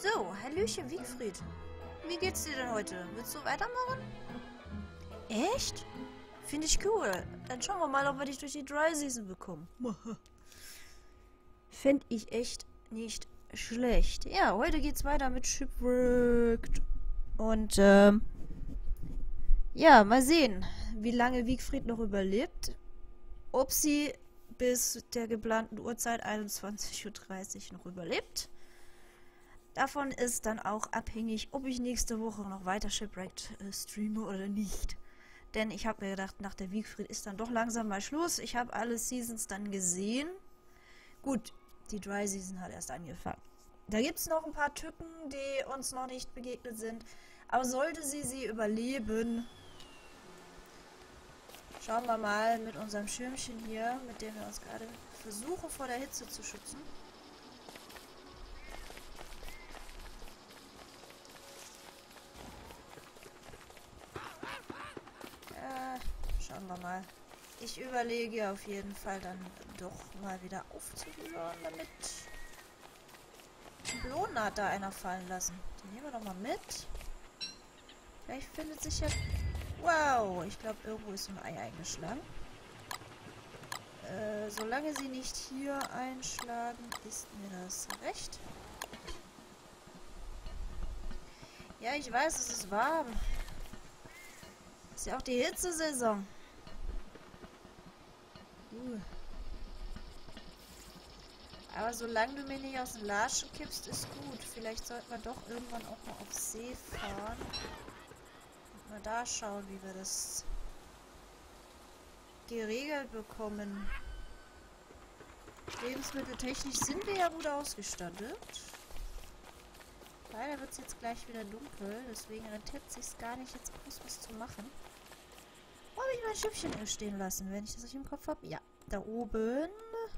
So, Hallöchen, Wiegfried. Wie geht's dir denn heute? Willst du weitermachen? Echt? Finde ich cool. Dann schauen wir mal, ob wir dich durch die Dry Season bekommen. Fände ich echt nicht schlecht. Ja, heute geht's weiter mit Shipwrecked. Und, ja, mal sehen, wie lange Wiegfried noch überlebt. Ob sie bis der geplanten Uhrzeit 21:30 Uhr noch überlebt. Davon ist dann auch abhängig, ob ich nächste Woche noch weiter Shipwrecked streame oder nicht. Denn ich habe mir gedacht, nach der Wiegfried ist dann doch langsam mal Schluss. Ich habe alle Seasons dann gesehen. Gut, die Dry Season hat erst angefangen. Da gibt es noch ein paar Tücken, die uns noch nicht begegnet sind. Aber sollte sie überleben, schauen wir mal mit unserem Schirmchen hier, mit dem wir uns gerade versuchen vor der Hitze zu schützen. Schauen wir mal. Ich überlege auf jeden Fall dann doch mal wieder aufzuhören, damit Blohn hat da einer fallen lassen. Die nehmen wir doch mal mit. Vielleicht findet sich ja... Wow, ich glaube irgendwo ist ein Ei eingeschlagen. Solange sie nicht hier einschlagen, ist mir das recht. Ja, ich weiß, es ist warm. Ist ja auch die Hitzesaison. Aber solange du mir nicht aus den Latschen kippst, ist gut. Vielleicht sollten wir doch irgendwann auch mal auf See fahren. Und mal da schauen, wie wir das geregelt bekommen. Lebensmitteltechnisch sind wir ja gut ausgestattet. Leider wird es jetzt gleich wieder dunkel, deswegen rentiert es sich gar nicht, jetzt groß was zu machen. Wo habe ich mein Schiffchen hier stehen lassen, wenn ich das richtig im Kopf habe? Ja, da oben.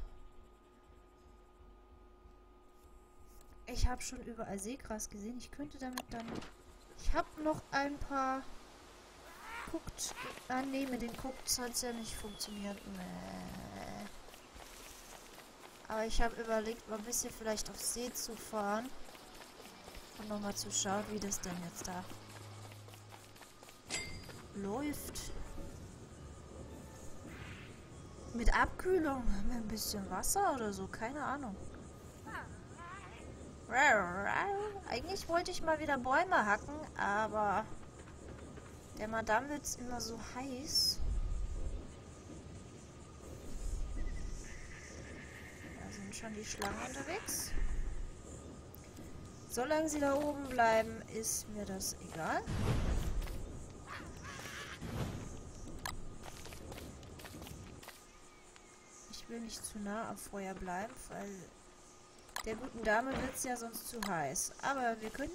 Ich habe schon überall Seegras gesehen. Ich könnte damit dann... Ich habe noch ein paar... Guckt... Ah, nee, mit den Guckt hat es ja nicht funktioniert. Nee. Aber ich habe überlegt, mal ein bisschen vielleicht auf See zu fahren. Und nochmal zu schauen, wie das denn jetzt da läuft. Mit Abkühlung, mit ein bisschen Wasser oder so, keine Ahnung. Eigentlich wollte ich mal wieder Bäume hacken, aber der Madame wird es immer so heiß. Da sind schon die Schlangen unterwegs. Solange sie da oben bleiben, ist mir das egal. Ich will nicht zu nah am Feuer bleiben, weil der guten Dame wird es ja sonst zu heiß. Aber wir können...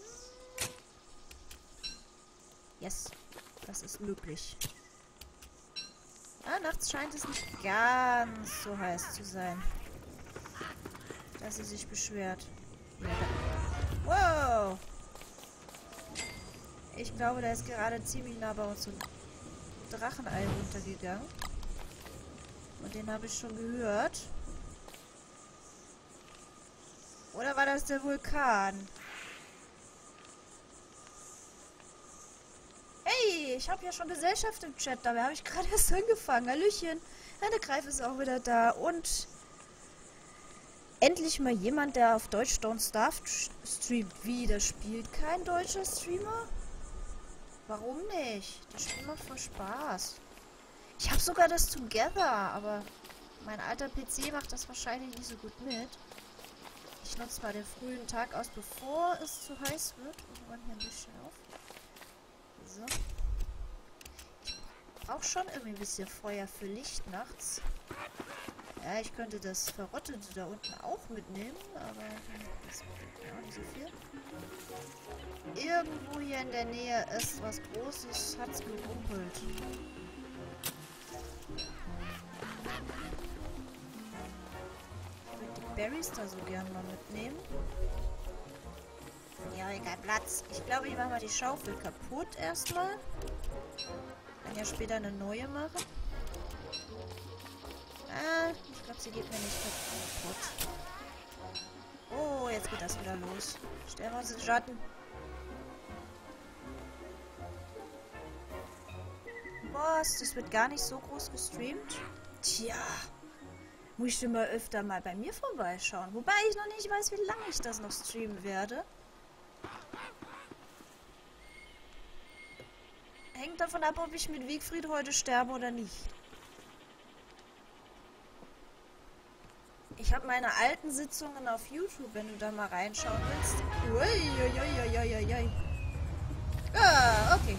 Yes, das ist möglich. Ah, nachts scheint es nicht ganz so heiß zu sein, dass sie sich beschwert. Ja, wow! Ich glaube, da ist gerade ziemlich nah bei uns so ein Drachenei runtergegangen. Und den habe ich schon gehört. Oder war das der Vulkan? Hey, ich habe ja schon Gesellschaft im Chat. Dabei habe ich gerade erst angefangen. Hallöchen. Eine Greif ist auch wieder da. Und endlich mal jemand, der auf Deutsch Don't Starve streamt. Wie, das spielt kein deutscher Streamer? Warum nicht? Das Spiel macht voll Spaß. Ich habe sogar das Together, aber mein alter PC macht das wahrscheinlich nicht so gut mit. Ich nutze mal den frühen Tag aus, bevor es zu heiß wird. Und wir hier ein bisschen auf. So. Ich brauche schon irgendwie ein bisschen Feuer für Licht nachts. Ja, ich könnte das Verrottete da unten auch mitnehmen, aber das bringt mir auch nicht so viel. Irgendwo hier in der Nähe ist was Großes, hat's gerumpelt. Ich würde die Berries da so gern mal mitnehmen. Ja, egal, Platz. Ich glaube, ich mache mal die Schaufel kaputt erstmal. Kann ja später eine neue machen. Ah, ich glaube, sie geht mir nicht kaputt. Oh, jetzt geht das wieder los. Stellen wir uns in den Schatten. Was? Das wird gar nicht so groß gestreamt? Tja. Muss ich schon mal öfter mal bei mir vorbeischauen. Wobei ich noch nicht weiß, wie lange ich das noch streamen werde. Hängt davon ab, ob ich mit Wiegfried heute sterbe oder nicht. Ich habe meine alten Sitzungen auf YouTube, wenn du da mal reinschauen willst. Uiuiuiuiui. Ah, okay.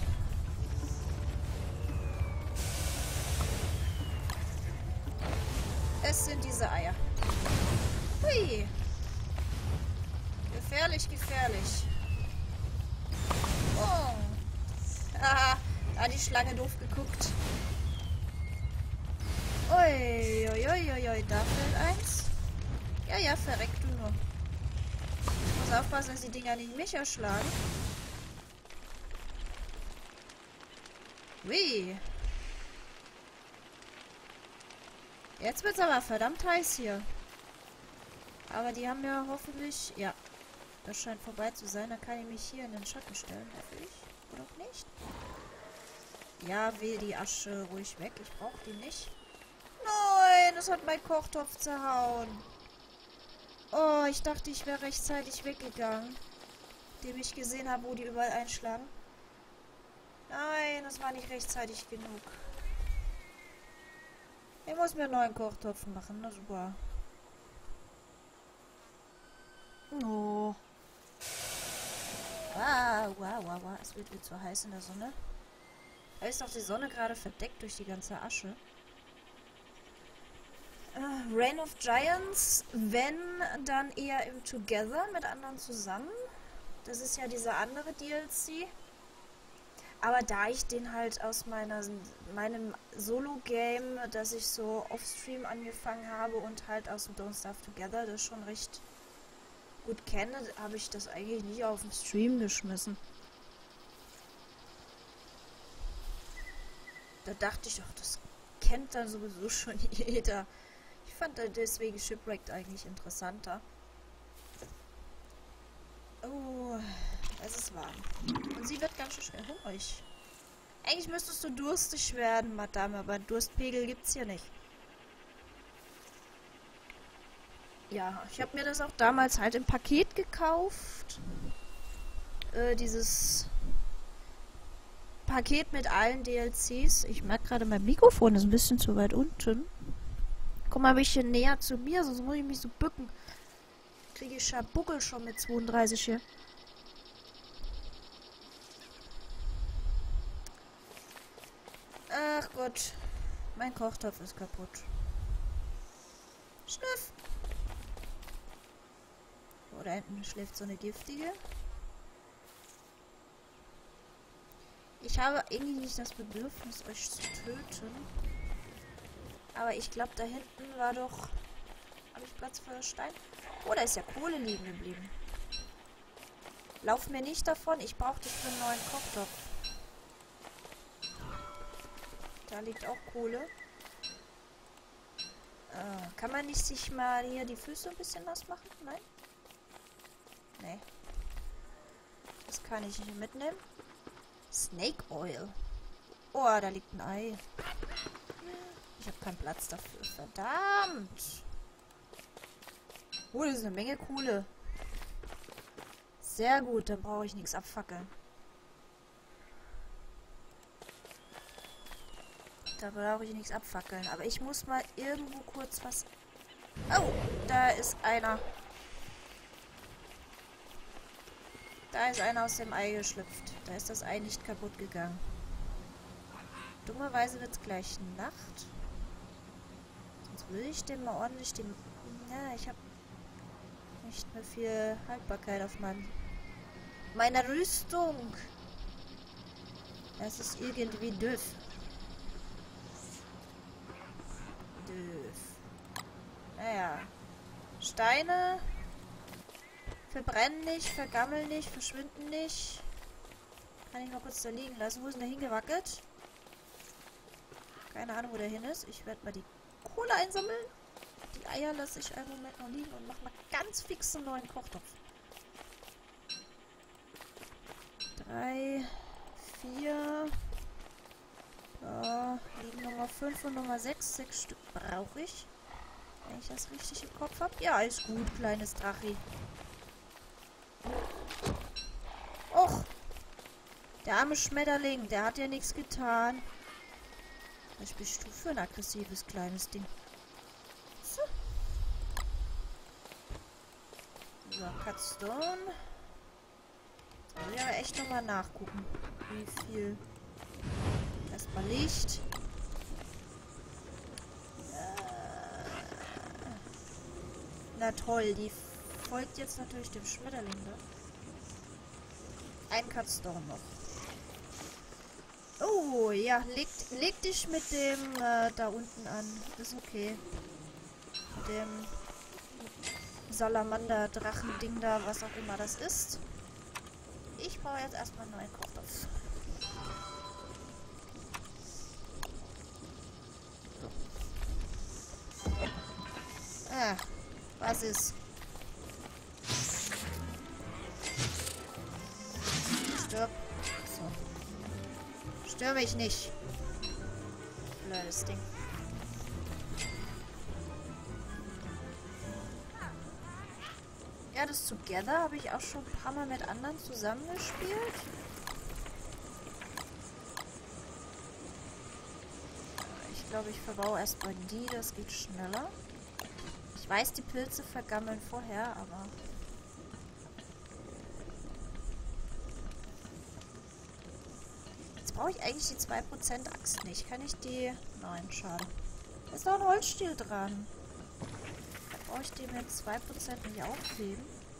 Es sind diese Eier. Hui. Gefährlich, gefährlich. Oh. Haha, da hat die Schlange doof geguckt. Uiuiuiui, da fällt eins. Ja, ja, verreck du nur. Ich muss aufpassen, dass die Dinger nicht mich erschlagen. Hui. Jetzt wird's aber verdammt heiß hier. Aber die haben ja hoffentlich... Ja, das scheint vorbei zu sein. Dann kann ich mich hier in den Schatten stellen, hoffe ich. Oder auch nicht? Ja, weh, die Asche ruhig weg. Ich brauche die nicht. Nein, das hat mein Kochtopf zerhauen. Oh, ich dachte, ich wäre rechtzeitig weggegangen. Indem ich gesehen habe, wo die überall einschlagen. Nein, das war nicht rechtzeitig genug. Ich muss mir einen neuen Kochtopf machen. Na super. Oh. Wow, wow, wow, wow. Es wird zu heiß in der Sonne. Da ist doch die Sonne gerade verdeckt durch die ganze Asche. Reign of Giants, wenn, dann eher im Together mit anderen zusammen. Das ist ja dieser andere DLC. Aber da ich den halt aus meinem Solo-Game, das ich so off-Stream angefangen habe und halt aus dem Don't Starve Together, das schon recht gut kenne, habe ich das eigentlich nie auf den Stream geschmissen. Da dachte ich, ach, das kennt dann sowieso schon jeder. Ich fand deswegen Shipwrecked eigentlich interessanter. Oh, es ist warm. Und sie wird ganz schön schnell hungrig. Eigentlich müsstest du durstig werden, Madame, aber Durstpegel gibt's hier nicht. Ja, ich habe mir das auch damals halt im Paket gekauft. Dieses Paket mit allen DLCs. Ich merke gerade, mein Mikrofon ist ein bisschen zu weit unten. Komm mal ein bisschen näher zu mir, sonst muss ich mich so bücken. Kriege ich Schabuckel schon mit 32 hier. Ach Gott. Mein Kochtopf ist kaputt. Schnuff. Oh, da hinten schläft so eine giftige. Ich habe irgendwie nicht das Bedürfnis, euch zu töten. Aber ich glaube, da hinten war doch... Habe ich Platz für Stein? Oh, da ist ja Kohle liegen geblieben. Lauf mir nicht davon, ich brauche dich für einen neuen Kochtopf. Da liegt auch Kohle. Kann man nicht sich mal hier die Füße ein bisschen nass machen? Nein? Nee. Das kann ich nicht mitnehmen. Snake Oil. Oh, da liegt ein Ei. Ich habe keinen Platz dafür. Verdammt. Oh, das ist eine Menge Kohle. Sehr gut, dann brauche ich nichts abfackeln. Da brauche ich nichts abfackeln. Aber ich muss mal irgendwo kurz was... Oh, da ist einer. Da ist einer aus dem Ei geschlüpft. Da ist das Ei nicht kaputt gegangen. Dummerweise wird es gleich Nacht. Sonst würde ich dem mal ordentlich den... Ja, ich habe nicht mehr viel Haltbarkeit auf meiner Rüstung. Das ist irgendwie doof. Naja. Steine verbrennen nicht, vergammeln nicht, verschwinden nicht. Kann ich mal kurz da liegen lassen. Wo ist denn der hingewackelt? Keine Ahnung, wo der hin ist. Ich werde mal die Kohle einsammeln. Die Eier lasse ich einen Moment noch liegen und mache mal ganz fix einen neuen Kochtopf. 3, 4. Ja, liegen Nummer 5 und Nummer 6. 6 Stück brauche ich. Wenn ich das richtig im Kopf habe. Ja, ist gut, kleines Drachi. Och! Der arme Schmetterling, der hat ja nichts getan. Was bist du für ein aggressives kleines Ding? So. So, Cutstone. Jetzt muss ich aber echt nochmal nachgucken, wie viel erstmal Licht. Na toll, die folgt jetzt natürlich dem Schmetterling. Ne? Ein Cutstone noch. Oh, ja, leg dich mit dem da unten an. Ist okay. Mit dem Salamander-Drachen-Ding da, was auch immer das ist. Ich brauche jetzt erstmal einen neuen Kochtopf. Ah, was ist? Stirb. So. Stirb ich nicht. Blödes Ding. Ja, das Together habe ich auch schon ein paar Mal mit anderen zusammengespielt. Ich glaube, ich verbaue erstmal die, das geht schneller. Ich weiß, die Pilze vergammeln vorher, aber... Jetzt brauche ich eigentlich die 2% Axt nicht. Kann ich die... Nein, schade. Da ist noch ein Holzstiel dran. Brauche ich dem jetzt 2% nicht aufheben?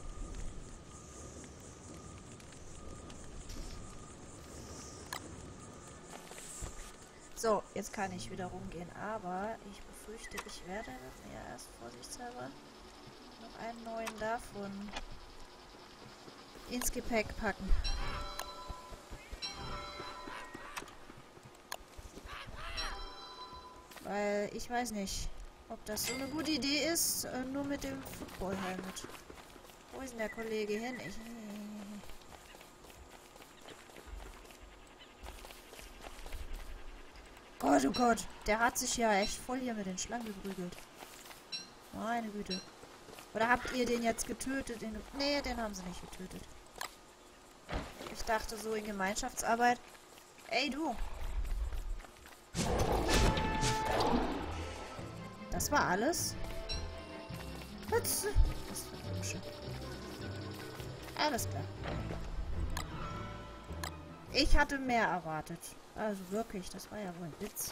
So, jetzt kann ich wieder rumgehen, aber ich befürchte, ich werde mir erst vorsichtshalber noch einen neuen davon ins Gepäck packen. Weil ich weiß nicht, ob das so eine gute Idee ist, nur mit dem Football-Helmet. Wo ist denn der Kollege hin? Gott, oh Gott. Der hat sich ja echt voll hier mit den Schlangen geprügelt. Meine Güte. Oder habt ihr den jetzt getötet? Nee, den haben sie nicht getötet. Ich dachte so in Gemeinschaftsarbeit. Ey, du. Das war alles? Was für ein Bursche. Alles klar. Ich hatte mehr erwartet. Also wirklich, das war ja wohl ein Witz.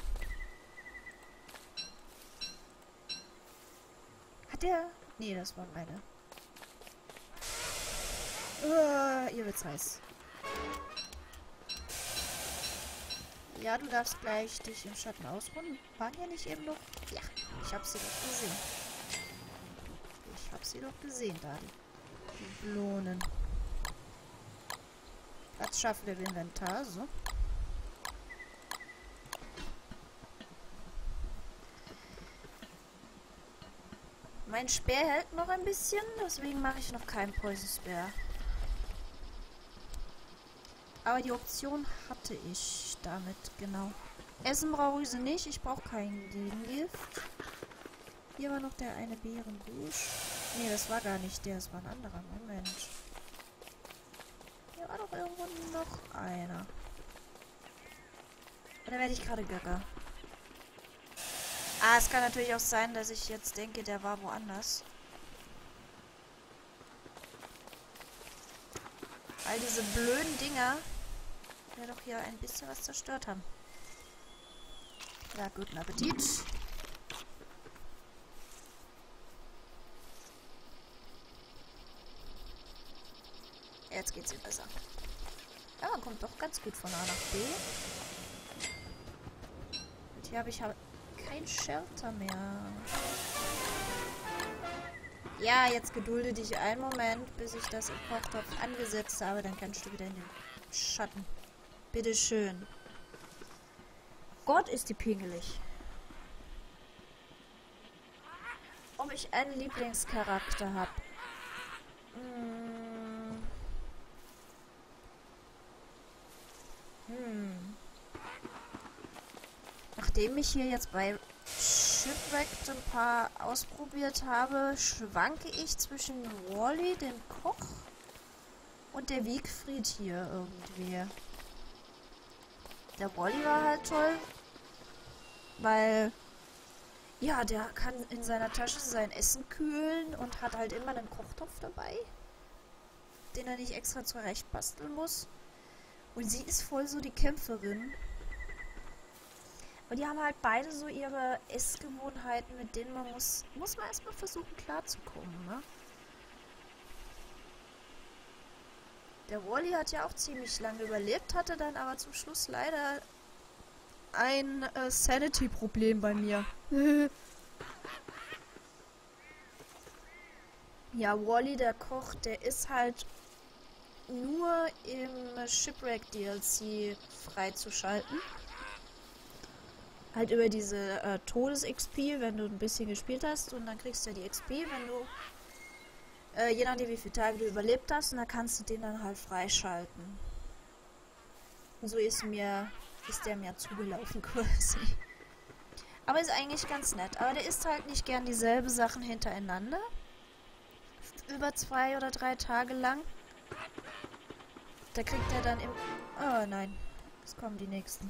Hat der... Nee, das war meine. Ihr wird's heiß. Ja, du darfst gleich dich im Schatten ausruhen. Waren ja nicht eben noch... Ja, ich hab sie doch gesehen. Ich hab sie doch gesehen, da die Blumen. Platz schaffen wir im Inventar, so. Mein Speer hält noch ein bisschen, deswegen mache ich noch keinen Poison Spear. Aber die Option hatte ich damit, genau. Essen brauche ich sie nicht, ich brauche kein Gegengift. Hier war noch der eine Beerenbusch. Nee, das war gar nicht der, das war ein anderer. Moment. Hier war doch irgendwo noch einer. Oder werde ich gerade gaga? Ah, es kann natürlich auch sein, dass ich jetzt denke, der war woanders. All diese blöden Dinger, die doch hier ein bisschen was zerstört haben. Ja, guten Appetit. Jetzt geht's ihm besser. Ja, man kommt doch ganz gut von A nach B. Und hier habe ich halt kein Shelter mehr. Ja, jetzt gedulde dich einen Moment, bis ich das im Kochtopf angesetzt habe. Dann kannst du wieder in den Schatten. Bitteschön. Gott, ist die pingelig. ob ich einen Lieblingscharakter habe. Nachdem ich hier jetzt bei Shipwrecked ein paar ausprobiert habe, schwanke ich zwischen Wally, dem Koch, und der Wiegfried hier irgendwie. Der Wally war halt toll, weil, ja, der kann in seiner Tasche sein Essen kühlen und hat halt immer einen Kochtopf dabei, den er nicht extra zurecht basteln muss. Und sie ist voll so die Kämpferin. Und die haben halt beide so ihre Essgewohnheiten, mit denen muss man erstmal versuchen klarzukommen, ne? Der Wally hat ja auch ziemlich lange überlebt, hatte dann aber zum Schluss leider ein Sanity-Problem bei mir. Ja, Wally, der Koch, der ist halt nur im Shipwreck DLC freizuschalten. Halt über diese Todes-XP, wenn du ein bisschen gespielt hast, und dann kriegst du ja die XP, wenn du je nachdem wie viele Tage du überlebt hast, und dann kannst du den dann halt freischalten. Und so ist der mir zugelaufen quasi. Aber ist eigentlich ganz nett. Aber der isst halt nicht gern dieselbe Sachen hintereinander. Über 2 oder 3 Tage lang. Da kriegt er dann im... Oh nein, es kommen die nächsten.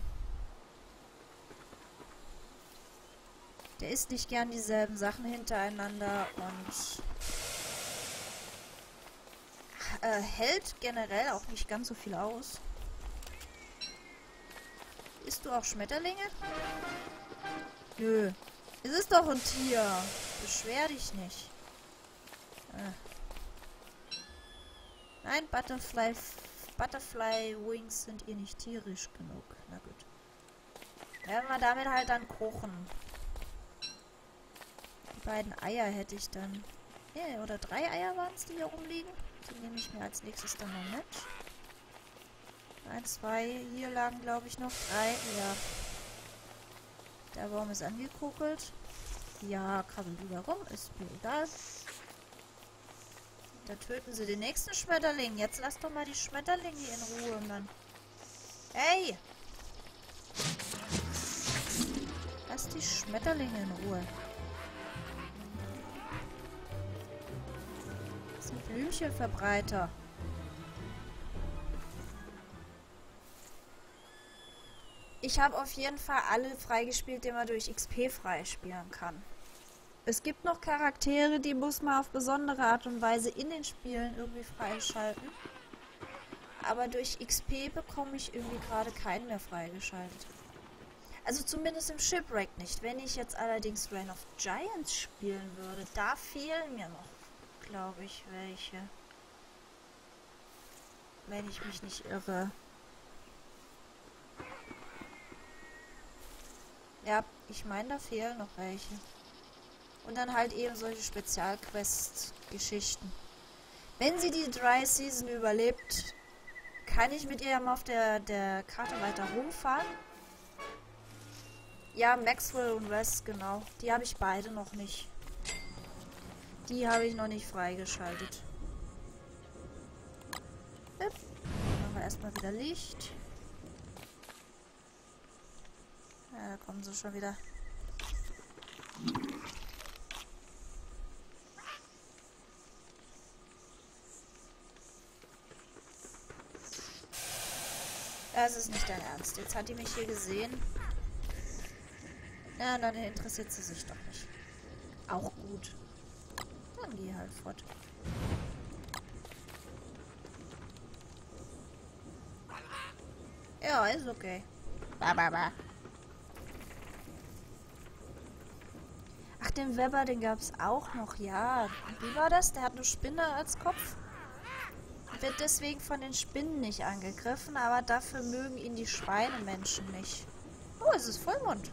Der isst nicht gern dieselben Sachen hintereinander und hält generell auch nicht ganz so viel aus. Isst du auch Schmetterlinge? Nö. Es ist doch ein Tier. Beschwer dich nicht. Nein, Butterfly Wings sind ihr nicht tierisch genug. Na gut. Werden wir damit halt dann kochen. Die beiden Eier hätte ich dann. Nee, oder 3 Eier waren es, die hier rumliegen. Die nehme ich mir als nächstes dann noch mit. 1, 2, hier lagen glaube ich noch 3. Ja. Der Baum ist angekokelt. Ja, krabbelt wieder rum, ist mir egal. Da töten sie den nächsten Schmetterling. Jetzt lass doch mal die Schmetterlinge in Ruhe, Mann. Hey! Lass die Schmetterlinge in Ruhe. Das sind Blümchenverbreiter. Ich habe auf jeden Fall alle freigespielt, die man durch XP freispielen kann. Es gibt noch Charaktere, die muss man auf besondere Art und Weise in den Spielen irgendwie freischalten. Aber durch XP bekomme ich irgendwie gerade keinen mehr freigeschaltet. Also zumindest im Shipwreck nicht. Wenn ich jetzt allerdings Reign of Giants spielen würde, da fehlen mir noch, glaube ich, welche. Wenn ich mich nicht irre. Ja, ich meine, da fehlen noch welche. Und dann halt eben solche Spezialquest-Geschichten. Wenn sie die Dry Season überlebt, kann ich mit ihr ja mal auf der Karte weiter rumfahren. Ja, Maxwell und West, genau. Die habe ich beide noch nicht. Die habe ich noch nicht freigeschaltet. Dann machen wir erstmal wieder Licht. Ja, da kommen sie schon wieder. Das ist nicht dein Ernst. Jetzt hat die mich hier gesehen. Ja, dann interessiert sie sich doch nicht. Auch gut. Dann geh halt fort. Ja, ist okay. Ba. Ach, den Weber, den gab es auch noch, ja. Wie war das? Der hat eine Spinne als Kopf. Wird deswegen von den Spinnen nicht angegriffen, aber dafür mögen ihn die Schweinemenschen nicht. Oh, es ist Vollmond.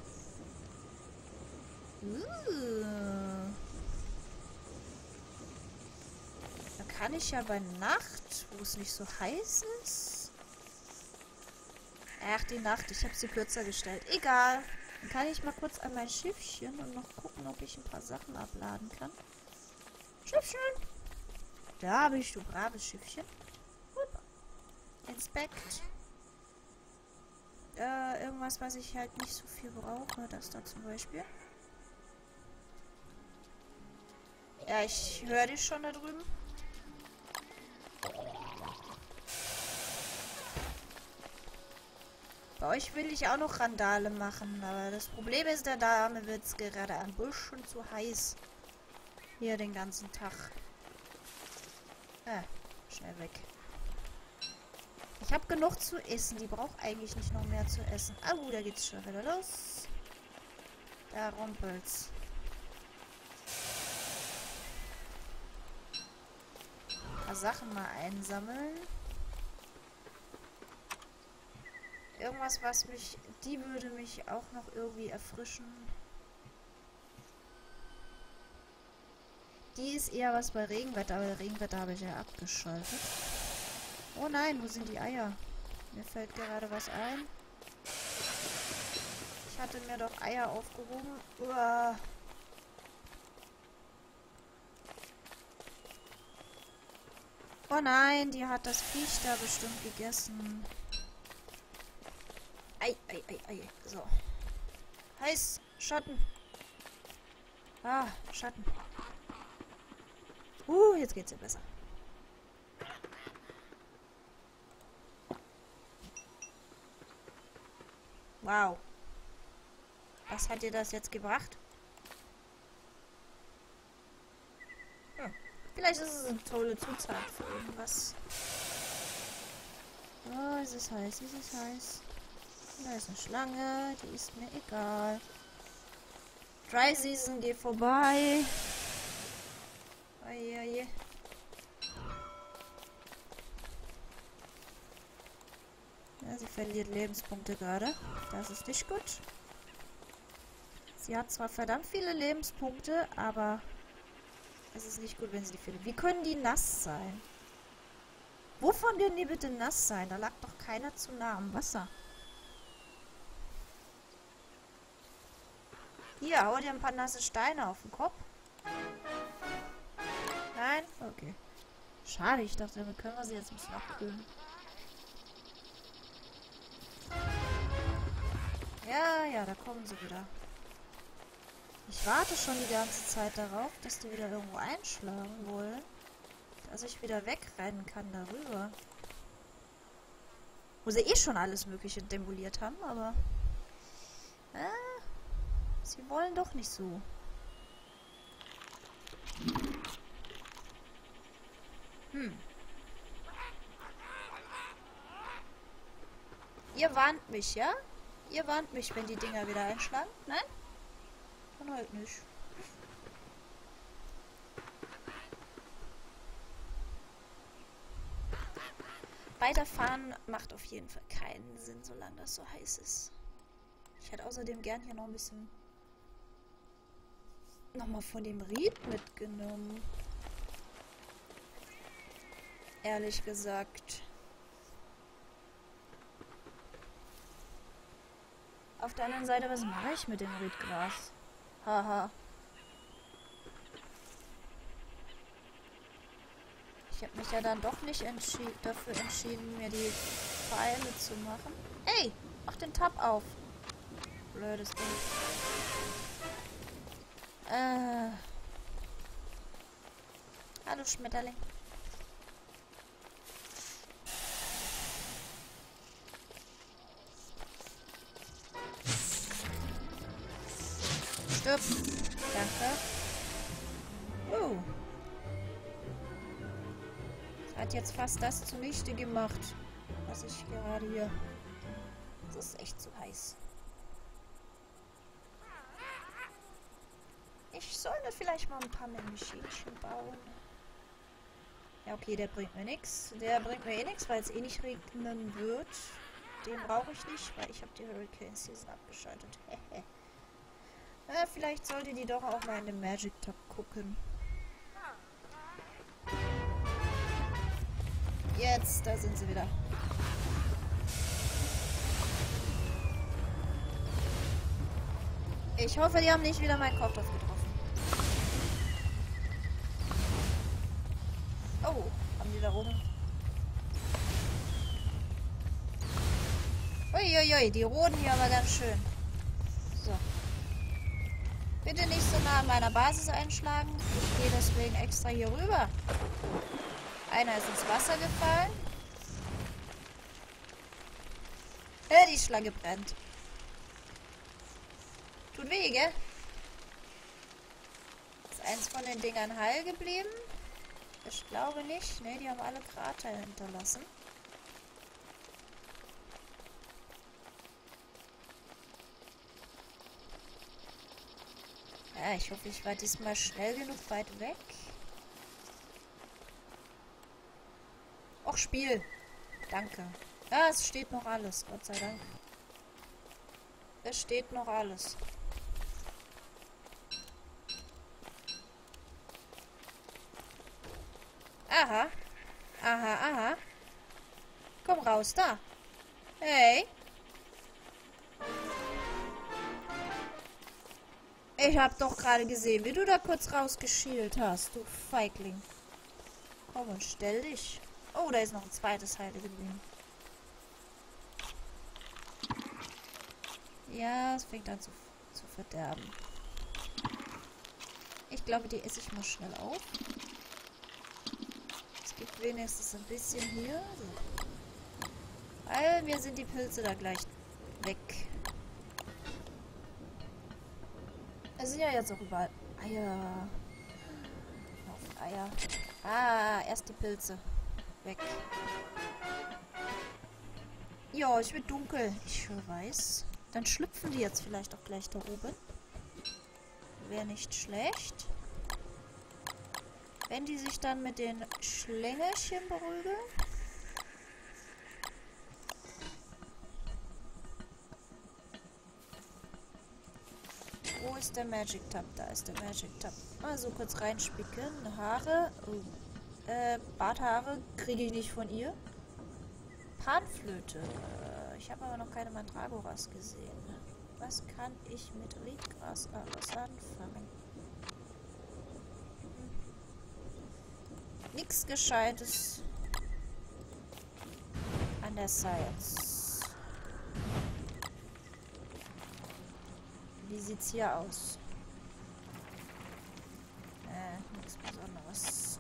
Da kann ich ja bei Nacht, wo es nicht so heiß ist. Ach, die Nacht. Ich habe sie kürzer gestellt. Egal. Dann kann ich mal kurz an mein Schiffchen und noch gucken, ob ich ein paar Sachen abladen kann. Schiffchen! Da bist du, braves Schiffchen. Hup. Inspect. Irgendwas, was ich halt nicht so viel brauche. Das da zum Beispiel. Ja, ich höre dich schon da drüben. Bei euch will ich auch noch Randale machen, aber das Problem ist, der Dame wird es gerade ein bisschen zu heiß. Hier den ganzen Tag. Schnell weg. Ich habe genug zu essen. Die braucht eigentlich nicht noch mehr zu essen. Ah, da geht's schon wieder los. Da rumpelt's. Ein paar Sachen mal einsammeln. Irgendwas, was mich... Die würde mich auch noch irgendwie erfrischen. Die ist eher was bei Regenwetter, aber Regenwetter habe ich ja abgeschaltet. Oh nein, wo sind die Eier? Mir fällt gerade was ein. Ich hatte mir doch Eier aufgehoben. Uah. Oh nein, die hat das Viech da bestimmt gegessen. Ei, ei, ei, ei. So. Heiß. Schatten. Ah, Schatten. Jetzt geht's ja besser. Wow. Was hat dir das jetzt gebracht? Vielleicht ist es eine tolle Zutat für irgendwas. Oh, es ist heiß, es ist heiß. Da ist eine Schlange, die ist mir egal. Dry Season geht vorbei. Oje. Ja, sie verliert Lebenspunkte gerade. Das ist nicht gut. Sie hat zwar verdammt viele Lebenspunkte, aber es ist nicht gut, wenn sie die verliert. Wie können die nass sein? Wovon können die bitte nass sein? Da lag doch keiner zu nah am Wasser. Hier, hau dir ein paar nasse Steine auf den Kopf. Nein? Okay. Schade, ich dachte, damit können wir sie jetzt ein bisschen abkühlen. Ja, da kommen sie wieder. Ich warte schon die ganze Zeit darauf, dass die wieder irgendwo einschlagen wollen. Dass ich wieder wegrennen kann darüber. Wo sie eh schon alles Mögliche demoliert haben, aber... sie wollen doch nicht so. Ihr warnt mich, ja? Ihr warnt mich, wenn die Dinger wieder einschlagen? Nein? Dann halt nicht. Weiterfahren macht auf jeden Fall keinen Sinn, solange das so heiß ist. Ich hätte außerdem gern hier noch ein bisschen... nochmal von dem Ried mitgenommen. Ehrlich gesagt. Auf der anderen Seite, was mache ich mit dem Riedgras? Haha. Ich habe mich ja dann doch nicht dafür entschieden, mir die Pfeile zu machen. Ey, mach den Tab auf. Blödes Ding. Hallo Schmetterling. Stirb. Danke. Hat jetzt fast das zunichte gemacht, was ich gerade hier... Das ist echt zu heiß. Ich sollte vielleicht mal ein paar Maschinchen bauen. Ja, okay, der bringt mir nichts. Der bringt mir eh nichts, weil es eh nicht regnen wird. Den brauche ich nicht, weil ich habe die Hurricane Season abgeschaltet. Vielleicht sollte die doch auch mal in den Magic Tab gucken. Jetzt, da sind sie wieder. Ich hoffe, die haben nicht wieder meinen Kochtopf getroffen. Oh, haben die da oben? Uiuiui, die roden hier aber ganz schön. So. Bitte nicht so nah an meiner Basis einschlagen. Ich gehe deswegen extra hier rüber. Einer ist ins Wasser gefallen. Die Schlange brennt. Tut weh, gell? Ist eins von den Dingern heil geblieben? Ich glaube nicht. Ne, die haben alle Krater hinterlassen. Ja, ich hoffe, ich war diesmal schnell genug weit weg. Och, Spiel. Danke. Ja, es steht noch alles. Gott sei Dank. Es steht noch alles. Aha. Aha, aha. Komm raus, da. Hey. Ich hab doch gerade gesehen, wie du da kurz rausgeschielt hast, du Feigling. Komm und stell dich. Oh, da ist noch ein zweites Heile geblieben. Ja, es fängt an zu verderben. Ich glaube, die esse ich mal schnell auf. Es gibt wenigstens ein bisschen hier. So. Weil mir sind die Pilze da gleich weg. Es sind ja jetzt auch überall Eier. Auf Eier. Ah, erst die Pilze. Weg. Ja, es wird dunkel. Ich weiß. Dann schlüpfen die jetzt vielleicht auch gleich da oben. Wäre nicht schlecht. Wenn die sich dann mit den Schlängelchen beruhigen. Wo ist der Magic Tab? Da ist der Magic Tab. Also kurz reinspicken. Haare. Oh. Barthaare kriege ich nicht von ihr. Panflöte. Ich habe aber noch keine Mandragoras gesehen. Was kann ich mit Riedgras alles anfangen? Nichts Gescheites an der Science. Wie sieht's hier aus? Nichts Besonderes.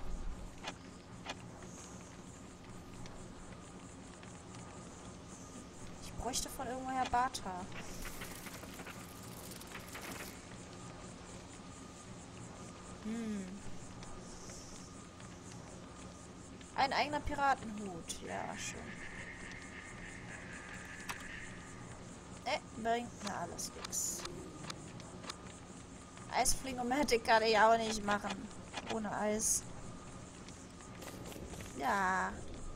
Ich bräuchte von irgendwoher Barthaar. Ein eigener Piratenhut. Ja, schön. Bringt mir alles nix. Eisflingomatic kann ich auch nicht machen. Ohne Eis. Ja.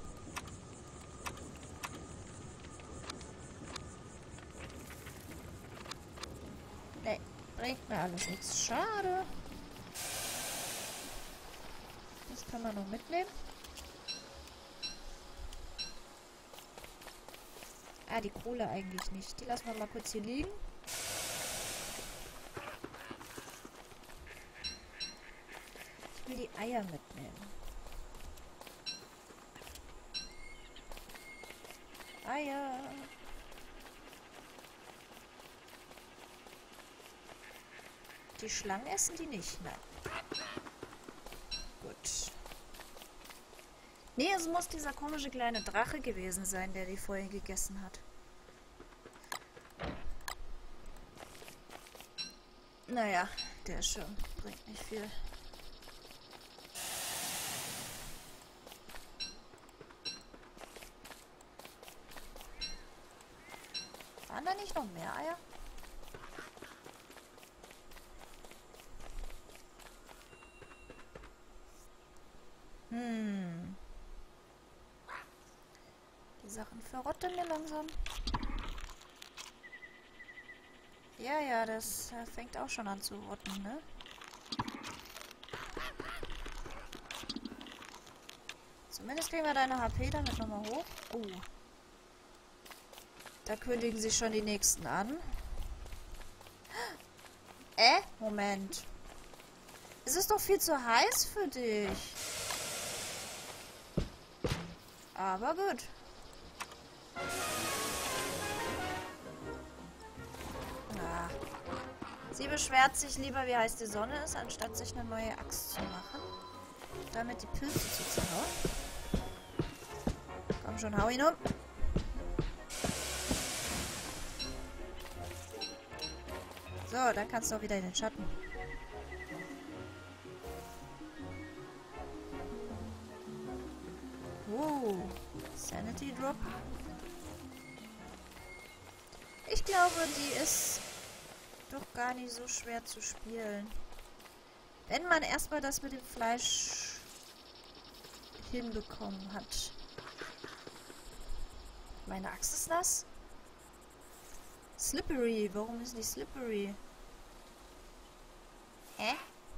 Ne, bringt mir alles nichts. Schade. Das kann man noch mitnehmen. Ah, die Kohle eigentlich nicht. Die lassen wir mal kurz hier liegen. Ich will die Eier mitnehmen. Eier. Die Schlangen essen die nicht, nein. Gut. Nee, es muss dieser komische kleine Drache gewesen sein, der die vorhin gegessen hat. Naja, der schon bringt nicht viel. Waren da nicht noch mehr Eier? Die Sachen verrotten mir langsam. Ja, das fängt auch schon an zu rotten, ne? Zumindest kriegen wir deine HP damit nochmal hoch. Oh. Da kündigen sich schon die nächsten an. Moment. Es ist doch viel zu heiß für dich. Aber gut. Ah. Sie beschwert sich lieber, wie heiß die Sonne ist, anstatt sich eine neue Axt zu machen. Damit die Pilze zu zerhauen. Komm schon, hau ihn um. So, dann kannst du auch wieder in den Schatten. Sanity Drop. Ich glaube, die ist doch gar nicht so schwer zu spielen. Wenn man erstmal das mit dem Fleisch hinbekommen hat. Meine Axt ist nass. Slippery. Warum ist nicht slippery? Hä?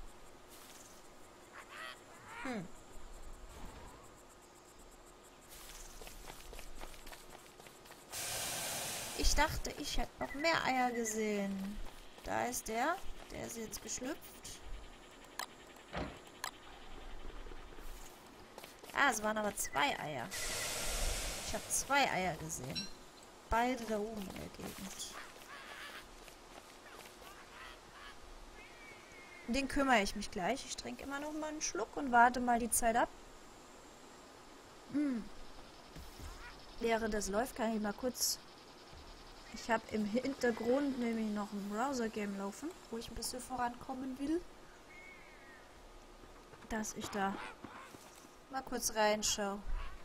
Ich dachte, ich hätte noch mehr Eier gesehen. Da ist der. Der ist jetzt geschlüpft. Ah, es waren aber 2 Eier. Ich habe 2 Eier gesehen. Beide da oben in der Gegend. Um den kümmere ich mich gleich. Ich trinke immer noch mal einen Schluck und warte mal die Zeit ab. Während das läuft, kann ich mal kurz... Ich habe im Hintergrund nämlich noch ein Browser-Game laufen, wo ich ein bisschen vorankommen will. Dass ich da mal kurz reinschaue.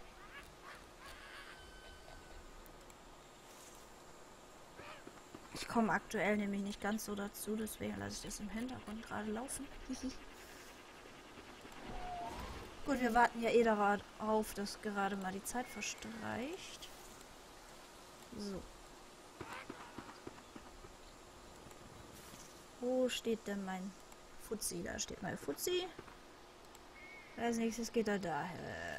Ich komme aktuell nämlich nicht ganz so dazu, deswegen lasse ich das im Hintergrund gerade laufen. Gut, wir warten ja eh darauf, dass gerade mal die Zeit verstreicht. So. Wo steht denn mein Fuzzi? Da steht mein Fuzzi. Als nächstes geht er dahin.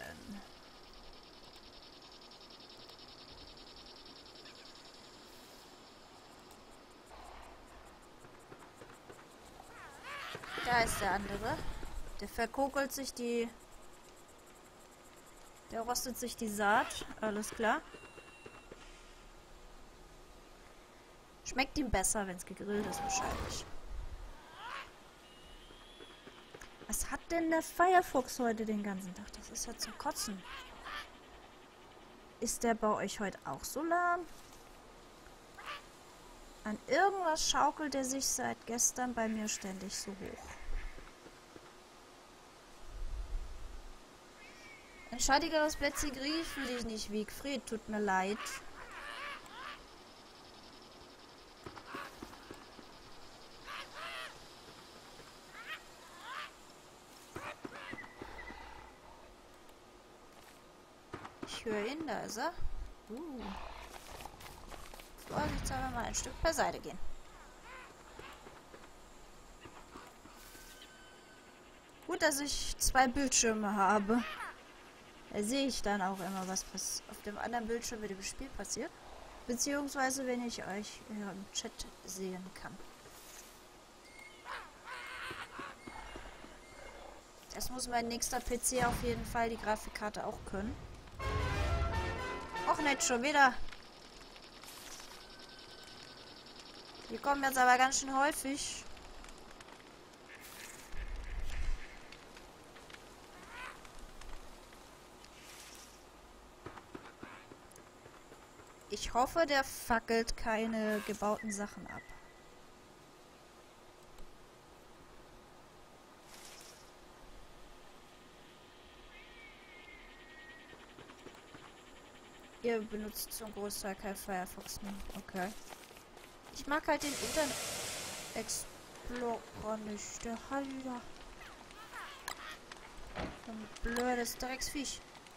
Da ist der andere. Der verkokelt sich die... Der rostet sich die Saat. Alles klar. Schmeckt ihm besser, wenn es gegrillt ist wahrscheinlich. Was hat denn der Firefox heute den ganzen Tag? Das ist ja zum Kotzen. Ist der bei euch heute auch so lahm? An irgendwas schaukelt er sich seit gestern bei mir ständig so hoch. Ein schadigeres Plätzchen kriege ich für dich nicht, Wiegfried. Tut mir leid. Ich höre ihn, da ist er. Vorsichtshalber mal ein Stück beiseite gehen. Gut, dass ich 2 Bildschirme habe. Da sehe ich dann auch immer, was auf dem anderen Bildschirm mit dem Spiel passiert. Beziehungsweise, wenn ich euch im Chat sehen kann. Das muss mein nächster PC auf jeden Fall, die Grafikkarte auch können. Och, nicht schon wieder. Die kommen jetzt aber ganz schön häufig. Ich hoffe, der fackelt keine gebauten Sachen ab. Ihr benutzt zum Großteil kein Firefox mehr. Okay. Ich mag halt den Internet Explorer nicht. Der Halter. Ein blödes Drecksviech.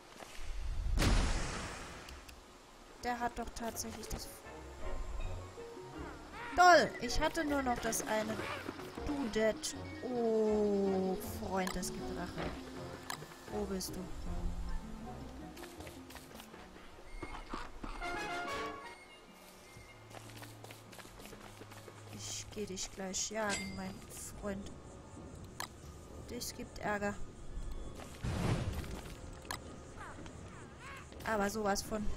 Der hat doch tatsächlich das... Toll! Ich hatte nur noch das eine Dudet. Oh, Freund des Gebrachen. Wo bist du? Ich geh dich gleich jagen, mein Freund. Dich gibt Ärger. Aber sowas von.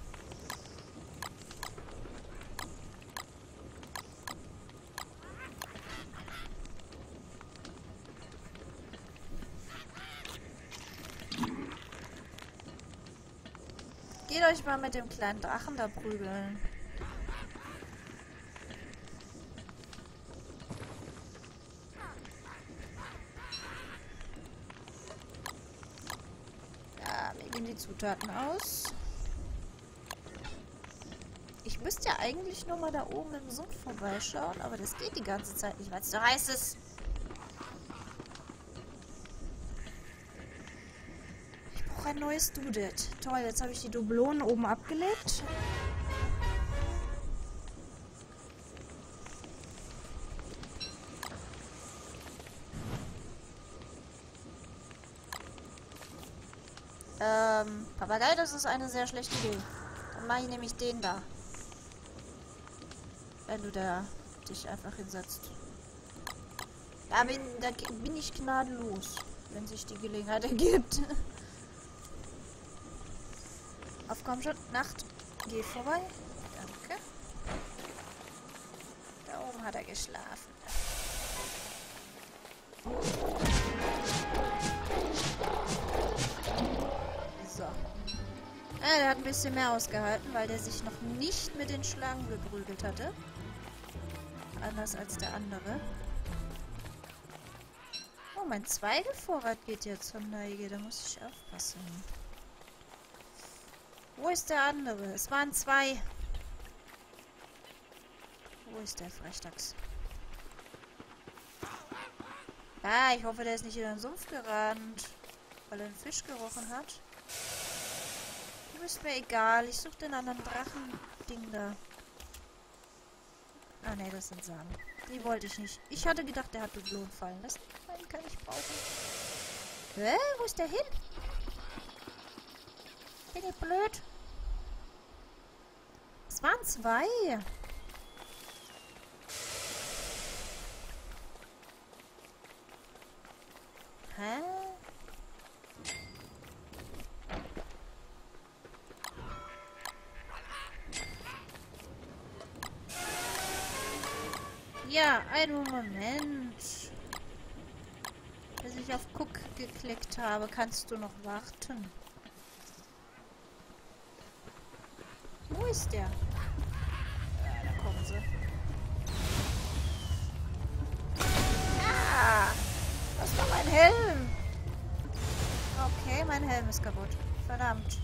Geht euch mal mit dem kleinen Drachen da prügeln. Ja, mir gehen die Zutaten aus. Ich müsste ja eigentlich nur mal da oben im Sumpf vorbeischauen, aber das geht die ganze Zeit nicht, weil es so heiß ist. Ich brauche ein neues Dudet. Toll, jetzt habe ich die Dublonen oben abgelegt. Papagei, das ist eine sehr schlechte Idee. Dann mache ich nämlich den da. Wenn du da dich einfach hinsetzt. Da bin ich gnadenlos, wenn sich die Gelegenheit ergibt. Auf komm schon, Nacht. Geh vorbei. Danke. Da oben hat er geschlafen. So. Der hat ein bisschen mehr ausgehalten, weil der sich noch nicht mit den Schlangen geprügelt hatte. Anders als der andere. Oh, mein Zweigevorrat geht jetzt zur Neige. Da muss ich aufpassen. Wo ist der andere? Es waren zwei. Wo ist der Frechdachs? Ah, ich hoffe, der ist nicht in den Sumpf gerannt, weil er einen Fisch gerochen hat. Ist mir egal. Ich suche den anderen Drachen-Ding da. Ah, ne, das sind Samen. Die wollte ich nicht. Ich hatte gedacht, der hat Dublonen fallen lassen. Den kann ich brauchen. Hä? Wo ist der hin? Bin ich blöd? Es waren zwei. Hä? Ja, einen Moment. Bis ich auf Cook geklickt habe, kannst du noch warten. Wo ist der? Ja, da kommen sie. Ah! Das war mein Helm! Okay, mein Helm ist kaputt. Verdammt.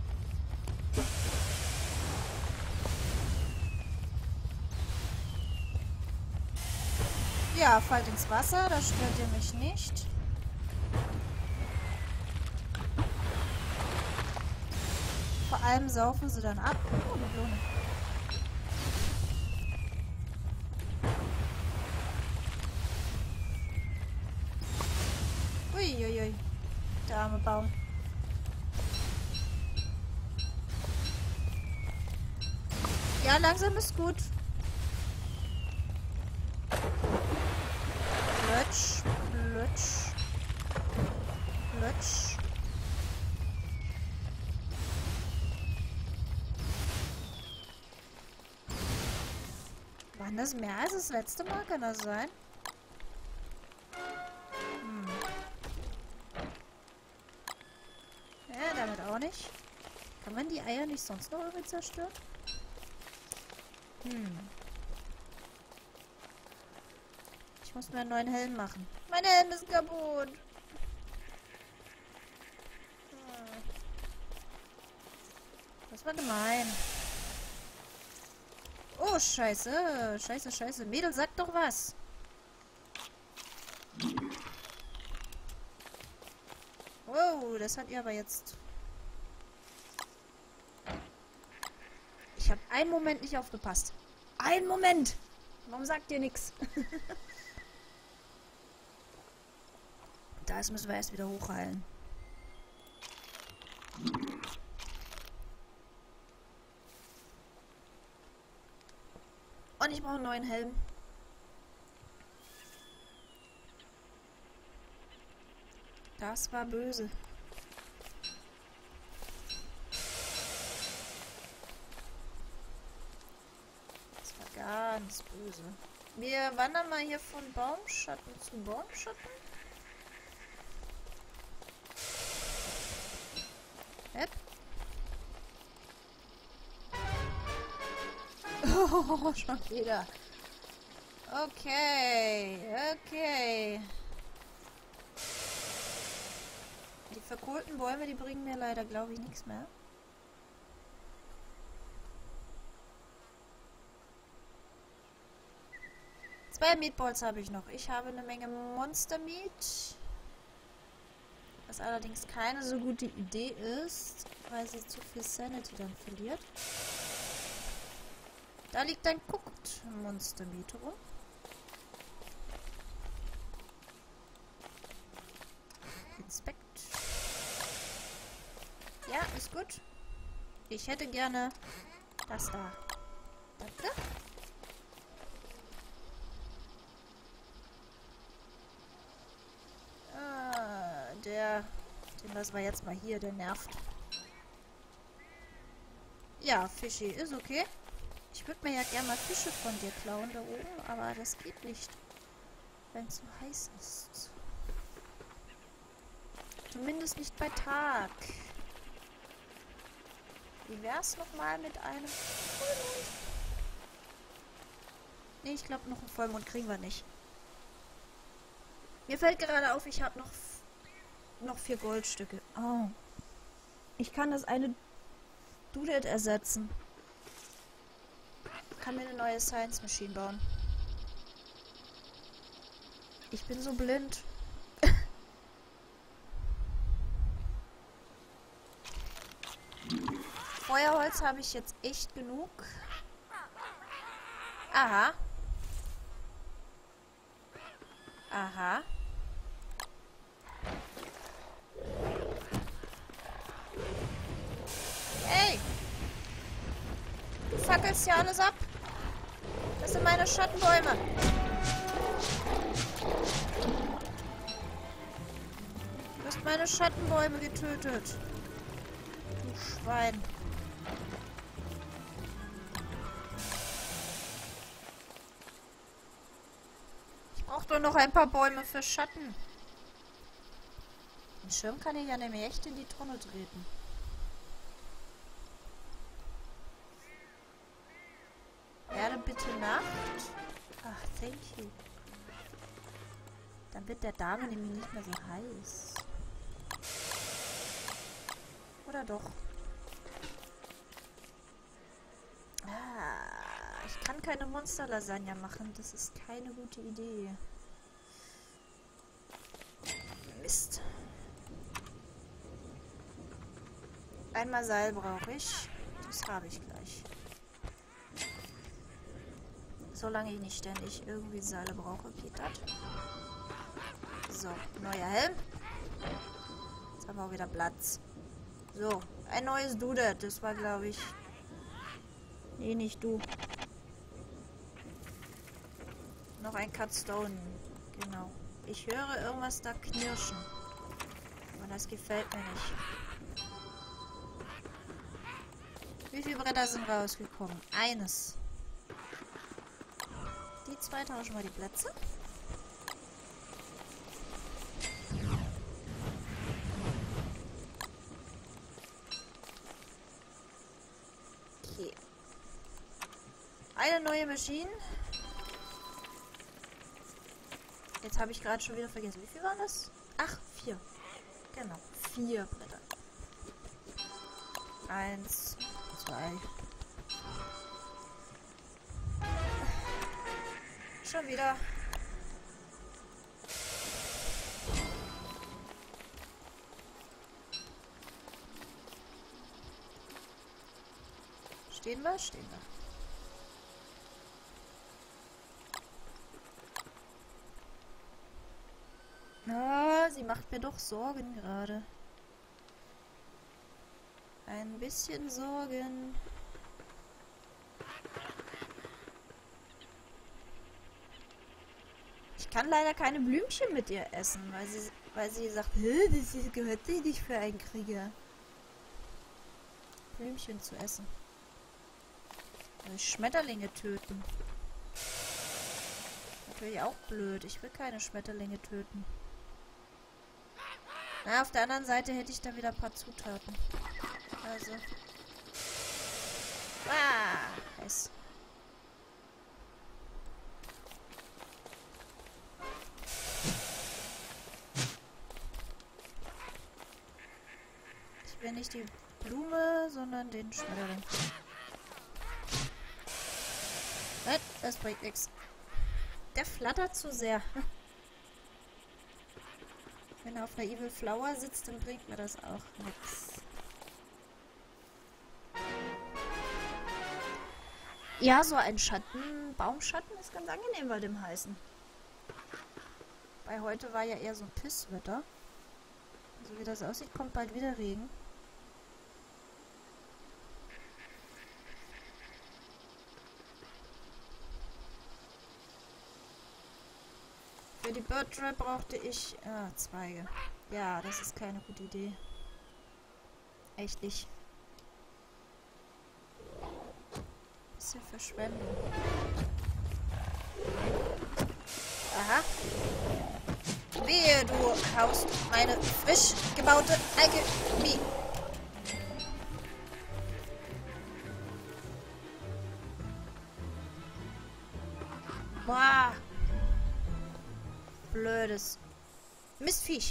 Ja, fallt ins Wasser, das stört ihr mich nicht. Vor allem saufen sie dann ab. Oh, die Blume. Uiuiui. Der arme Baum. Ja, langsam ist gut. Plötsch, plötsch, plötsch. Waren das mehr als das letzte Mal? Kann das sein? Ja, damit auch nicht. Kann man die Eier nicht sonst noch irgendwie zerstören? Ich muss mir einen neuen Helm machen. Mein Helm ist kaputt. Das war gemein. Oh, scheiße. Scheiße, scheiße. Mädel, sag doch was. Wow, das hat ihr aber jetzt... Ich habe einen Moment nicht aufgepasst. Einen Moment! Warum sagt ihr nichts? Das müssen wir erst wieder hochheilen. Und ich brauche einen neuen Helm. Das war böse. Das war ganz böse. Wir wandern mal hier von Baumschatten zu Baumschatten. Hep. Oh, schon wieder. Okay, okay. Die verkohlten Bäume, die bringen mir leider, glaube ich, nichts mehr. Zwei Meatballs habe ich noch. Ich habe eine Menge Monster Meat. Was allerdings keine so gute Idee ist, weil sie zu viel Sanity dann verliert. Da liegt ein Cooked Monster Meat rum. Inspect. Ja, ist gut. Ich hätte gerne das da. Danke. Den lassen wir jetzt mal hier, der nervt. Ja, Fischi, ist okay. Ich würde mir ja gerne mal Fische von dir klauen da oben, aber das geht nicht, wenn es so heiß ist. Zumindest nicht bei Tag. Wie wär's nochmal mit einem Vollmond? Nee, ich glaube, noch einen Vollmond kriegen wir nicht. Mir fällt gerade auf, ich habe noch 4 Goldstücke. Oh. Ich kann das eine Dudet ersetzen. Ich kann mir eine neue Science Machine bauen. Ich bin so blind. Feuerholz habe ich jetzt echt genug. Aha. Aha. Hey! Du fackelst ja alles ab. Das sind meine Schattenbäume. Du hast meine Schattenbäume getötet. Du Schwein. Ich brauche doch noch ein paar Bäume für Schatten. Den Schirm kann ich ja nämlich echt in die Tonne treten. Werde bitte Nacht. Ach, thank you. Dann wird der Dame nämlich nicht mehr so heiß. Oder doch? Ah, ich kann keine Monster-Lasagne machen. Das ist keine gute Idee. Mist. Einmal Seil brauche ich. Das habe ich gleich. Solange ich nicht ständig irgendwie Seile brauche, geht das. So, neuer Helm. Jetzt haben wir auch wieder Platz. So, ein neues Dudet. Das war, glaube ich... Nee, nicht du. Noch ein Cutstone. Genau. Ich höre irgendwas da knirschen. Und das gefällt mir nicht. Wie viele Bretter sind rausgekommen? Eines. Die zwei tauschen wir die Plätze. Okay. Eine neue Maschine. Jetzt habe ich gerade schon wieder vergessen. Wie viel waren das? Ach, 4. Genau, 4 Bretter. 1, 2. Schon wieder. Stehen wir? Stehen wir. Na, sie macht mir doch Sorgen gerade. Ein bisschen Sorgen. Ich kann leider keine Blümchen mit ihr essen, weil sie sagt, das gehört sie nicht für einen Krieger. Blümchen zu essen. Schmetterlinge töten. Natürlich auch blöd. Ich will keine Schmetterlinge töten. Na, auf der anderen Seite hätte ich da wieder ein paar Zutaten. Also. Ah, heiß. Ich will nicht die Blume, sondern den Schmetterling. Nein, das bringt nichts. Der flattert zu sehr. Wenn er auf einer Evil Flower sitzt, dann bringt mir das auch nichts. Ja, so ein Baumschatten ist ganz angenehm bei dem Heißen. Bei heute war ja eher so ein Pisswetter. So wie das aussieht, kommt bald wieder Regen. Für die Bird Trap brauchte ich Zweige. Ja, das ist keine gute Idee. Echt nicht. Bisschen Verschwendung. Aha. Wehe, du haust meine frisch gebaute Alchemie. Boah. Blödes Mistviech.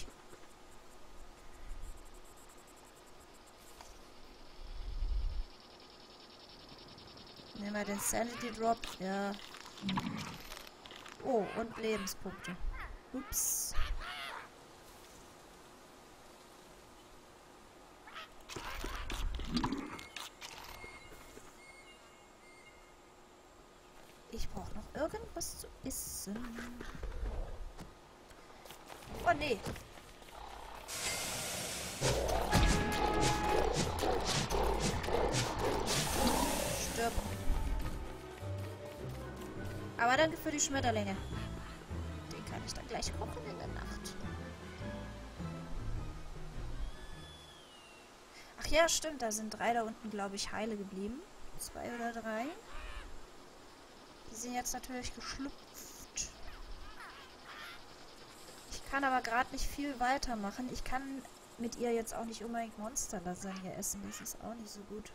Nehmen wir den Sanity Drop. Ja. Oh, und Lebenspunkte. Ups. Ich brauche noch irgendwas zu essen. Oh nee. Stirb. Aber danke für die Schmetterlinge. Den kann ich dann gleich kochen in der Nacht. Ach ja, stimmt. Da sind 3 da unten, glaube ich, heile geblieben. 2 oder 3. Die sind jetzt natürlich geschlüpft. Ich kann aber gerade nicht viel weitermachen. Ich kann mit ihr jetzt auch nicht unbedingt Monster-Lasagne essen. Das ist auch nicht so gut.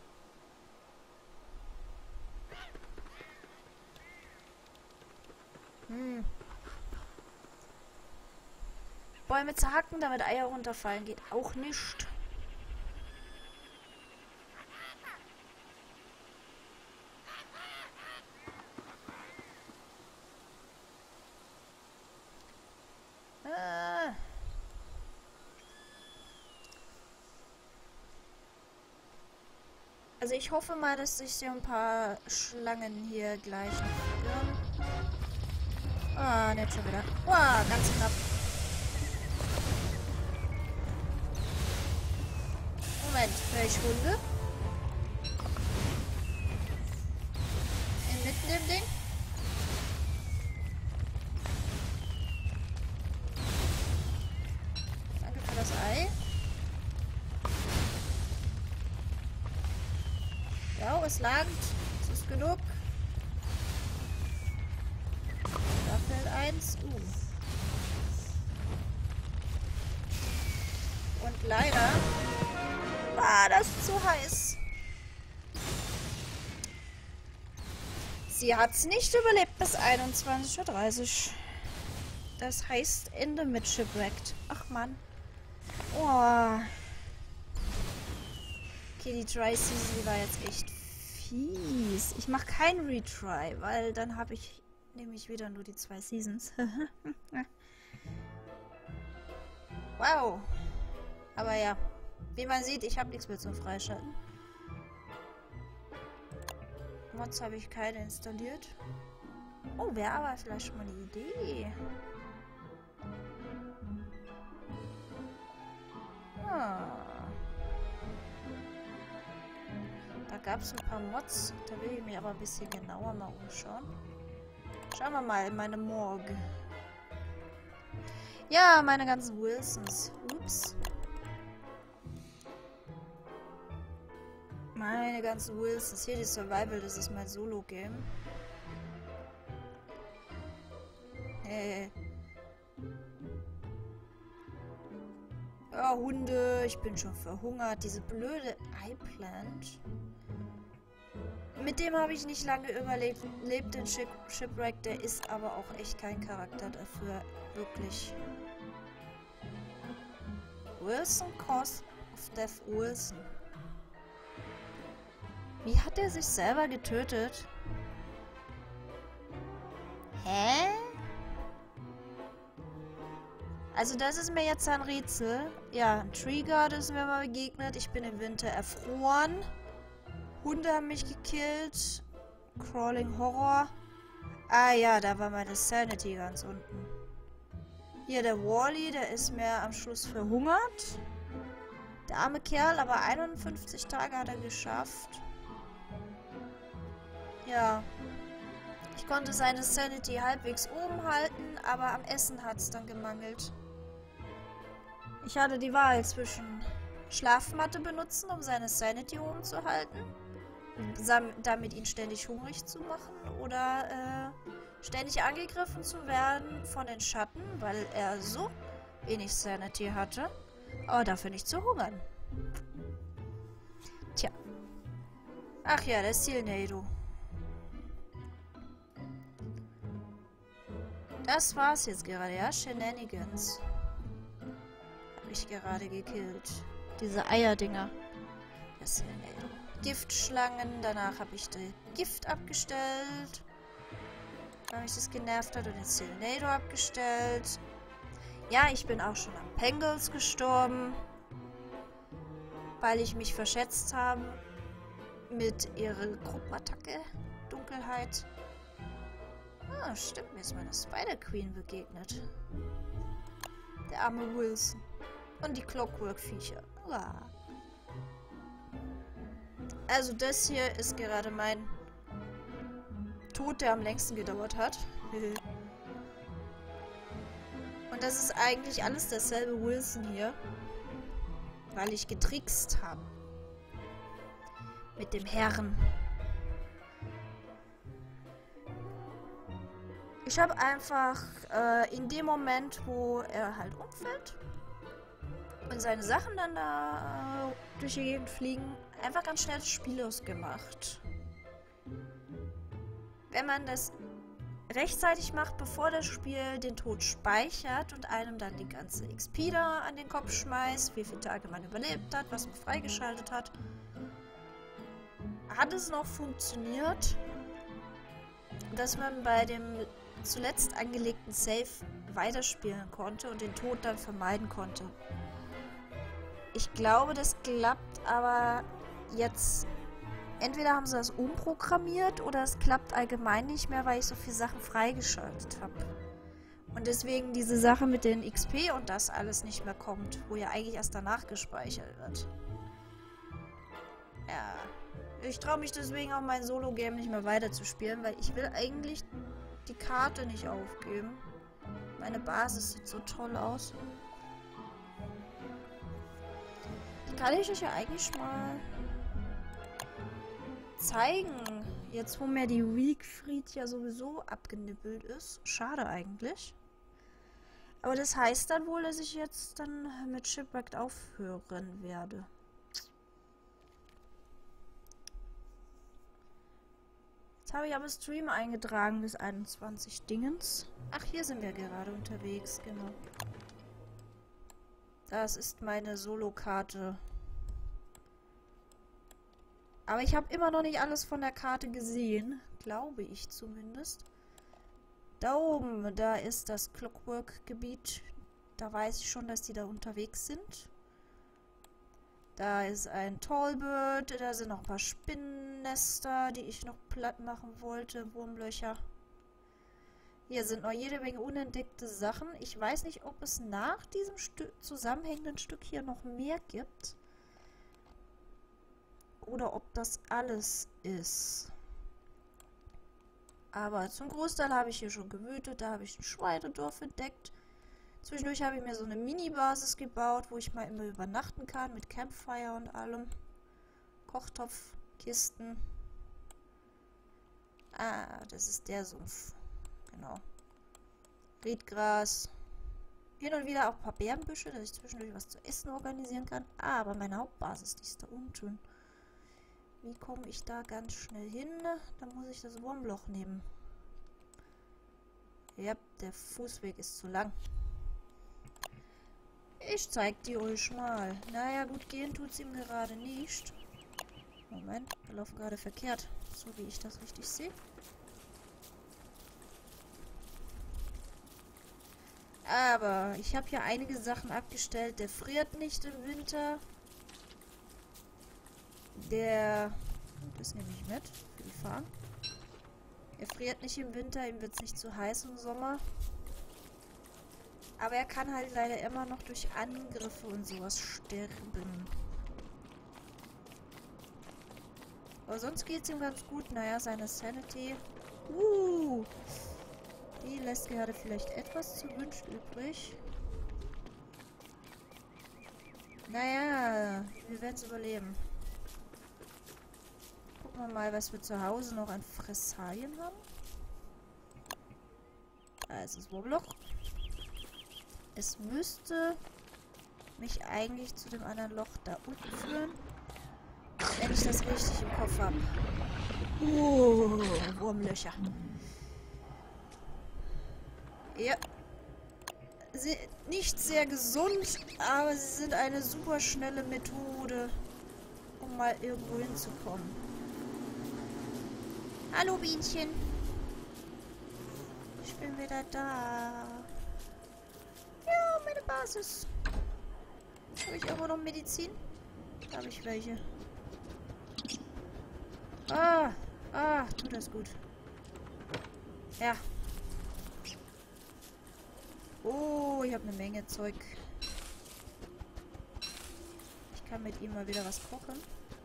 Bäume zerhacken, damit Eier runterfallen, geht auch nicht. Also ich hoffe mal, dass sich so ein paar Schlangen hier gleich noch verirren. Ah, nicht schon wieder. Wow, ganz knapp. Moment, höre ich Hunde? Inmitten dem Ding? Danke für das Ei. Ja, es langt. Es ist genug. Da fällt eins. Und leider war das zu heiß. Sie hat es nicht überlebt bis 21:30 Uhr. Das heißt Ende mit Shipwrecked. Ach Mann. Oh. Okay, die Dry Season, die war jetzt echt fies. Ich mache keinen Retry, weil dann habe ich nämlich wieder nur die 2 Seasons. Wow. Aber ja, wie man sieht, ich habe nichts mehr zum Freischalten. Mods habe ich keine installiert. Oh, wäre aber vielleicht schon mal eine Idee. Da gab es ein paar Mods. Da will ich mich aber ein bisschen genauer mal umschauen. Schauen wir mal in meine Morgue. Ja, meine ganzen Wilsons. Ups. Meine ganzen Wilsons. Hier die Survival, das ist mein Solo-Game. Ja, Hunde, ich bin schon verhungert. Diese blöde iPlant. Mit dem habe ich nicht lange überlebt. Lebt in Shipwreck, der ist aber auch echt kein Charakter dafür. Wirklich. Wilson Cause of Death Wilson. Wie hat er sich selber getötet? Hä? Also das ist mir jetzt ein Rätsel. Ja, ein Treeguard ist mir mal begegnet. Ich bin im Winter erfroren. Hunde haben mich gekillt. Crawling Horror. Ah ja, da war meine Sanity ganz unten. Hier der Wally, der ist mir am Schluss verhungert. Der arme Kerl, aber 51 Tage hat er geschafft. Ja. Ich konnte seine Sanity halbwegs oben halten, aber am Essen hat es dann gemangelt. Ich hatte die Wahl zwischen Schlafmatte benutzen, um seine Sanity oben zu halten, damit ihn ständig hungrig zu machen, oder ständig angegriffen zu werden von den Schatten, weil er so wenig Sanity hatte, aber dafür nicht zu hungern. Tja. Ach ja, der Silnado. Das war's jetzt gerade, ja? Shenanigans. Hab ich gerade gekillt. Diese Eierdinger. Das sind Giftschlangen. Danach habe ich das Gift abgestellt. Weil mich das genervt hat. Und den Silnado abgestellt. Ja, ich bin auch schon am Pengels gestorben. Weil ich mich verschätzt habe. Mit ihrer Gruppenattacke. Dunkelheit. Ah, stimmt, mir ist meine Spider-Queen begegnet. Der arme Wilson. Und die Clockwork-Viecher. Uah. Also das hier ist gerade mein Tod, der am längsten gedauert hat. Und das ist eigentlich alles derselbe Wilson hier. Weil ich getrickst habe. Mit dem Herrn. Ich habe einfach in dem Moment, wo er halt umfällt und seine Sachen dann da durch die Gegend fliegen, einfach ganz schnell das Spiel ausgemacht. Wenn man das rechtzeitig macht, bevor das Spiel den Tod speichert und einem dann die ganze XP da an den Kopf schmeißt, wie viele Tage man überlebt hat, was man freigeschaltet hat, hat es noch funktioniert, dass man bei dem zuletzt angelegten Save weiterspielen konnte und den Tod dann vermeiden konnte. Ich glaube, das klappt aber jetzt. Entweder haben sie das umprogrammiert oder es klappt allgemein nicht mehr, weil ich so viele Sachen freigeschaltet habe. Und deswegen diese Sache mit den XP und das alles nicht mehr kommt, wo ja eigentlich erst danach gespeichert wird. Ja. Ich traue mich deswegen auch mein Solo-Game nicht mehr weiterzuspielen, weil ich will eigentlich die Karte nicht aufgeben. Meine Basis sieht so toll aus. Die kann ich euch ja eigentlich mal zeigen. Jetzt, wo mir die Weakfried ja sowieso abgenippelt ist. Schade eigentlich. Aber das heißt dann wohl, dass ich jetzt dann mit Shipwrecked aufhören werde. Jetzt habe ich aber Stream eingetragen bis 21 Dingens. Ach, hier sind wir gerade unterwegs, genau. Das ist meine Solo-Karte. Aber ich habe immer noch nicht alles von der Karte gesehen. Glaube ich zumindest. Da oben, da ist das Clockwork-Gebiet. Da weiß ich schon, dass die da unterwegs sind. Da ist ein Tallbird. Da sind noch ein paar Spinnennester, die ich noch platt machen wollte. Wurmlöcher. Hier sind noch jede Menge unentdeckte Sachen. Ich weiß nicht, ob es nach diesem zusammenhängenden Stück hier noch mehr gibt. Oder ob das alles ist. Aber zum Großteil habe ich hier schon gewütet. Da habe ich ein Schweinedorf entdeckt. Zwischendurch habe ich mir so eine Mini-Basis gebaut, wo ich mal immer übernachten kann, mit Campfire und allem. Kochtopf, Kisten. Ah, das ist der Sumpf. Genau. Riedgras. Hin und wieder auch ein paar Bärenbüsche, dass ich zwischendurch was zu essen organisieren kann. Ah, aber meine Hauptbasis, die ist da unten. Wie komme ich da ganz schnell hin? Da muss ich das Wurmloch nehmen. Ja, der Fußweg ist zu lang. Ich zeig die euch mal. Naja, gut gehen tut's ihm gerade nicht. Moment, wir laufen gerade verkehrt. So wie ich das richtig sehe. Aber ich habe hier einige Sachen abgestellt. Der friert nicht im Winter. Das nehme ich mit für die Farm. Er friert nicht im Winter, ihm wird es nicht zu heiß im Sommer. Aber er kann halt leider immer noch durch Angriffe und sowas sterben. Aber sonst geht es ihm ganz gut. Naja, seine Sanity. Die lässt gerade vielleicht etwas zu wünschen übrig. Naja, wir werden es überleben. Gucken wir mal, was wir zu Hause noch an Fressalien haben. Da ist das Wurmloch. Es müsste mich eigentlich zu dem anderen Loch da unten führen. Wenn ich das richtig im Kopf habe. Wurmlöcher. Ja. Nicht sehr gesund, aber sie sind eine super schnelle Methode, um mal irgendwo hinzukommen. Hallo Bienchen. Ich bin wieder da. Ja, meine Basis. Habe ich irgendwo noch Medizin? Da habe ich welche. Tut das gut. Ja. Oh, ich habe eine Menge Zeug. Ich kann mit ihm mal wieder was kochen.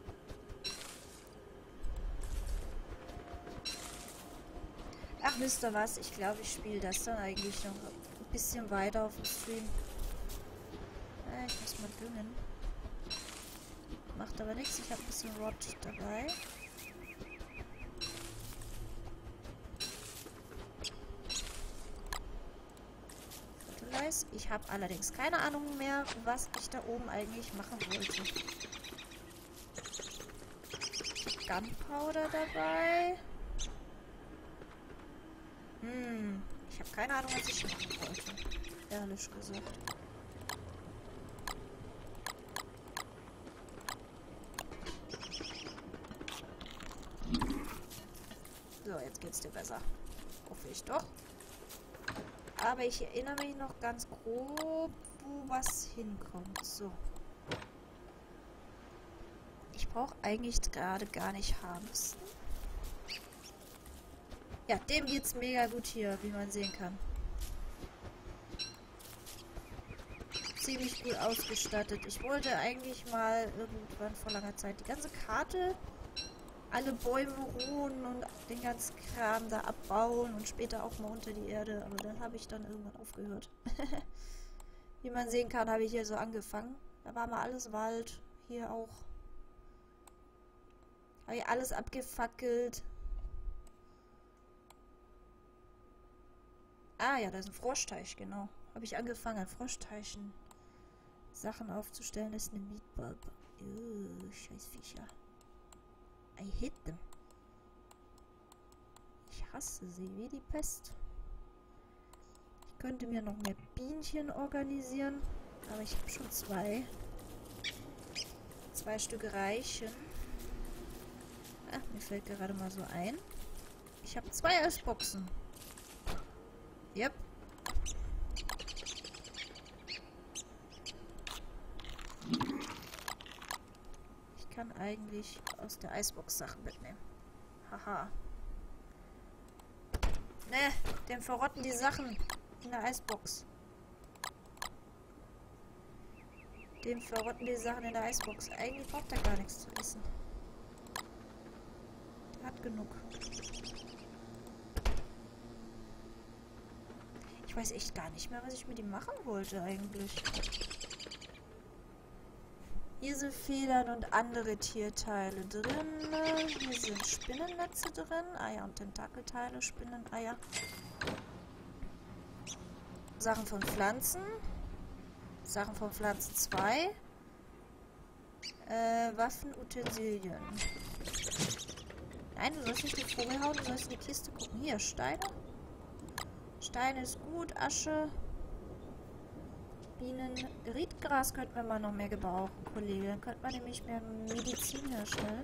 Ach, wisst ihr was? Ich glaube, ich spiele das dann eigentlich noch ein bisschen weiter auf dem Stream. Ich muss mal düngen. Macht aber nichts. Ich habe ein bisschen Rot dabei. Ich habe allerdings keine Ahnung mehr, was ich da oben eigentlich machen wollte. Ich habe Gunpowder dabei. Ich habe keine Ahnung, was ich machen wollte. Ehrlich gesagt. So, jetzt geht's dir besser. Hoffe ich doch. Aber ich erinnere mich noch ganz grob, wo was hinkommt. So. Ich brauche eigentlich gerade gar nicht hamsten. Ja, dem geht's mega gut hier, wie man sehen kann. Ziemlich gut ausgestattet. Ich wollte eigentlich mal irgendwann vor langer Zeit die ganze Karte, alle Bäume ruhen und den ganzen Kram da abbauen und später auch mal unter die Erde. Aber dann habe ich dann irgendwann aufgehört. Wie man sehen kann, habe ich hier so angefangen. Da war mal alles Wald. Hier auch. Habe ich alles abgefackelt. Ah ja, da ist ein Froschteich, genau. Habe ich angefangen, an Froschteichen Sachen aufzustellen. Das ist eine Meatbulb. Scheiß Viecher. I hate them. Ich hasse sie wie die Pest. Ich könnte mir noch mehr Bienchen organisieren. Aber ich habe schon zwei. 2 Stück reichen. Ach, mir fällt gerade mal so ein. Ich habe 2 Eisboxen. Yep. Ich kann eigentlich aus der Eisbox Sachen mitnehmen. Haha. Ne, dem verrotten die Sachen in der Eisbox. Dem verrotten die Sachen in der Eisbox. Eigentlich braucht er gar nichts zu essen. Der hat genug. Ich weiß echt gar nicht mehr, was ich mit ihm machen wollte eigentlich. Hier sind Federn und andere Tierteile drin. Hier sind Spinnennetze drin. Eier und Tentakelteile, Spinneneier. Sachen von Pflanzen. Sachen von Pflanzen 2. Waffen, Utensilien. Nein, du sollst nicht den Vogel hauen, du sollst in die Kiste gucken. Hier, Steine. Steine ist gut, Asche. Bienen. Riedgras könnten wir mal noch mehr gebrauchen, Kollege. Dann könnte man nämlich mehr Medizin herstellen.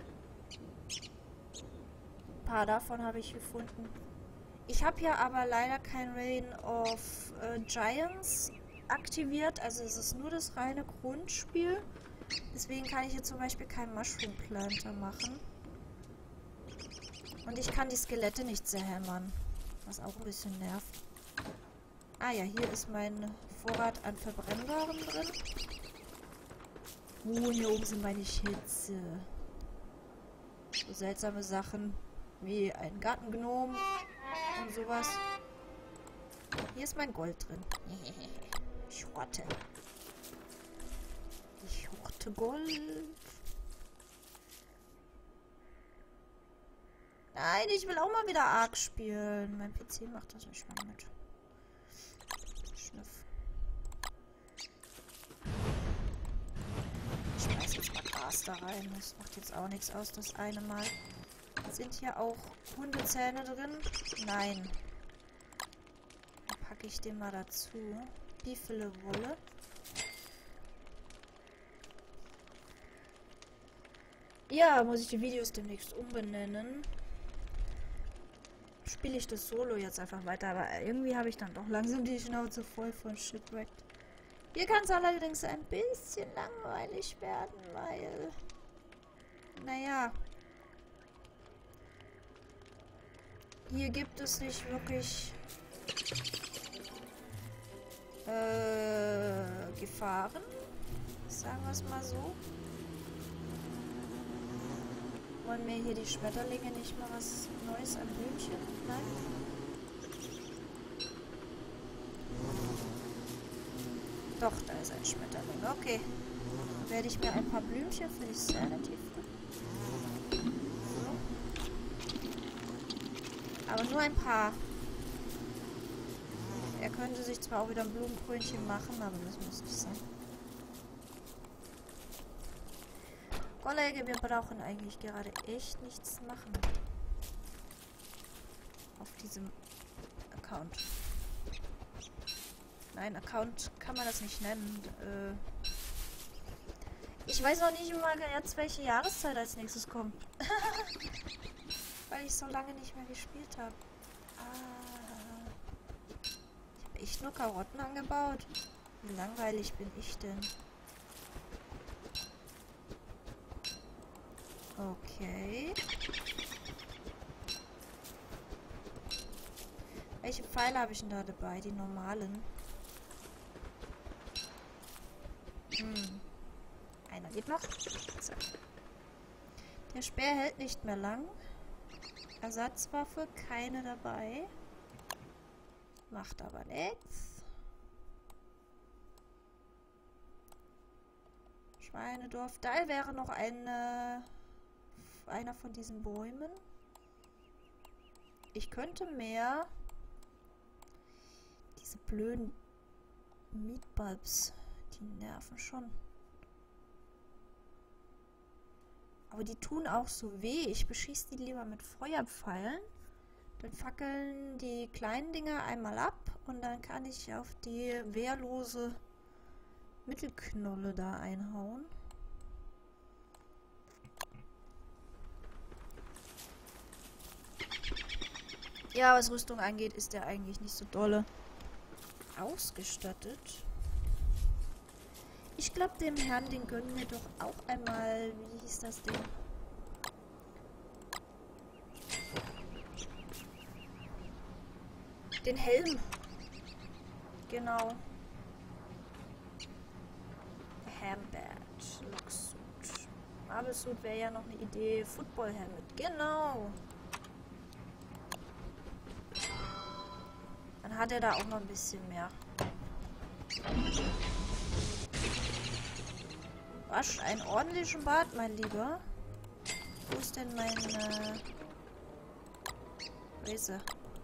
Ein paar davon habe ich gefunden. Ich habe hier aber leider kein Reign of Giants aktiviert. Also es ist nur das reine Grundspiel. Deswegen kann ich hier zum Beispiel keinen Mushroom Planter machen. Und ich kann die Skelette nicht zerhämmern. Was auch ein bisschen nervt. Ah ja, hier ist mein Vorrat an Verbrennbaren drin. Hier oben sind meine Schätze. So seltsame Sachen wie ein Gartengnom und sowas. Hier ist mein Gold drin. Ich horte. Ich horte Gold. Nein, ich will auch mal wieder Ark spielen. Mein PC macht das nicht mehr mit. Schniff. Ich schmeiß jetzt mal Gras da rein. Das macht jetzt auch nichts aus, das eine Mal. Sind hier auch Hundezähne drin? Nein. Dann packe ich den mal dazu. Bifele Wolle. Ja, muss ich die Videos demnächst umbenennen. Spiele ich das Solo jetzt einfach weiter, aber irgendwie habe ich dann doch langsam die Schnauze voll von Shipwrecked. Hier kann es allerdings ein bisschen langweilig werden, weil... Naja... Hier gibt es nicht wirklich... Gefahren. Sagen wir es mal so. Wollen mir hier die Schmetterlinge nicht mal was Neues an Blümchen? Nein? Doch, da ist ein Schmetterling. Okay. Dann werde ich mir ein paar Blümchen für die Sanity. So. Aber nur ein paar. Er könnte sich zwar auch wieder ein Blumenkrönchen machen, aber das muss nicht sein. Kollege, wir brauchen eigentlich gerade echt nichts machen. Auf diesem Account. Nein, Account kann man das nicht nennen. Ich weiß noch nicht immer jetzt, welche Jahreszeit als nächstes kommt. Weil ich so lange nicht mehr gespielt habe. Ich habe echt nur Karotten angebaut. Wie langweilig bin ich denn? Okay. Welche Pfeile habe ich denn da dabei? Die normalen. Einer geht noch. So. Der Speer hält nicht mehr lang. Ersatzwaffe, keine dabei. Macht aber nichts. Schweinedorf. Da wäre noch einer von diesen Bäumen. Ich könnte mehr diese blöden Meatbulbs, die nerven schon. Aber die tun auch so weh. Ich beschieße die lieber mit Feuerpfeilen. Dann fackeln die kleinen Dinger einmal ab und dann kann ich auf die wehrlose Mittelknolle da einhauen. Ja, was Rüstung angeht, ist der eigentlich nicht so dolle ausgestattet. Ich glaube, dem Herrn, den gönnen wir doch auch einmal, wie hieß das Ding? Den Helm. Genau. Hambert. Locksuit. Marble-Suit wäre ja noch eine Idee. Football-Helmet. Genau. Dann Dann hat er da auch noch ein bisschen mehr. Wasch einen ordentlichen Bart, mein Lieber. Wo ist denn mein Razor?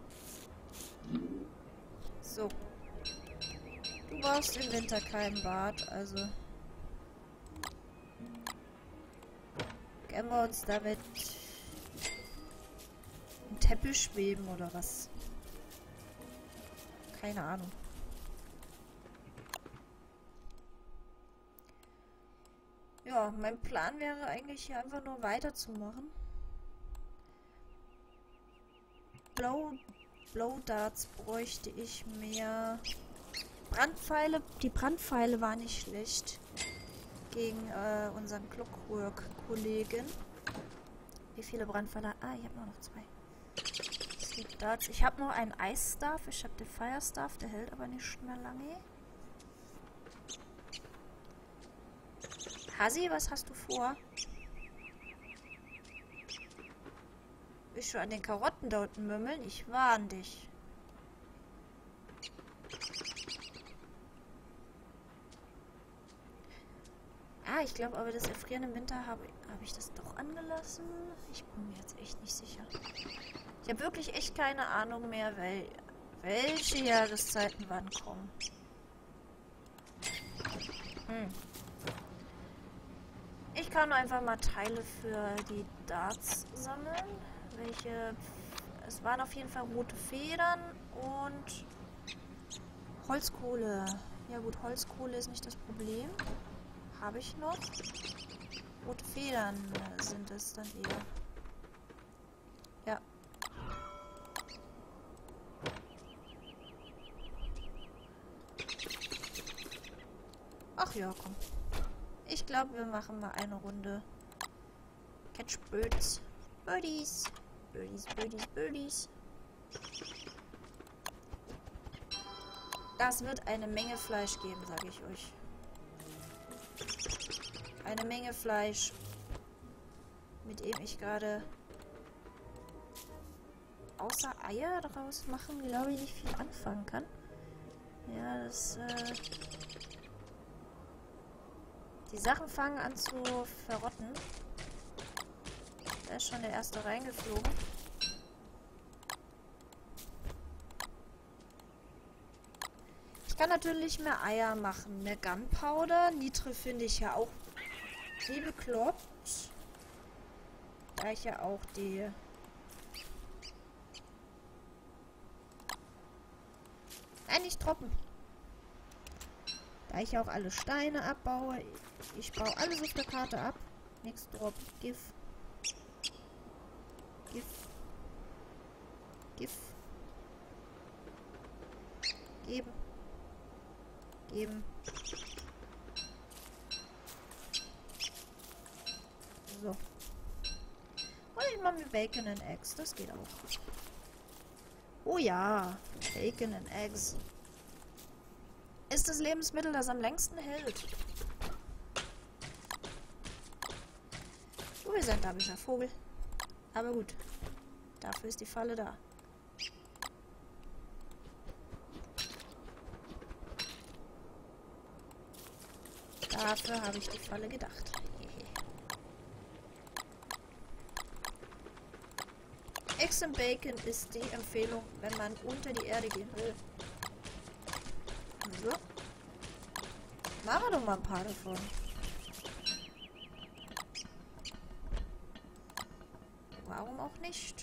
So. Du brauchst im Winter kein Bad, also können wir uns damit einen Teppich schweben oder was? Keine Ahnung. Ja, mein Plan wäre eigentlich hier einfach nur weiterzumachen. Blowdarts bräuchte ich mehr. Brandpfeile. Die Brandpfeile waren nicht schlecht. Gegen unseren Clockwork-Kollegen. Wie viele Brandpfeile? Ah, ich habe nur noch 2. Sleep Darts. Ich habe nur einen Ice Staff. Ich habe den Fire Staff. Der hält aber nicht mehr lange. Hasi, was hast du vor? Willst du an den Karotten da unten mümmeln? Ich warne dich. Ah, ich glaube aber, das Erfrieren im Winter habe ich das doch angelassen. Ich bin mir jetzt echt nicht sicher. Ich habe wirklich echt keine Ahnung mehr, welche Jahreszeiten wann kommen. Ich kann einfach mal Teile für die Darts sammeln. Es waren auf jeden Fall rote Federn und Holzkohle. Ja gut, Holzkohle ist nicht das Problem. Habe ich noch. Rote Federn sind es dann eher. Ja. Ach ja, komm. Ich glaube, wir machen mal eine Runde Catch Birds. Birdies. Birdies, Birdies, Birdies. Das wird eine Menge Fleisch geben, sage ich euch. Eine Menge Fleisch, mit dem ich gerade außer Eier daraus machen, glaube ich, nicht viel anfangen kann. Ja, die Sachen fangen an zu verrotten. Da ist schon der erste reingeflogen. Ich kann natürlich mehr Eier machen, mehr Gunpowder. Nitre finde ich ja auch wie bekloppt. Da ich ja auch die Nein, nicht droppen. Da ich ja auch alle Steine abbaue. Ich baue alles auf der Karte ab. Nichts droppen. Gif. Gif. Gif. Geben. Geben. So. Und ich mache mir Bacon and Eggs. Das geht auch. Oh ja. Bacon and Eggs. Ist das Lebensmittel, das am längsten hält. Du bist ein damischer Vogel. Aber gut. Dafür ist die Falle da. Dafür habe ich die Falle gedacht. Eggs and Bacon ist die Empfehlung, wenn man unter die Erde gehen will. So. Machen wir doch mal ein paar davon. Warum auch nicht?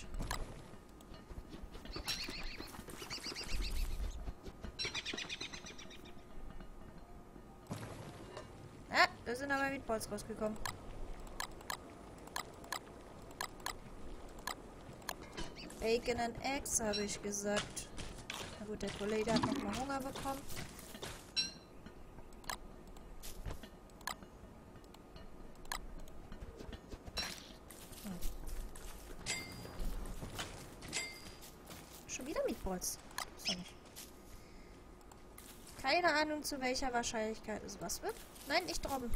Ah, da sind aber Meatballs rausgekommen. Bacon and Eggs, habe ich gesagt. Na gut, der Kollege hat noch mal Hunger bekommen. Schon wieder Meatballs. Das nicht. Keine Ahnung, zu welcher Wahrscheinlichkeit es was wird. Nein, nicht droppen.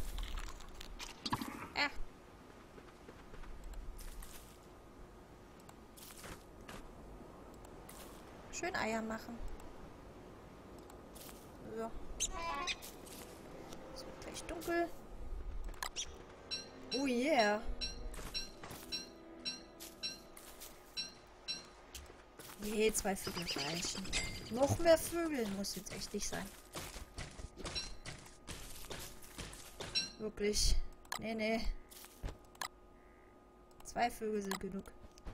Schön Eier machen. So. Es wird gleich dunkel. Oh yeah. Nee, 2 Vögel reichen. Noch mehr Vögel muss jetzt echt nicht sein. Wirklich. Nee, nee. 2 Vögel sind genug.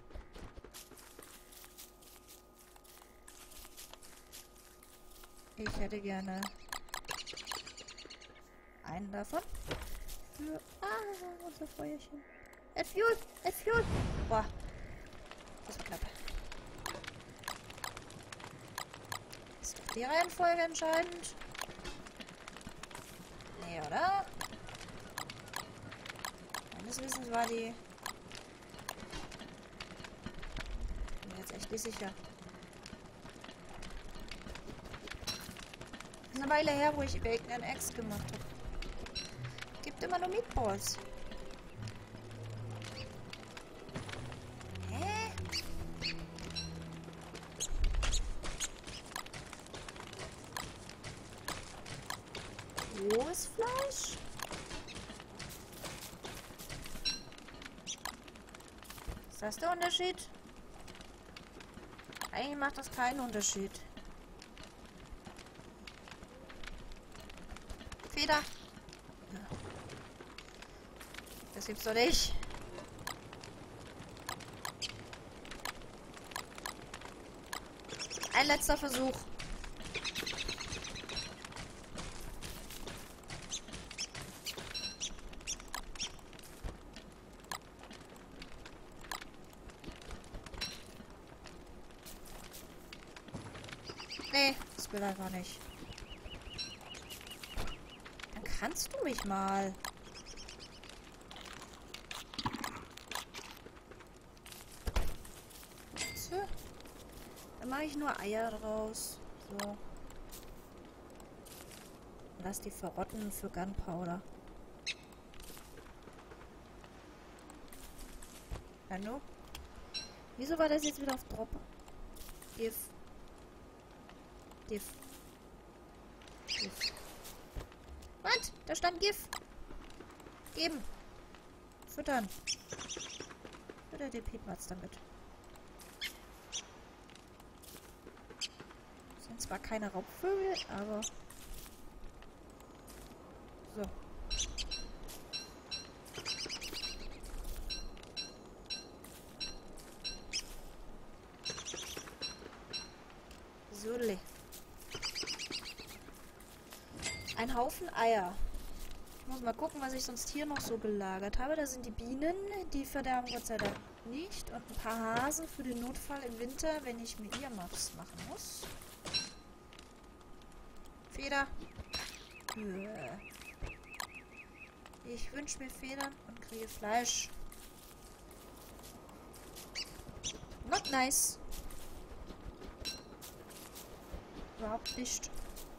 Ich hätte gerne einen davon. Für unser Feuerchen. Fuel! Fuel! Boah. Das ist knapp. Ist doch die Reihenfolge entscheidend? Nee, oder? Meines Wissens war die... Bin mir jetzt echt nicht sicher. Das ist eine Weile her, wo ich Bacon and Eggs gemacht habe. Gibt immer nur Meatballs. Hä? Rohes Fleisch? Ist das der Unterschied? Eigentlich macht das keinen Unterschied. Feder. Das gibt's doch nicht. Ein letzter Versuch. Nee, das will einfach nicht. Dann kannst du mich mal. So. Dann mache ich nur Eier draus. So. Lass die verrotten für Gunpowder. Hallo? Wieso war das jetzt wieder auf Drop? Gif. Gif. Gif. Was? Da stand Gif. Geben. Füttern. Fütter den Piepmatz damit. Sind zwar keine Raubvögel, aber... So. Sodele. Ein Haufen Eier. Ich muss mal gucken, was ich sonst hier noch so gelagert habe. Da sind die Bienen, die verderben Gott sei Dank nicht. Und ein paar Hasen für den Notfall im Winter, wenn ich mir Earmuffs machen muss. Feder. Ich wünsche mir Federn und kriege Fleisch. Not nice. Überhaupt nicht.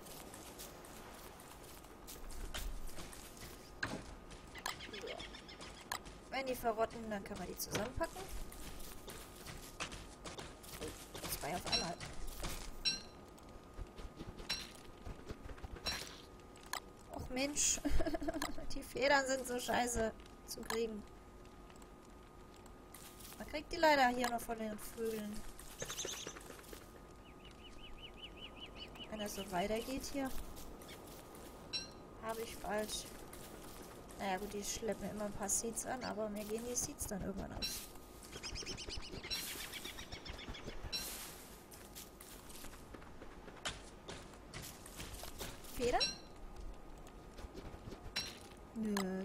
Wenn die verrotten, dann kann man die zusammenpacken. 2 auf einmal. Och Mensch. Die Federn sind so scheiße zu kriegen. Man kriegt die leider hier noch von den Vögeln. Wenn das so weitergeht hier. Habe ich falsch. Naja gut, die schleppen immer ein paar Seeds an, aber mir gehen die Seeds dann irgendwann aus. Feder? Nö.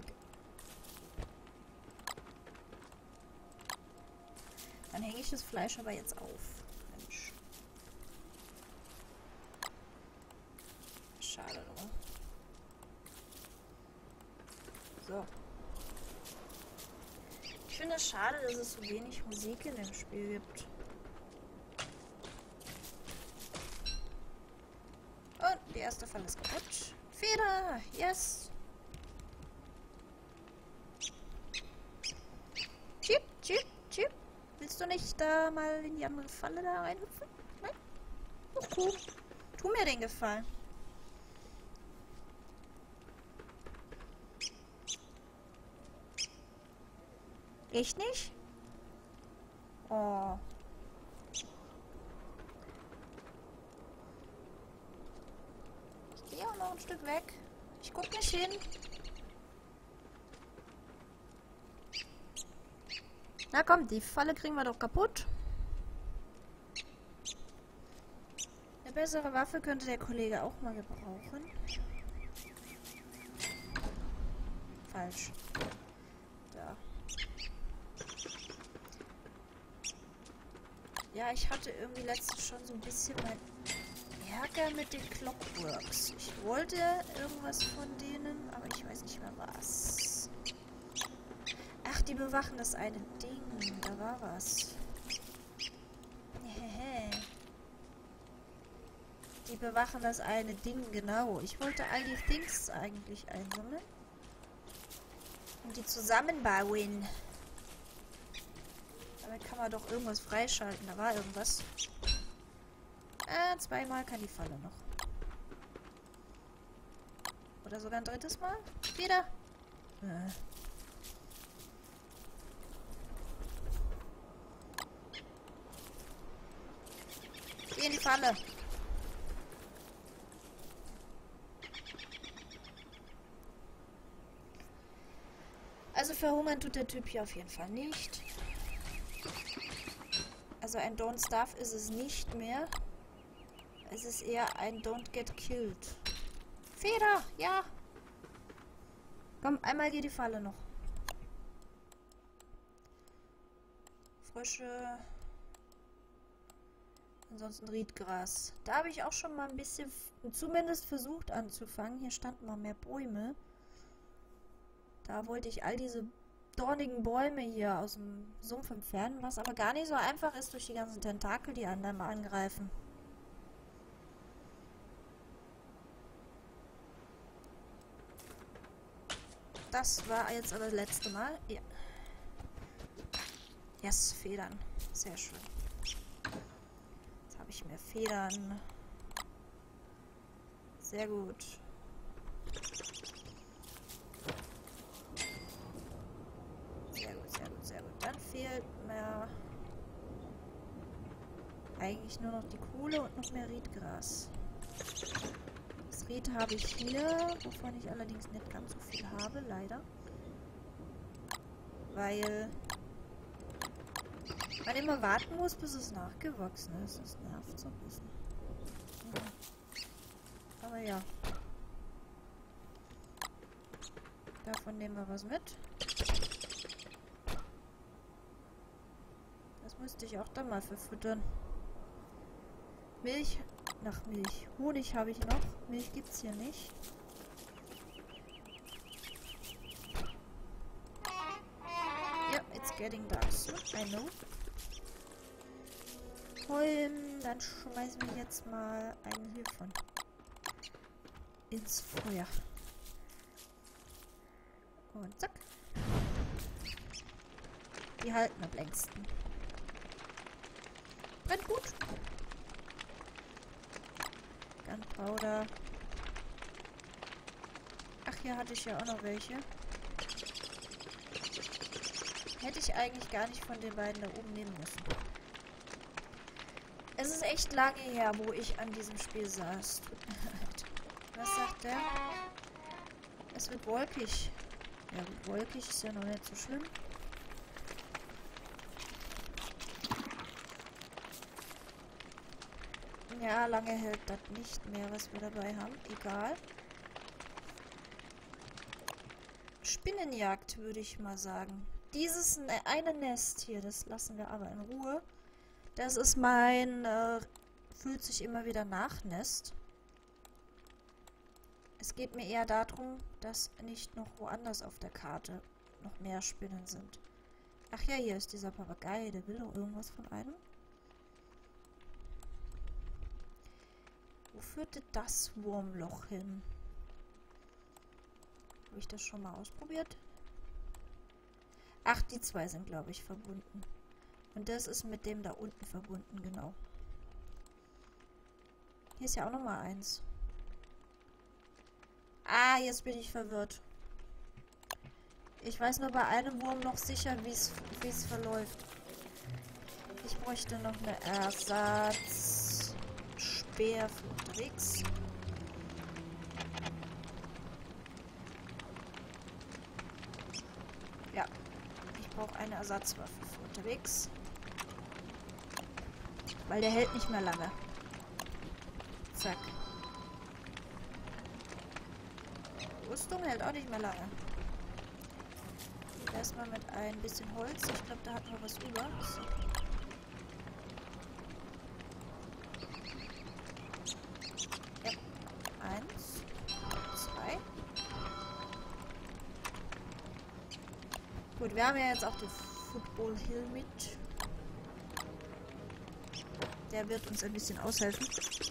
Dann hänge ich das Fleisch aber jetzt auf. Mensch. Schade drum. So. Ich finde es schade, dass es so wenig Musik in dem Spiel gibt. Und die erste Falle ist kaputt. Feder! Yes! Chip, chip, chip. Willst du nicht da mal in die andere Falle da reinhüpfen? Nein? Ach, cool. Tu mir den Gefallen. Echt nicht? Oh. Ich gehe auch noch ein Stück weg. Ich guck nicht hin. Na komm, die Falle kriegen wir doch kaputt. Eine bessere Waffe könnte der Kollege auch mal gebrauchen. Falsch. Da. Ja, ich hatte irgendwie letztens schon so ein bisschen mein Ärger mit den Clockworks. Ich wollte irgendwas von denen, aber ich weiß nicht mehr was. Ach, die bewachen das eine Ding. Da war was. Die bewachen das eine Ding, genau. Ich wollte all die Things eigentlich einsammeln. Und die zusammenbauen. Damit kann man doch irgendwas freischalten. Da war irgendwas. Zweimal kann die Falle noch. Oder sogar ein drittes Mal. Wieder. Geh in die Falle. Also verhungern tut der Typ hier auf jeden Fall nicht. Also ein Don't Starve ist es nicht mehr. Es ist eher ein Don't Get Killed. Feder, ja. Komm, einmal geht die Falle noch. Frösche. Ansonsten Riedgras. Da habe ich auch schon mal ein bisschen zumindest versucht anzufangen. Hier standen mal mehr Bäume. Da wollte ich all diese dornigen Bäume hier aus dem Sumpf entfernen, was aber gar nicht so einfach ist durch die ganzen Tentakel, die einen dann mal angreifen. Das war jetzt aber das letzte Mal. Ja. Yes, Federn. Sehr schön. Jetzt habe ich mehr Federn. Sehr gut. Sehr gut, sehr gut, sehr gut. Dann fehlt mir eigentlich nur noch die Kohle und noch mehr Riedgras. Das Ried habe ich hier, wovon ich allerdings nicht ganz so viel habe, leider. Weil man immer warten muss, bis es nachgewachsen ist. Das nervt so ein bisschen. Ja. Aber ja. Davon nehmen wir was mit. Das müsste ich auch dann mal verfüttern. Milch. Nach Milch. Honig habe ich noch. Milch gibt's hier nicht. Ja, it's getting dark soon. I know. Holm. Dann schmeißen wir jetzt mal einen hiervon ins Feuer. Und zack. Die halten am längsten. Brennt gut. Gunpowder. Ach, hier hatte ich ja auch noch welche. Hätte ich eigentlich gar nicht von den beiden da oben nehmen müssen. Es ist echt lange her, wo ich an diesem Spiel saß. Was sagt der? Es wird wolkig. Ja gut, wolkig ist ja noch nicht so schlimm. Ja, lange hält das nicht mehr, was wir dabei haben. Egal. Spinnenjagd, würde ich mal sagen. Dieses eine Nest hier, das lassen wir aber in Ruhe. Das ist mein fühlt sich immer wieder nach Nest. Es geht mir eher darum, dass nicht noch woanders auf der Karte noch mehr Spinnen sind. Ach ja, hier ist dieser Papagei, der will doch irgendwas von einem. Wo führte das Wurmloch hin? Habe ich das schon mal ausprobiert? Ach, die zwei sind, glaube ich, verbunden. Und das ist mit dem da unten verbunden, genau. Hier ist ja auch noch mal eins. Ah, jetzt bin ich verwirrt. Ich weiß nur bei einem Wurm noch sicher, wie es verläuft. Ich bräuchte noch eine Ersatzspeer für unterwegs. Ja, ich brauche eine Ersatzwaffe für unterwegs. Weil der hält nicht mehr lange. Zack. Rüstung hält auch nicht mehr lange. Erstmal mit ein bisschen Holz. Ich glaube, da hatten wir was über. So. Ja. 1, 2. Gut, wir haben ja jetzt auch den Football Hill mit. Der wird uns ein bisschen aushelfen.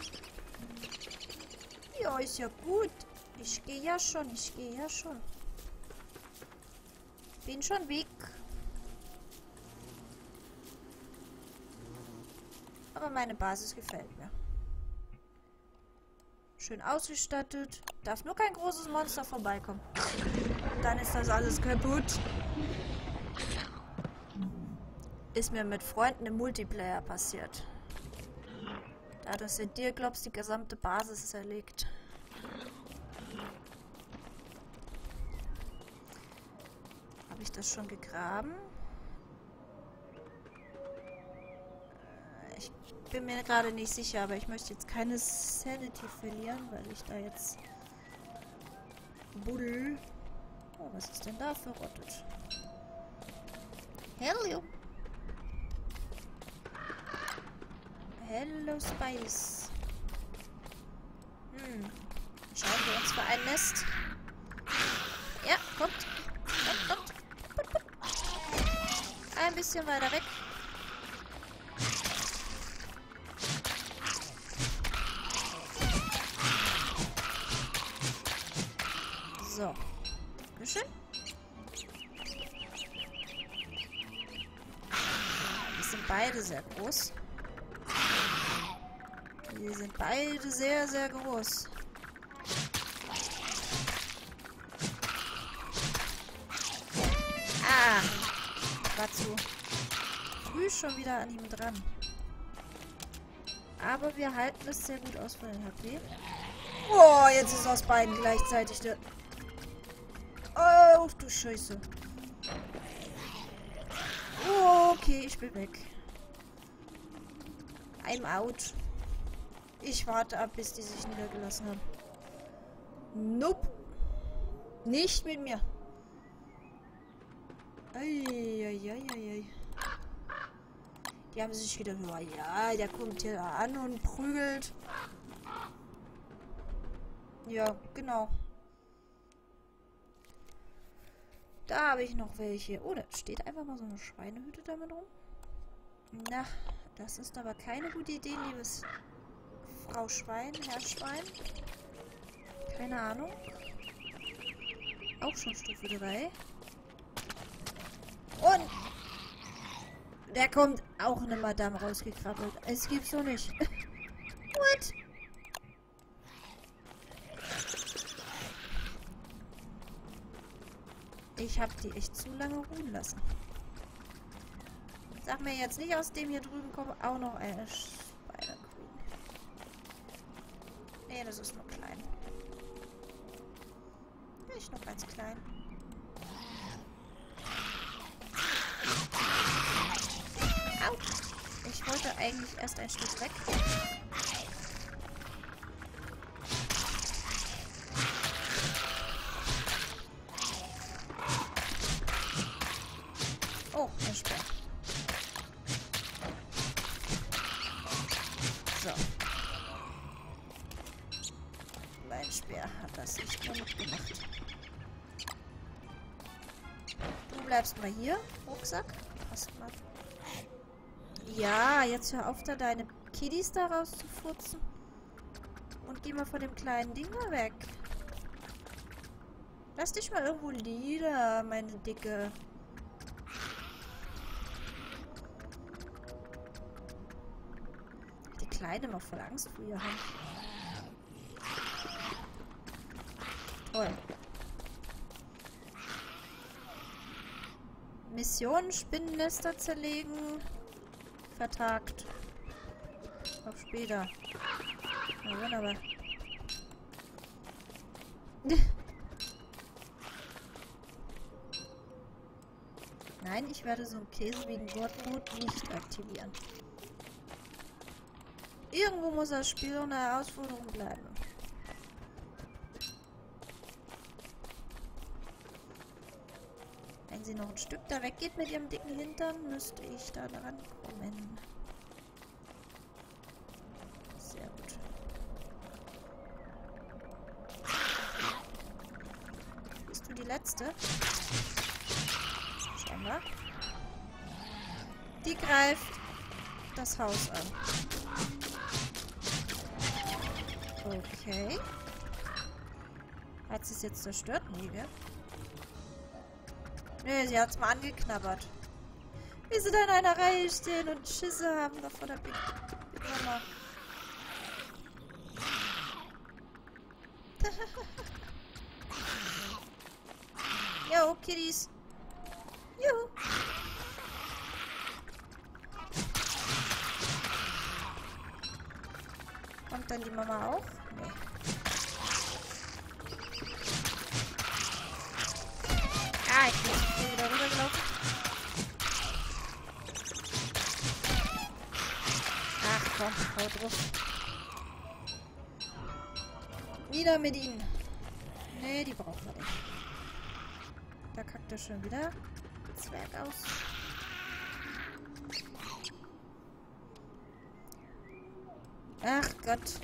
Ja, ist ja gut. Ich gehe ja schon, Bin schon weg. Aber meine Basis gefällt mir. Schön ausgestattet. Darf nur kein großes Monster vorbeikommen. Dann ist das alles kaputt. Ist mir mit Freunden im Multiplayer passiert. Da das in dir glaubst, die gesamte Basis ist erlegt. Habe ich das schon gegraben? Ich bin mir gerade nicht sicher, aber ich möchte jetzt keine Sanity verlieren, weil ich da jetzt buddel. Oh, was ist denn da verrottet? Hello! Hello, Spice. Schauen wir uns für ein Nest. Ja, kommt. Kommt. Ein bisschen weiter weg. So. Dankeschön. Die sind beide sehr groß. Die sind beide sehr, sehr groß. Ah! Ich war zu früh schon wieder an ihm dran. Aber wir halten es sehr gut aus von den HP. Oh, jetzt ist aus beiden gleichzeitig der... Oh, du Scheiße. Oh, okay, ich bin weg. I'm out. Ich warte ab, bis die sich niedergelassen haben. Nope. Nicht mit mir. Eieieiei. Die haben sich wieder... Ja, der kommt hier an und prügelt. Ja, genau. Da habe ich noch welche. Oh, da steht einfach mal so eine Schweinehütte damit rum. Na, das ist aber keine gute Idee, liebes Frau Schwein, Herr Schwein. Keine Ahnung. Auch schon Stufe 3. Und der kommt auch eine Madame rausgekrabbelt. Es gibt's so nicht. What? Ich habe die echt zu lange ruhen lassen. Sag mir jetzt nicht, aus dem hier drüben kommt auch noch eine Spider Queen. Nee, das ist nur klein. Nicht noch ganz klein. Au! Ich wollte eigentlich erst ein Stück weg. Oh, ein Speer. So. Mein Speer hat das nicht genug gemacht. Du bleibst mal hier, Rucksack. Passt mal. Ja, jetzt hör auf, da deine Kiddies da rauszufutzen. Und geh mal von dem kleinen Ding mal weg. Lass dich mal irgendwo nieder, meine Dicke. Die Kleine mal voll Angst vor ihr haben. Toll. Mission Spinnennester zerlegen. Vertagt. Auf später. Ja, wunderbar. Nein, ich werde so einen Käse wie den Wortmut nicht aktivieren. Irgendwo muss das Spiel eine Herausforderung bleiben. Wenn sie noch ein Stück da weggeht mit ihrem dicken Hintern, müsste ich da dran kommen. Sehr gut. Bist du die Letzte? Scheinbar. Die greift das Haus an. Okay. Hat sie es jetzt zerstört? Nee, gell? Nee, sie hat es mal angeknabbert. Wie sie da in einer Reihe stehen und Schisse haben da vor der Big Mama. Jo, Kiddies. Juhu. Kommt dann die Mama auch? Nee. Ah, ich bin zu früh wieder rübergelaufen. Ach komm, hau drauf. Wieder mit ihnen. Nee, die brauchen wir nicht. Da kackt er schon wieder. Zwerg aus. Ach Gott.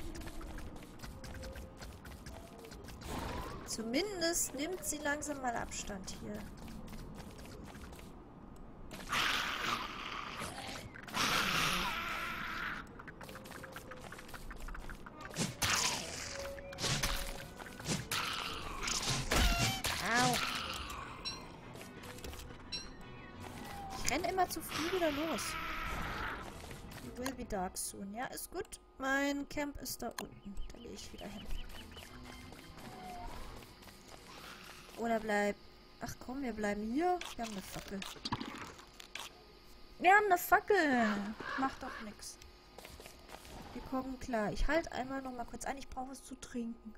Zumindest nimmt sie langsam mal Abstand hier. Au. Ich renne immer zu früh wieder los. Will be dark soon. Ja, ist gut. Mein Camp ist da unten. Da gehe ich wieder hin. Oder bleib... Ach komm, wir bleiben hier. Wir haben eine Fackel. Wir haben eine Fackel. Macht doch nichts. Wir kommen klar. Ich halte einmal noch mal kurz ein. Ich brauche was zu trinken.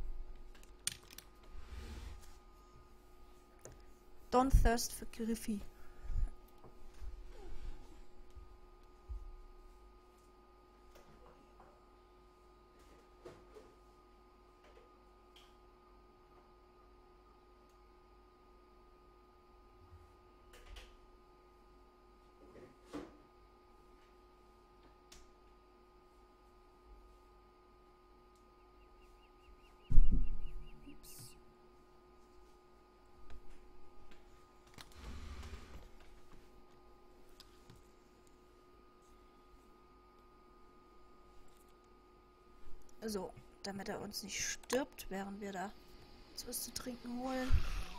Don't thirst for Griffy. So, damit er uns nicht stirbt, während wir da uns was zu trinken holen.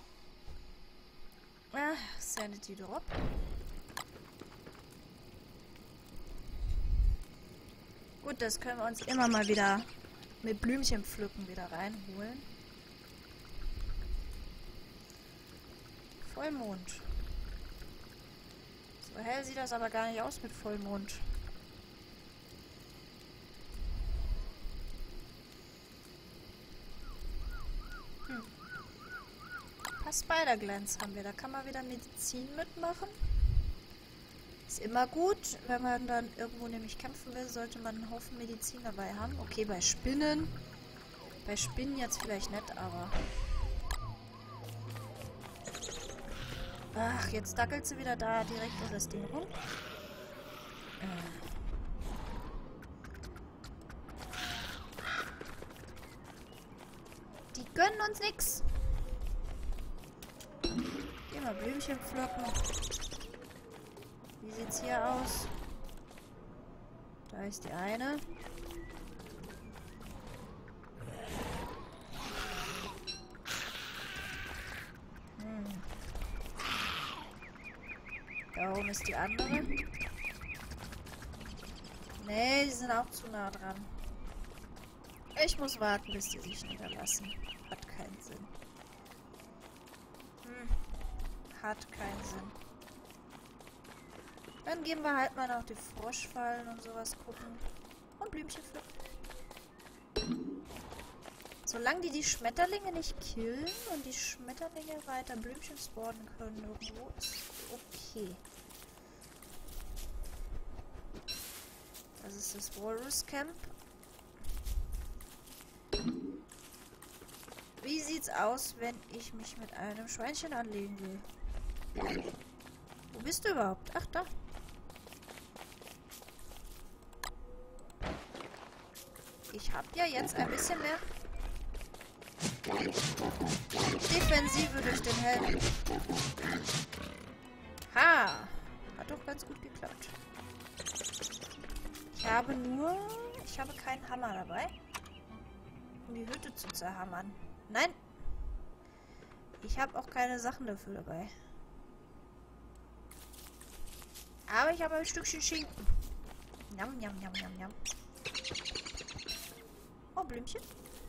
Ah, Sanity Drop. Gut, das können wir uns immer mal wieder mit Blümchen pflücken wieder reinholen. Vollmond. So hell sieht das aber gar nicht aus mit Vollmond. Spider-Glance haben wir. Da kann man wieder Medizin mitmachen. Ist immer gut. Wenn man dann irgendwo nämlich kämpfen will, sollte man einen Haufen Medizin dabei haben. Okay, bei Spinnen. Bei Spinnen jetzt vielleicht nicht, aber... Ach, jetzt dackelt sie wieder da direkt um das Ding rum. Die gönnen uns nix. Gehen wir Blümchen pflücken. Wie sieht's hier aus? Da ist die eine. Da oben ist die andere. Nee, die sind auch zu nah dran. Ich muss warten, bis die sich niederlassen. Hat keinen Sinn. Hat keinen Sinn. Dann gehen wir halt mal noch die Froschfallen und sowas gucken. Und Blümchen pflücken. Solange die Schmetterlinge nicht killen und die Schmetterlinge weiter Blümchen spawnen können irgendwo, ist okay. Das ist das Walrus Camp. Wie sieht's aus, wenn ich mich mit einem Schweinchen anlegen will? Wo bist du überhaupt? Ach, da. Ich habe ja jetzt ein bisschen mehr Defensive durch den Helm. Ha! Hat doch ganz gut geklappt. Ich habe keinen Hammer dabei, um die Hütte zu zerhammern. Nein! Ich habe auch keine Sachen dafür dabei. Aber ich habe ein Stückchen Schinken. Njam, njam, njam, njam, njam. Oh, Blümchen.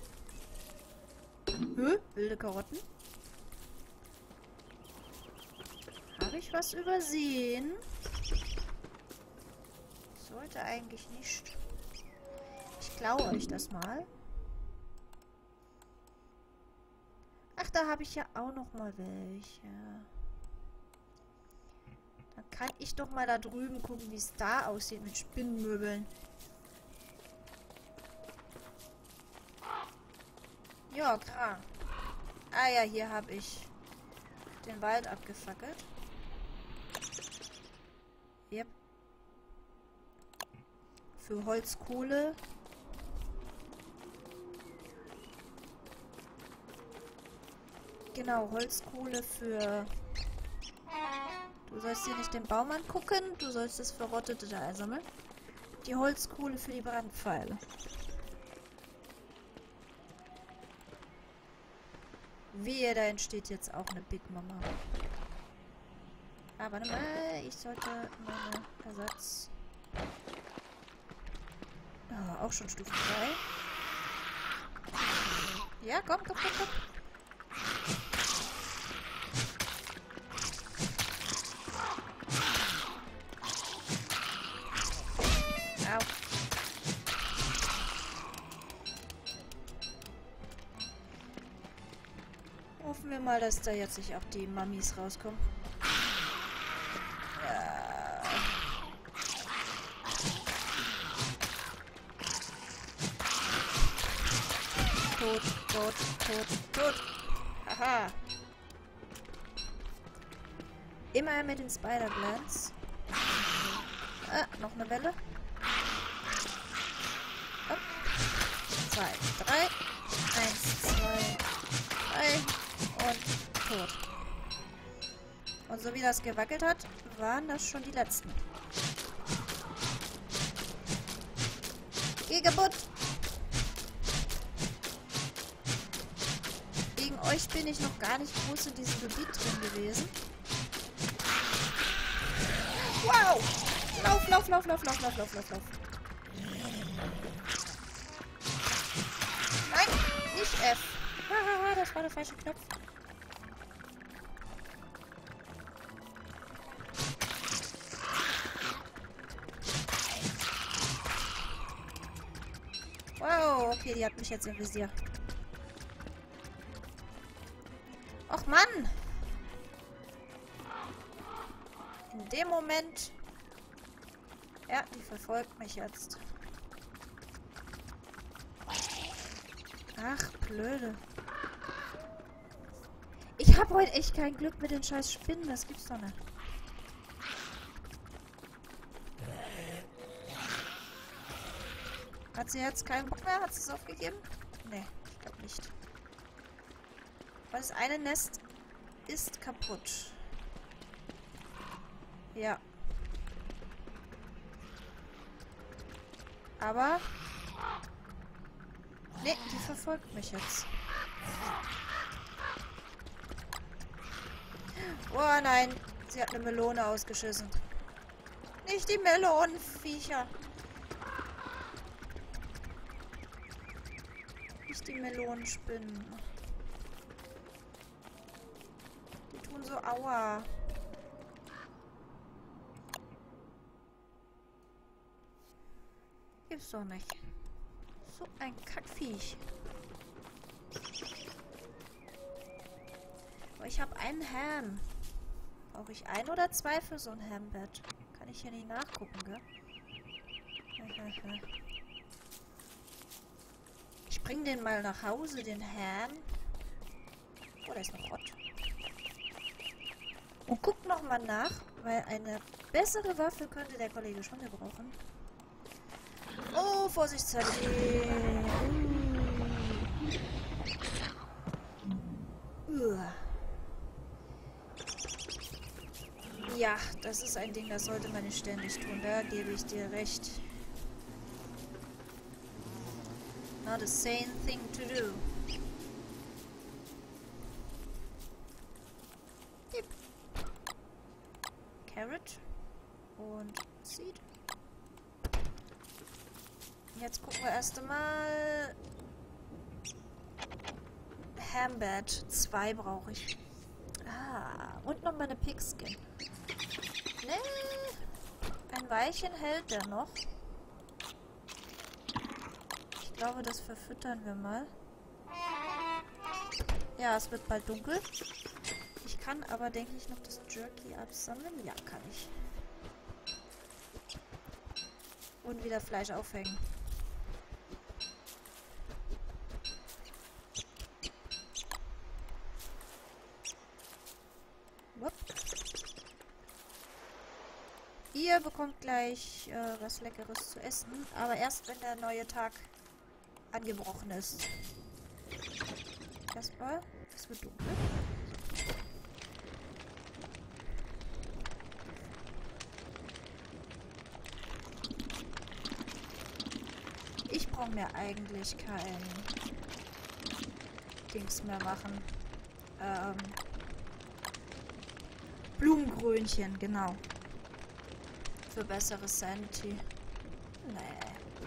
Wilde Karotten. Habe ich was übersehen? Sollte eigentlich nicht. Ich klaue euch das mal. Ach, da habe ich ja auch noch mal welche. Dann kann ich doch mal da drüben gucken, wie es da aussieht mit Spinnenmöbeln. Ja, klar. Ah ja, hier habe ich den Wald abgefackelt. Yep. Für Holzkohle. Genau, Holzkohle für... Du sollst dir nicht den Baum angucken, du sollst das Verrottete da einsammeln. Die Holzkohle für die Brandpfeile. Wehe, da entsteht jetzt auch eine Big Mama. Aber warte mal, ich sollte meine Ersatz... Oh, auch schon Stufe 3. Ja, komm, komm, komm, komm. Au. Hoffen wir mal, dass da jetzt nicht auch die Mamis rauskommen. Ja. Tot, tot, tot, tot. Aha. Immer mit den Spider-Glance. Ah, noch eine Welle. Hopp. 2, 3. 1, 2, 3. Und tot. Und so wie das gewackelt hat, waren das schon die letzten. Geh kaputt! Gegen euch bin ich noch gar nicht groß in diesem Gebiet drin gewesen. Wow! Lauf, lauf, lauf, lauf, lauf, lauf, lauf, lauf, lauf. Nein, nicht F. Hahaha, das war der falsche Knopf. Wow, okay, die hat mich jetzt im Visier. Och Mann! In dem Moment... Ja, die verfolgt mich jetzt. Ach, blöde. Ich habe heute echt kein Glück mit den scheiß Spinnen. Das gibt's doch nicht. Hat sie jetzt keinen Bock mehr? Hat sie es aufgegeben? Nee, ich glaube nicht. Weil das eine Nest ist kaputt. Ja. Aber... Nee, die verfolgt mich jetzt. Oh nein, sie hat eine Melone ausgeschissen. Nicht die Melonenviecher. Nicht die Melonenspinnen. Die tun so aua. gibt's doch nicht. So ein Kackviech. Aber ich habe einen Ham. Brauche ich 1 oder 2 für so ein Hambett? Kann ich hier nicht nachgucken, gell? Ich bring den mal nach Hause, den Ham. Oh, der ist noch hot. Und guck nochmal nach, weil eine bessere Waffe könnte der Kollege schon gebrauchen. Oh, Vorsicht, Sandy. Ja, das ist ein Ding, das sollte man nicht ständig tun. Da gebe ich dir recht. Not a sane thing to do. Yep. Carrot und Seed. Jetzt gucken wir erst einmal. Hambett 2 brauche ich. Ah, und noch meine Pigskin. Nee, ein Weilchen hält der noch. Ich glaube, das verfüttern wir mal. Ja, es wird bald dunkel. Ich kann aber, denke ich, noch das Jerky absammeln. Ja, kann ich. Und wieder Fleisch aufhängen. Wupp. Ihr bekommt gleich was Leckeres zu essen, aber erst wenn der neue Tag angebrochen ist. Erstmal, es wird dunkel. Ich brauche mir eigentlich kein Dings mehr machen. Blumengrünchen, genau. Für bessere Sanity. Nee.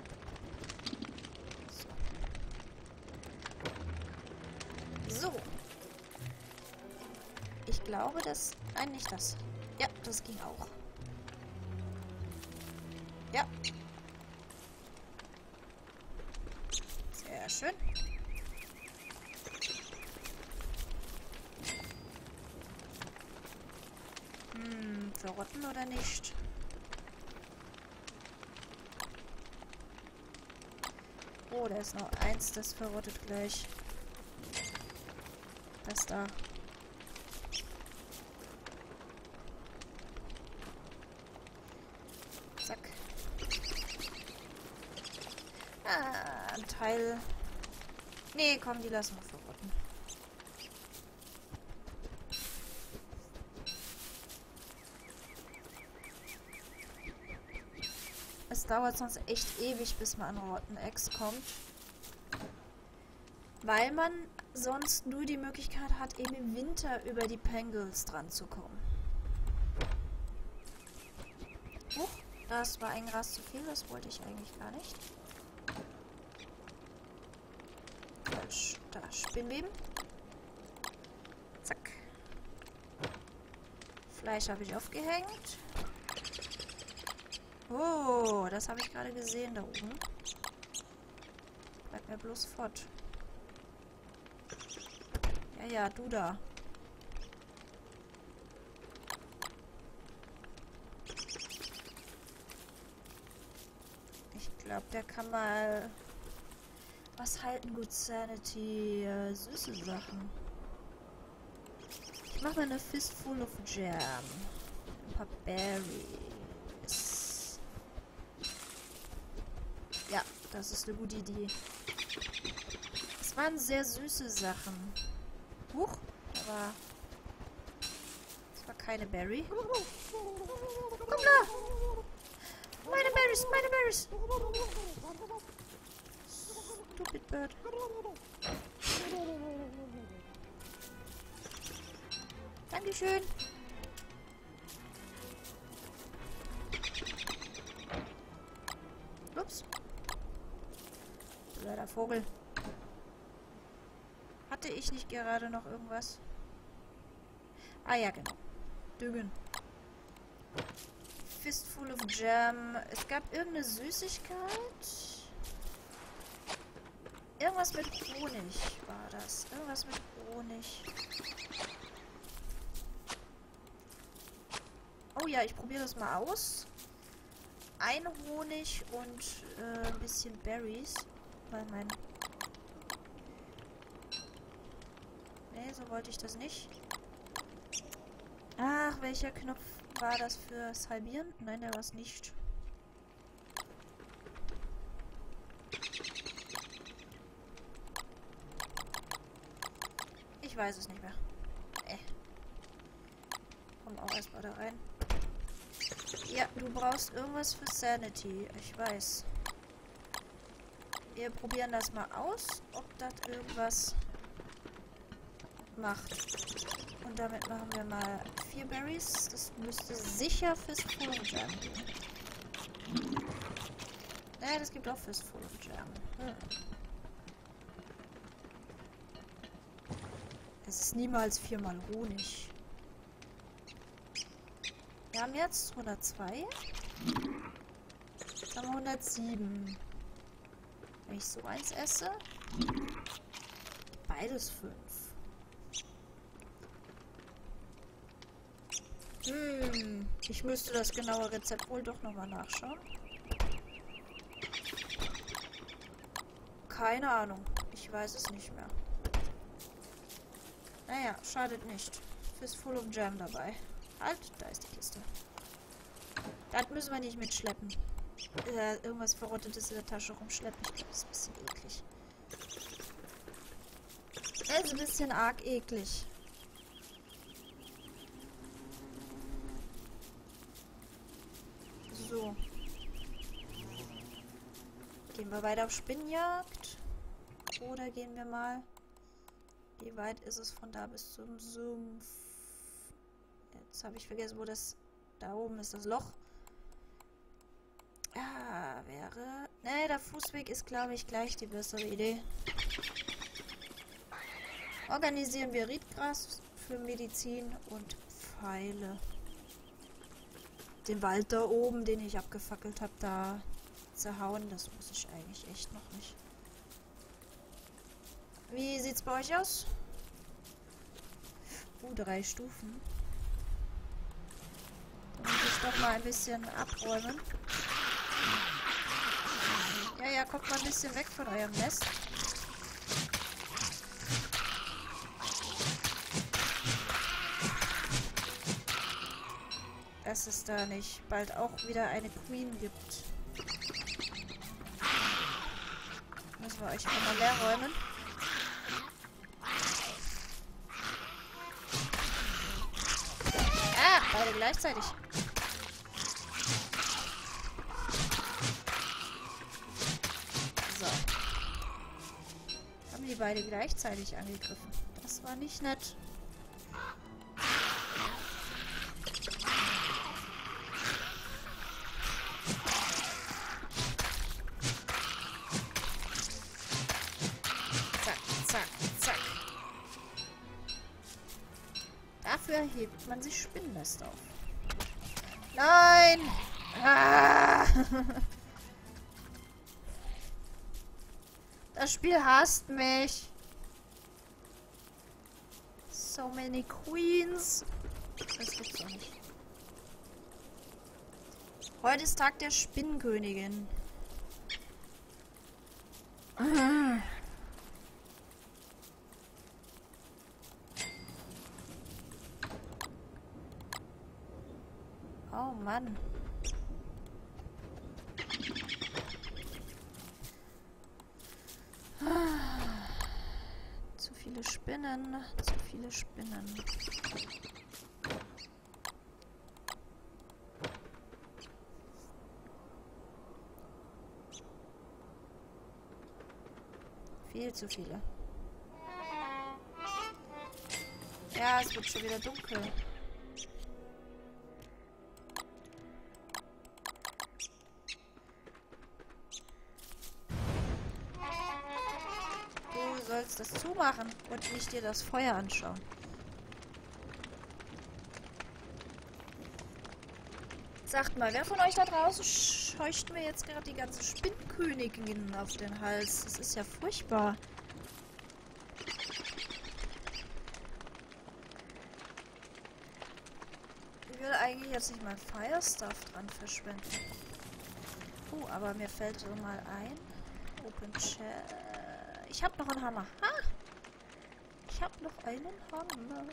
So. Ich glaube, das... Nein, nicht das. Ja, das ging auch. Ja. Sehr schön. Verrotten oder nicht? Oh, da ist noch eins, das verrottet gleich. Das da. Zack. Ah, ein Teil. Nee, komm, die lassen wir verrotten. Es dauert sonst echt ewig, bis man an Rotten Eggs kommt. Weil man sonst nur die Möglichkeit hat, eben im Winter über die Pangolins dran zu kommen. Huch, das war ein Gras zu viel, das wollte ich eigentlich gar nicht. Falsch, da, Spinnweben. Zack. Fleisch habe ich aufgehängt. Oh, das habe ich gerade gesehen da oben. Bleib mir bloß fort. Ja, ja, du da. Ich glaube, der kann mal was halten. Good Sanity. Süße Sachen. Ich mache mir eine Fistful of Jam. Ein paar Berries. Ja, das ist eine gute Idee. Es waren sehr süße Sachen. Huch, aber es war keine Berry. Komm da! Meine Berries, meine Berries! Stupid Bird. Dankeschön. Ups. Blöder Vogel. Hatte ich nicht gerade noch irgendwas? Ah ja, genau. Düngen. Fistful of Jam. Es gab irgendeine Süßigkeit. Irgendwas mit Honig war das. Irgendwas mit Honig. Oh ja, ich probiere das mal aus. Ein Honig und ein bisschen Berries. Weil mein... Nee, so wollte ich das nicht. Ach, welcher Knopf war das fürs Halbieren? Nein, der war es nicht. Ich weiß es nicht mehr. Komm auch erstmal da rein. Ja, du brauchst irgendwas für Sanity. Ich weiß. Wir probieren das mal aus, ob das irgendwas macht. Und damit machen wir mal 4 Berries. Das müsste sicher Fistful of Jam geben. Ja, das gibt auch Fistful of Jam. Es ist niemals 4-mal Honig. Wir haben jetzt 102. Jetzt haben wir 107. Wenn ich so eins esse, beides 5. Ich müsste das genaue Rezept wohl doch nochmal nachschauen. Keine Ahnung. Ich weiß es nicht mehr. Naja, schadet nicht. Fistful of Jam dabei. Halt, da ist die Kiste. Das müssen wir nicht mitschleppen. Irgendwas Verrottetes in der Tasche rumschleppen. Ich glaube, das ist ein bisschen eklig. Das ist ein bisschen arg eklig. So. Gehen wir weiter auf Spinnjagd? Oder gehen wir mal... Wie weit ist es von da bis zum Sumpf? Jetzt habe ich vergessen, wo das... Da oben ist das Loch. Ja, wäre... Ne, der Fußweg ist, glaube ich, gleich die bessere Idee. Organisieren wir Riedgras für Medizin und Pfeile. Den Wald da oben, den ich abgefackelt habe, da zerhauen, das muss ich eigentlich echt noch nicht. Wie sieht's bei euch aus? 3 Stufen. Dann muss ich doch mal ein bisschen abräumen. Ja, kommt mal ein bisschen weg von eurem Nest. Dass es da nicht bald auch wieder eine Queen gibt. Müssen wir euch mal leer räumen. Ah, beide gleichzeitig. So. Haben die beide gleichzeitig angegriffen. Das war nicht nett. Dafür hebt man sich Spinnennester auf. Nein! Ah! Das Spiel hasst mich. So many Queens. Das gibt's doch nicht. Heute ist Tag der Spinnenkönigin. Oh Mann. Zu viele Spinnen, zu viele Spinnen. Viel zu viele. Ja, es wird schon wieder dunkel. Du sollst das zumachen und nicht dir das Feuer anschauen. Sagt mal, wer von euch da draußen scheucht mir jetzt gerade die ganze Spinnkönigin auf den Hals? Das ist ja furchtbar. Ich will eigentlich jetzt nicht mal Fire Stuff dran verschwenden. Oh, aber mir fällt so mal ein. Open Chat. Ich habe noch einen Hammer. Ha! Ich habe noch einen Hammer.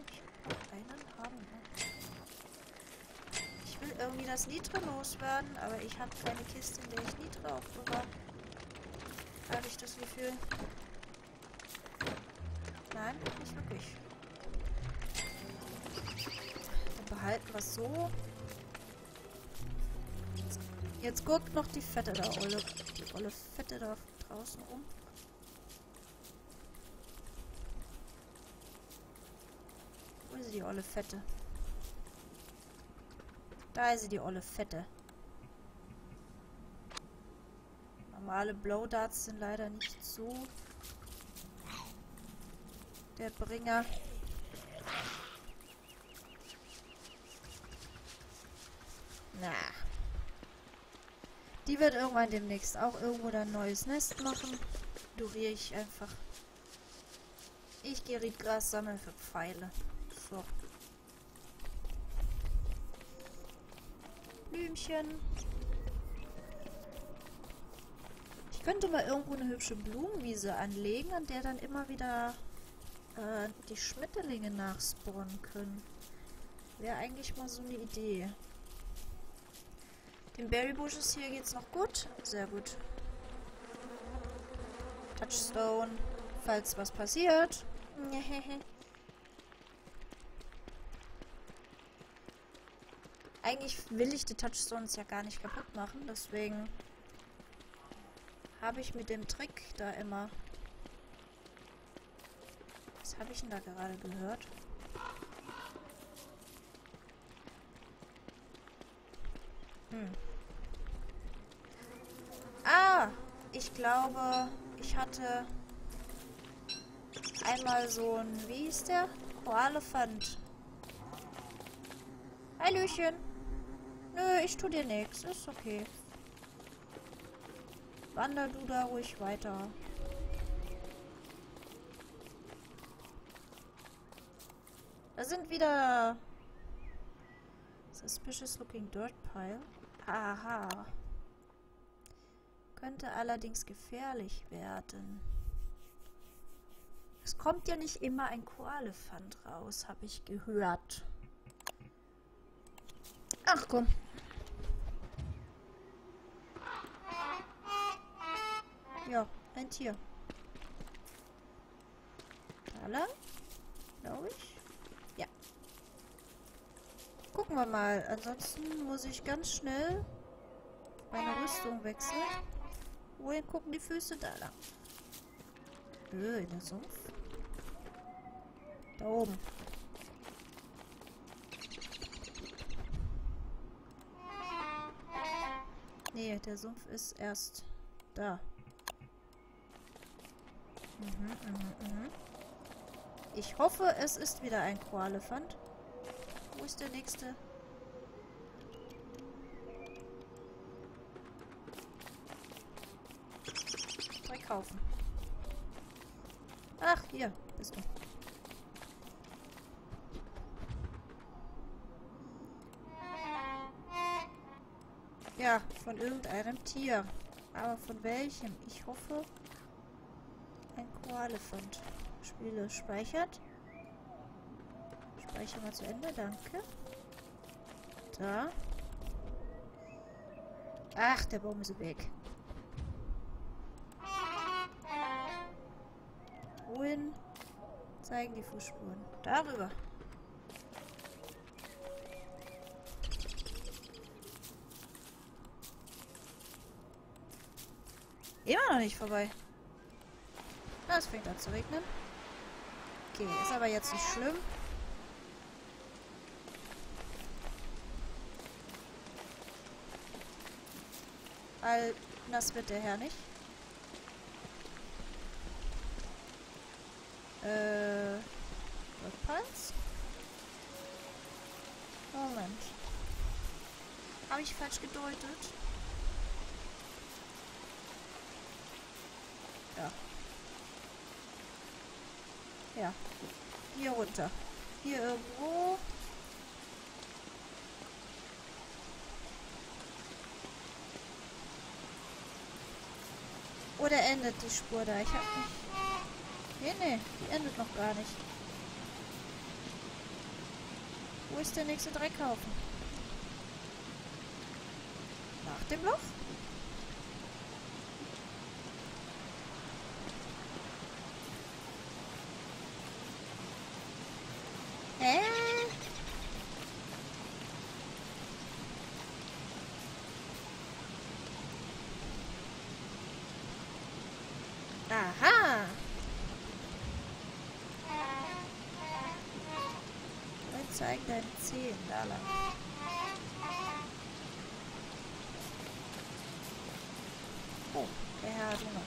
Ich will irgendwie das Nitro loswerden, aber ich habe keine Kiste, in der ich Nitro aufbewahre. Habe ich das Gefühl? Nein, nicht wirklich. Dann behalten wir es so. Jetzt guckt noch die Fette da, die olle Fette da draußen rum. Wo ist die olle Fette? Da ist sie, die olle Fette. Normale Blowdarts sind leider nicht so der Bringer. Na. Die wird irgendwann demnächst auch irgendwo ein neues Nest machen. Ignoriere ich einfach. Ich gehe Riedgras sammeln für Pfeile. So. Blümchen. Ich könnte mal irgendwo eine hübsche Blumenwiese anlegen, an der dann immer wieder die Schmetterlinge nachspawnen können. Wäre eigentlich mal so eine Idee. Den Berry Bushes hier geht's noch gut. Sehr gut. Touchstone. Falls was passiert. Eigentlich will ich die Touchstones ja gar nicht kaputt machen. Deswegen habe ich mit dem Trick da immer... Was habe ich denn da gerade gehört? Ah, ich glaube, ich hatte einmal so ein, wie hieß der? Koalefant. Hallöchen. Nö, ich tu dir nichts. Ist okay. Wander du da ruhig weiter. Da sind wieder Suspicious looking dirt pile. Aha. Könnte allerdings gefährlich werden. Es kommt ja nicht immer ein Koalefant raus, habe ich gehört. Ach komm. Ja, ein Tier. Da lang, glaube ich. Ja. Gucken wir mal. Ansonsten muss ich ganz schnell meine Rüstung wechseln. Wohin gucken die Füße? Da lang. In der Sumpf. Da oben. Nee, der Sumpf ist erst da. Ich hoffe, es ist wieder ein Koalefant. Wo ist der nächste? Kaufen. Ach, hier bist du. Ja, von irgendeinem Tier. Aber von welchem? Ich hoffe, ein Koalefant. Spiele speichert. Speichere mal zu Ende, danke. Da. Ach, der Baum ist weg. Wohin zeigen die Fußspuren? Darüber. Immer noch nicht vorbei. Na, es fängt an zu regnen. Okay, ist aber jetzt nicht schlimm. Weil nass wird der Herr nicht. Rückpals? Moment. Habe ich falsch gedeutet? Ja. Ja. Hier runter. Hier irgendwo. Oder endet die Spur da? Ich hab nicht... Nee, die endet noch gar nicht. Wo ist der nächste Dreckhaufen? Nach dem Loch? Hä? Aha! Wir zeigen deine Zehen, da lang. Oh, der Herr hat Hunger.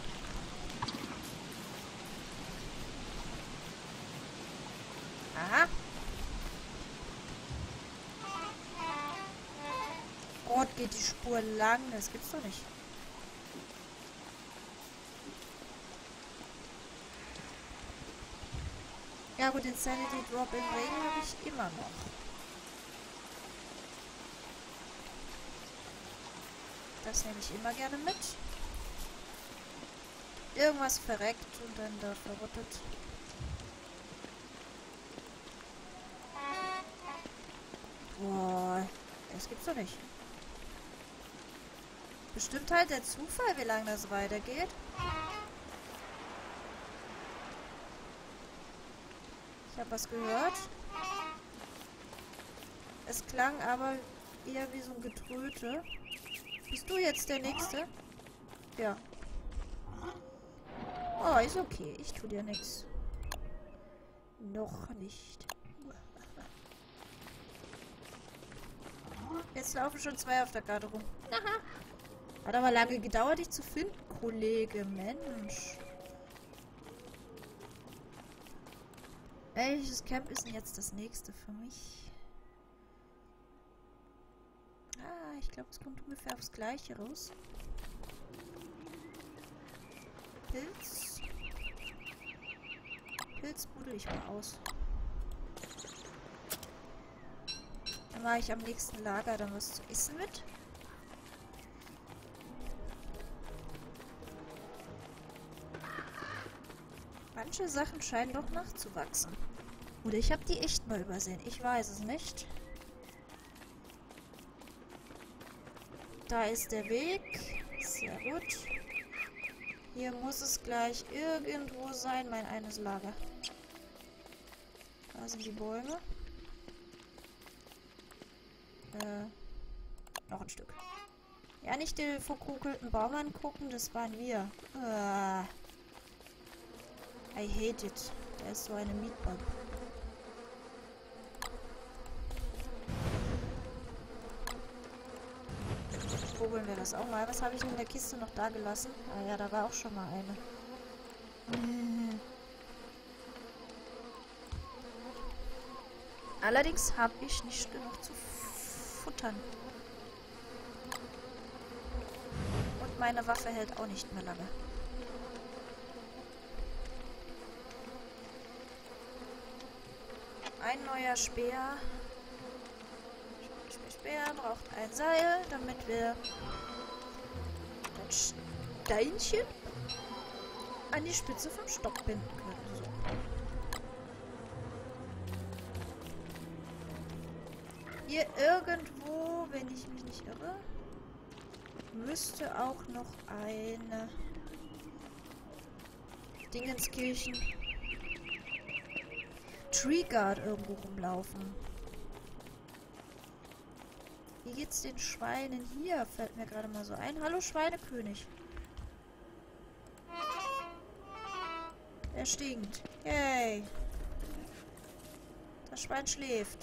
Aha! Gott, geht die Spur lang. Das gibt's doch nicht. Ja gut, den Sanity Drop im Regen habe ich immer noch. Das nehme ich immer gerne mit. Irgendwas verreckt und dann da verrottet. Boah, das gibt's doch nicht. Bestimmt halt der Zufall, wie lange das weitergeht. Ich habe was gehört. Es klang aber eher wie so ein Getröte. Bist du jetzt der Nächste? Ja. Oh, ist okay. Ich tue dir nichts. Noch nicht. Jetzt laufen schon zwei auf der Karte rum. Aha. Hat aber lange gedauert, dich zu finden, Kollege. Mensch. Welches Camp ist denn jetzt das nächste für mich? Ah, ich glaube, es kommt ungefähr aufs Gleiche raus. Pilz. Pilz buddel ich mal aus. Dann mache ich am nächsten Lager dann was zu essen mit. Manche Sachen scheinen doch nachzuwachsen. Oder ich habe die echt mal übersehen. Ich weiß es nicht. Da ist der Weg. Sehr gut. Hier muss es gleich irgendwo sein, mein eines Lager. Da sind die Bäume. Noch ein Stück. Ja, nicht den verkokelten Baum angucken, das waren wir. I hate it. Der ist so eine Meatbomb. Probieren wir das auch mal. Was habe ich in der Kiste noch da gelassen? Ah ja, da war auch schon mal eine. Allerdings habe ich nicht genug zu futtern. Und meine Waffe hält auch nicht mehr lange. Ein neuer Speer. Speer braucht ein Seil, damit wir das Steinchen an die Spitze vom Stock binden können. So. Hier irgendwo, wenn ich mich nicht irre, müsste auch noch eine Dingenskirchen Tree Guard irgendwo rumlaufen. Wie geht's den Schweinen hier? Fällt mir gerade mal so ein. Hallo Schweinekönig. Er stinkt. Yay. Das Schwein schläft.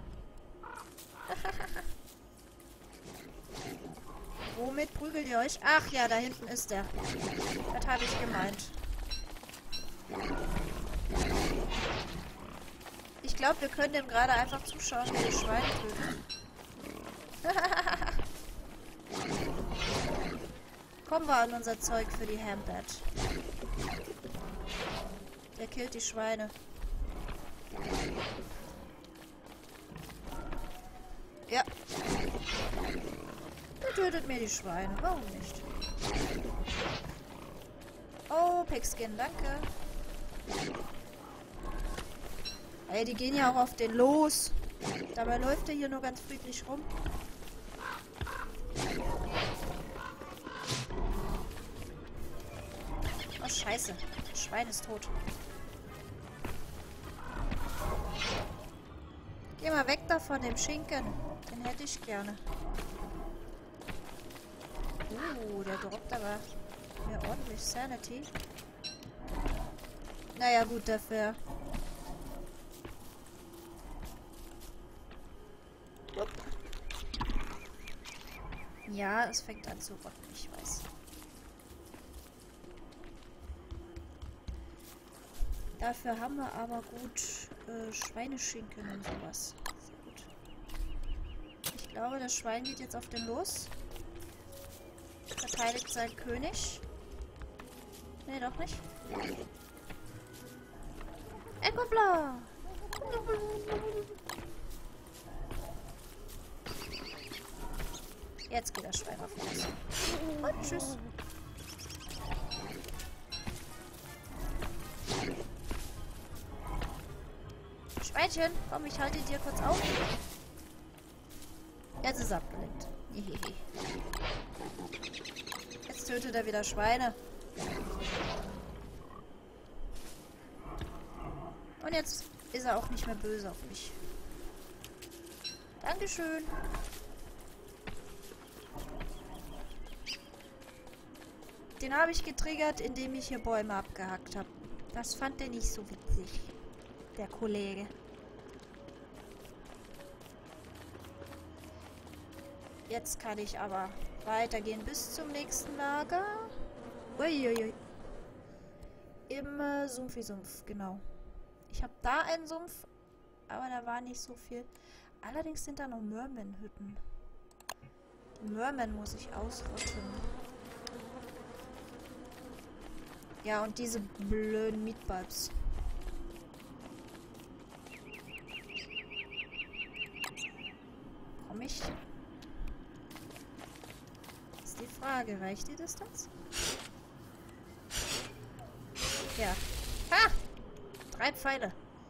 Womit prügelt ihr euch? Ach ja, da hinten ist er. Das habe ich gemeint. Ich glaube, wir können dem gerade einfach zuschauen, wie die Schweine töten. Kommen wir an unser Zeug für die Hambad. Der killt die Schweine. Ja. Der tötet mir die Schweine. Warum nicht? Oh, Pigskin, danke. Ey, die gehen ja auch auf den los. Dabei läuft er hier nur ganz friedlich rum. Oh, scheiße. Das Schwein ist tot. Geh mal weg da von dem Schinken. Den hätte ich gerne. Der droppt aber mir ordentlich Sanity. Naja, gut, dafür. Ja, es fängt an zu rotten, ich weiß. Dafür haben wir aber gut Schweineschinken und sowas. Sehr gut. Ich glaube, das Schwein geht jetzt auf den los. Verteidigt seinen König. Nee, doch nicht. Eckobler! Jetzt geht das Schwein auf los. Und tschüss. Schweinchen, komm, ich halte dir kurz auf. Jetzt ist er abgelenkt. Jetzt tötet er wieder Schweine. Und jetzt ist er auch nicht mehr böse auf mich. Dankeschön. Den habe ich getriggert, indem ich hier Bäume abgehackt habe. Das fand er nicht so witzig, der Kollege. Jetzt kann ich aber weitergehen bis zum nächsten Lager. Uiuiui. Im Sumpfi-Sumpf, genau. Ich habe da einen Sumpf, aber da war nicht so viel. Allerdings sind da noch Merman-Hütten. Die Merman muss ich ausrotten. Ja, und diese blöden Meatbulbs. Komm ich? Ist die Frage, reicht die Distanz? Ja. Ha! 3 Pfeile.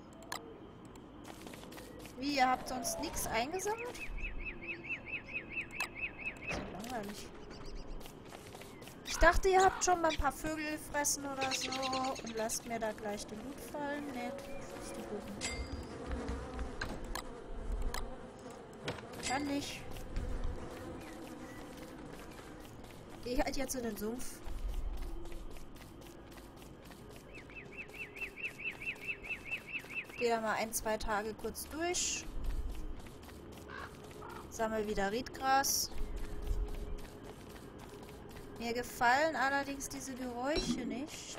Wie, ihr habt sonst nichts eingesammelt? So langweilig. Ich dachte, ihr habt schon mal ein paar Vögel gefressen oder so und lasst mir da gleich den Loot fallen. Nee, ist die Buchen. Kann nicht. Geh halt jetzt in den Sumpf. Geh da mal 1-2 Tage kurz durch. Sammel wieder Riedgras. Mir gefallen allerdings diese Geräusche nicht.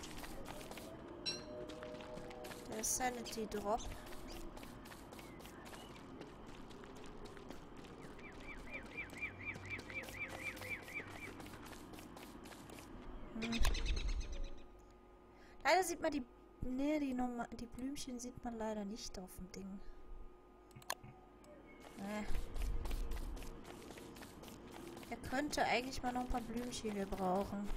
Der Sanity Drop. Leider sieht man die... Ne, die Blümchen sieht man leider nicht auf dem Ding. Er könnte eigentlich mal noch ein paar Blümchen gebrauchen.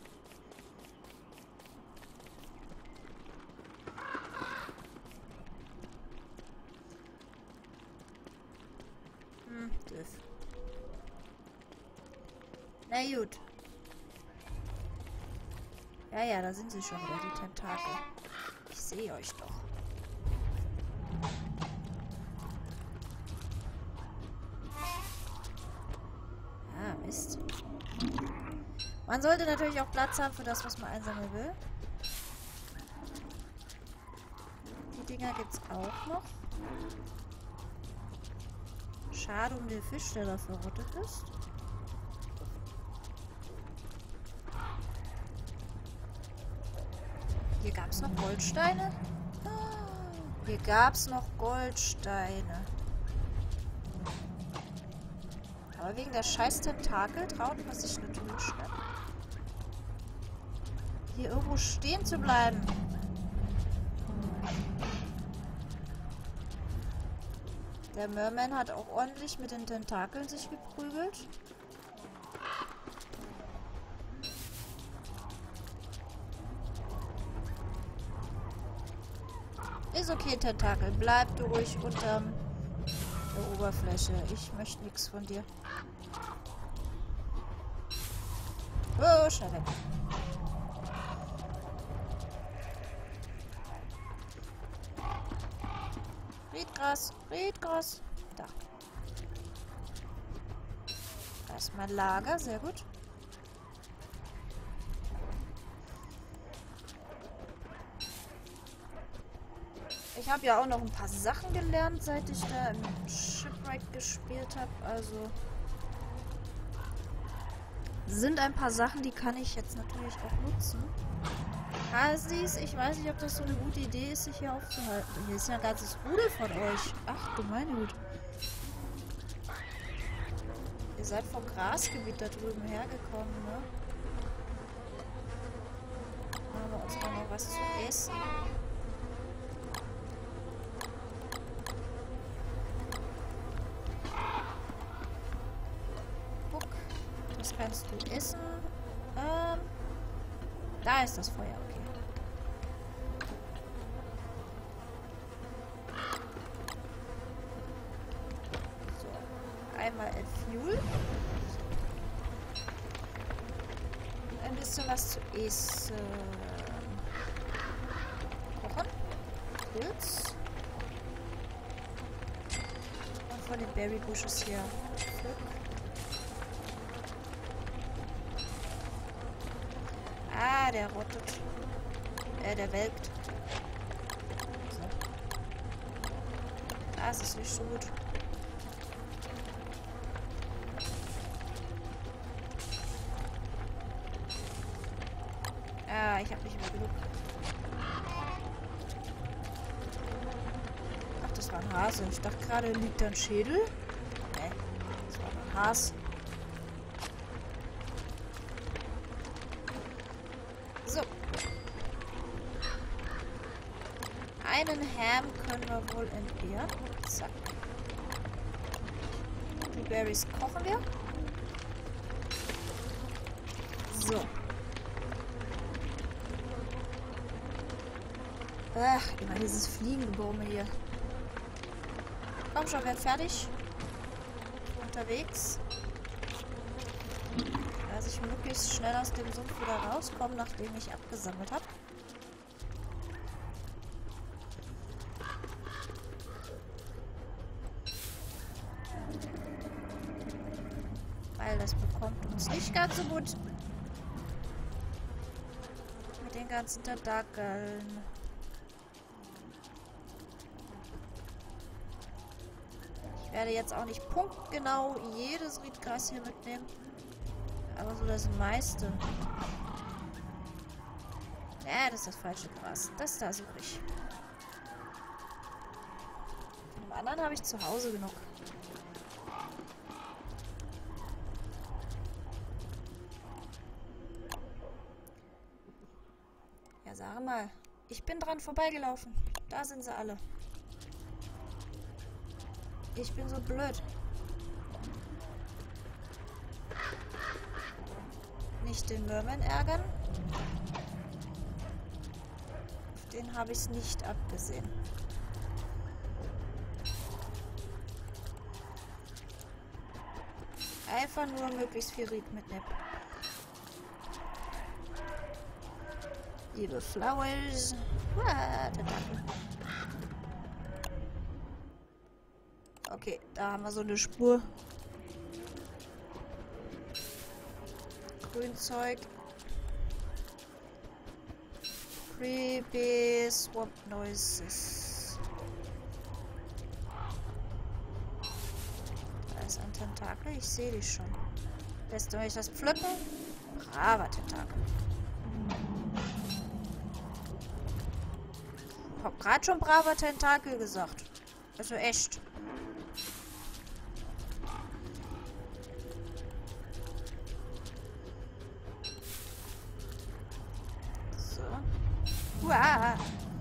Doof. Na gut. Ja, da sind sie schon wieder, die Tentakel. Ich sehe euch doch. Mist. Man sollte natürlich auch Platz haben für das, was man einsammeln will. Die Dinger gibt's auch noch. Schade um den Fisch, der da verrottet ist. Hier gab's noch Goldsteine. Hier gab's noch Goldsteine. Aber wegen der scheiß Tentakel traut man sich natürlich nicht, hier irgendwo stehen zu bleiben. Der Merman hat auch ordentlich mit den Tentakeln sich geprügelt. Ist okay, Tentakel. Bleib du ruhig unterm der Oberfläche. Ich möchte nichts von dir. Oh, schnell weg. Riedgras, Riedgras. Da. Da ist mein Lager, sehr gut. Ich habe ja auch noch ein paar Sachen gelernt, seit ich da im Shipwreck gespielt habe. Also sind ein paar Sachen, die kann ich jetzt natürlich auch nutzen. Hasis, ich weiß nicht, ob das so eine gute Idee ist, sich hier aufzuhalten. Hier ist ja ein ganzes Rudel von euch. Ach du meine Güte. Ihr seid vom Grasgebiet da drüben hergekommen, ne? Machen wir uns mal noch was zu essen. Guck, das kannst du essen. Da ist das Feuer, okay. So, einmal Fuel. Ein bisschen was zu essen. Kochen. Pilz. Und von den Berry Bushes hier. Ah, der rottet. Der welkt. So. Das ist nicht so gut. Ah, ich habe nicht mehr genug. Ach, das war ein Hase. Ich dachte gerade, liegt da ein Schädel. Nee, das war ein Hase. So. Einen Ham können wir wohl entbehren. Zack. Die Berries kochen wir. So. Ach, immer dieses Fliegengebäume hier. Komm schon, werd fertig. Unterwegs. Dass ich möglichst schnell aus dem Sumpf wieder rauskomme, nachdem ich abgesammelt habe. Weil das bekommt uns nicht ganz so gut. Mit den ganzen Tentakeln. Ich werde jetzt auch nicht punktgenau jedes Riedgras hier mitnehmen. Aber so das meiste. Ja, das ist das falsche Gras. Das da suche ich. Von dem anderen habe ich zu Hause genug. Ja, sag mal. Ich bin dran vorbeigelaufen. Da sind sie alle. Ich bin so blöd. Nicht den Merman ärgern. Auf den habe ich es nicht abgesehen. Einfach nur möglichst viel Ried mitnehmen. Liebe Flowers. Okay, da haben wir so eine Spur. Grünzeug. Creepy Swamp Noises. Da ist ein Tentakel, ich sehe die schon. Lässt du mich das pflücken? Braver Tentakel. Ich hab gerade schon braver Tentakel gesagt. Also echt. Uah.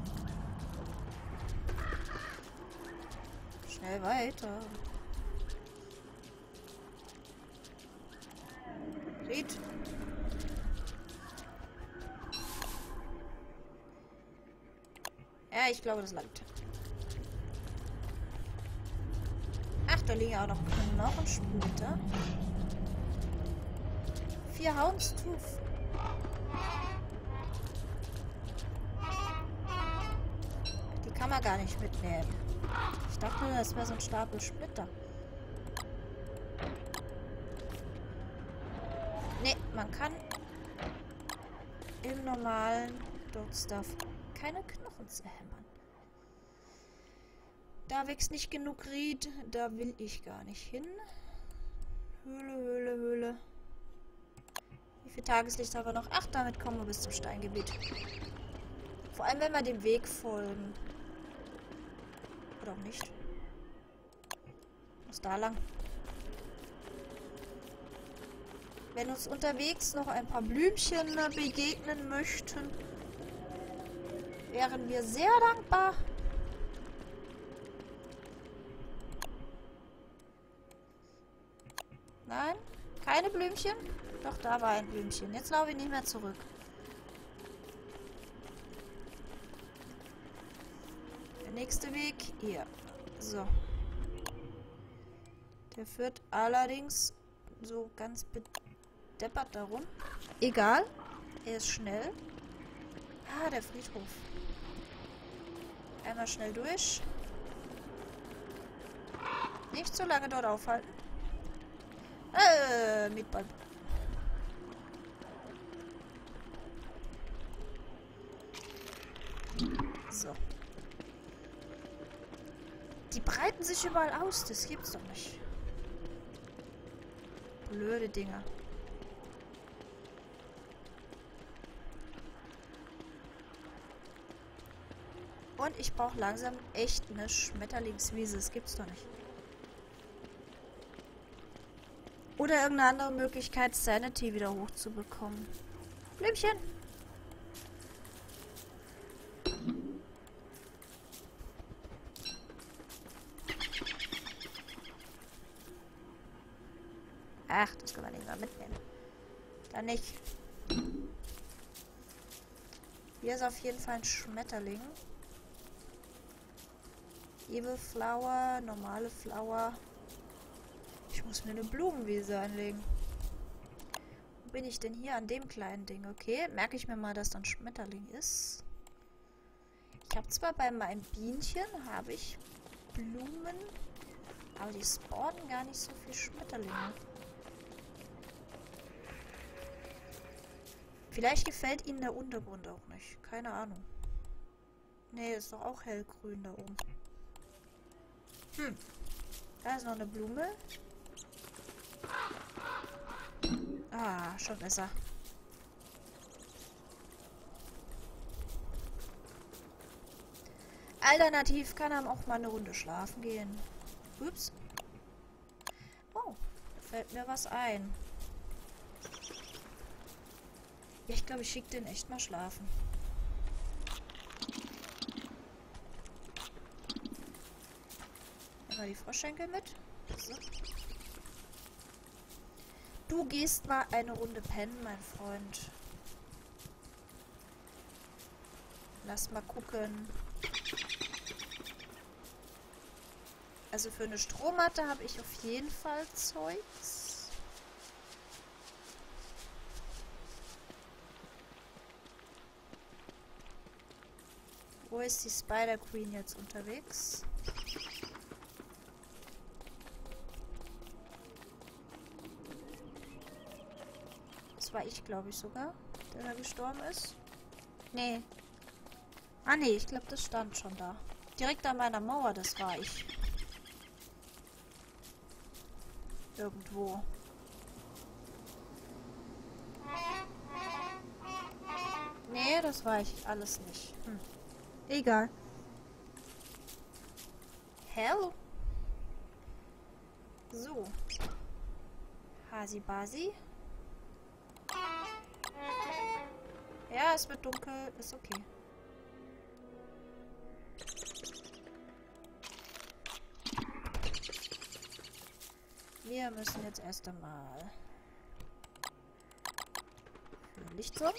Schnell weiter. Ried. Ja, ich glaube, das langt. Ach, da liegen auch noch Knochensplitter. 4 Houndstooth. Die kann man gar nicht mitnehmen. Ich dachte, das wäre so ein Stapel Splitter. Ne, man kann im normalen Dogstuff keine Knochen zerhämmern. Da wächst nicht genug Ried, da will ich gar nicht hin. Höhle, Höhle, Höhle. Wie viel Tageslicht haben wir noch? Ach, damit kommen wir bis zum Steingebiet. Vor allem, wenn wir dem Weg folgen. Oder auch nicht. Muss da lang. Wenn uns unterwegs noch ein paar Blümchen begegnen möchten, wären wir sehr dankbar. Nein, keine Blümchen. Doch, da war ein Blümchen. Jetzt laufe ich nicht mehr zurück. Der nächste Weg hier. So. Der führt allerdings so ganz bedeppert darum. Egal. Er ist schnell. Ah, der Friedhof. Einmal schnell durch. Nicht so lange dort aufhalten. Meatball. So. Die breiten sich überall aus. Das gibt's doch nicht. Blöde Dinger. Und ich brauche langsam echt eine Schmetterlingswiese. Das gibt's doch nicht. Oder irgendeine andere Möglichkeit, Sanity wieder hochzubekommen. Blümchen! Ach, das kann man nicht mal mitnehmen. Dann nicht. Hier ist auf jeden Fall ein Schmetterling. Evil Flower, normale Flower. Ich muss mir eine Blumenwiese anlegen. Wo bin ich denn hier an dem kleinen Ding? Okay, merke ich mir mal, dass da ein Schmetterling ist. Ich habe zwar bei meinem Bienchen habe ich Blumen, aber die spawnen gar nicht so viel Schmetterlinge. Vielleicht gefällt ihnen der Untergrund auch nicht. Keine Ahnung. Nee, ist doch auch hellgrün da oben. Da ist noch eine Blume. Ah, schon besser. Alternativ kann er auch mal eine Runde schlafen gehen. Ups. Oh, da fällt mir was ein. Ja, ich glaube, ich schicke den echt mal schlafen. Nehmen wir die Froschschenkel mit. So. Du gehst mal eine Runde pennen, mein Freund. Lass mal gucken. Also für eine Strohmatte habe ich auf jeden Fall Zeugs. Wo ist die Spider Queen jetzt unterwegs? Das war ich, glaube ich, sogar, der da gestorben ist. Nee. Ah, nee, ich glaube, das stand schon da. Direkt an meiner Mauer, das war ich. Irgendwo. Nee, das war ich alles nicht. Egal. Hell. So. Hasi-Basi. Ja, es wird dunkel. Ist okay. Wir müssen jetzt erst einmal für Lichtsorgen.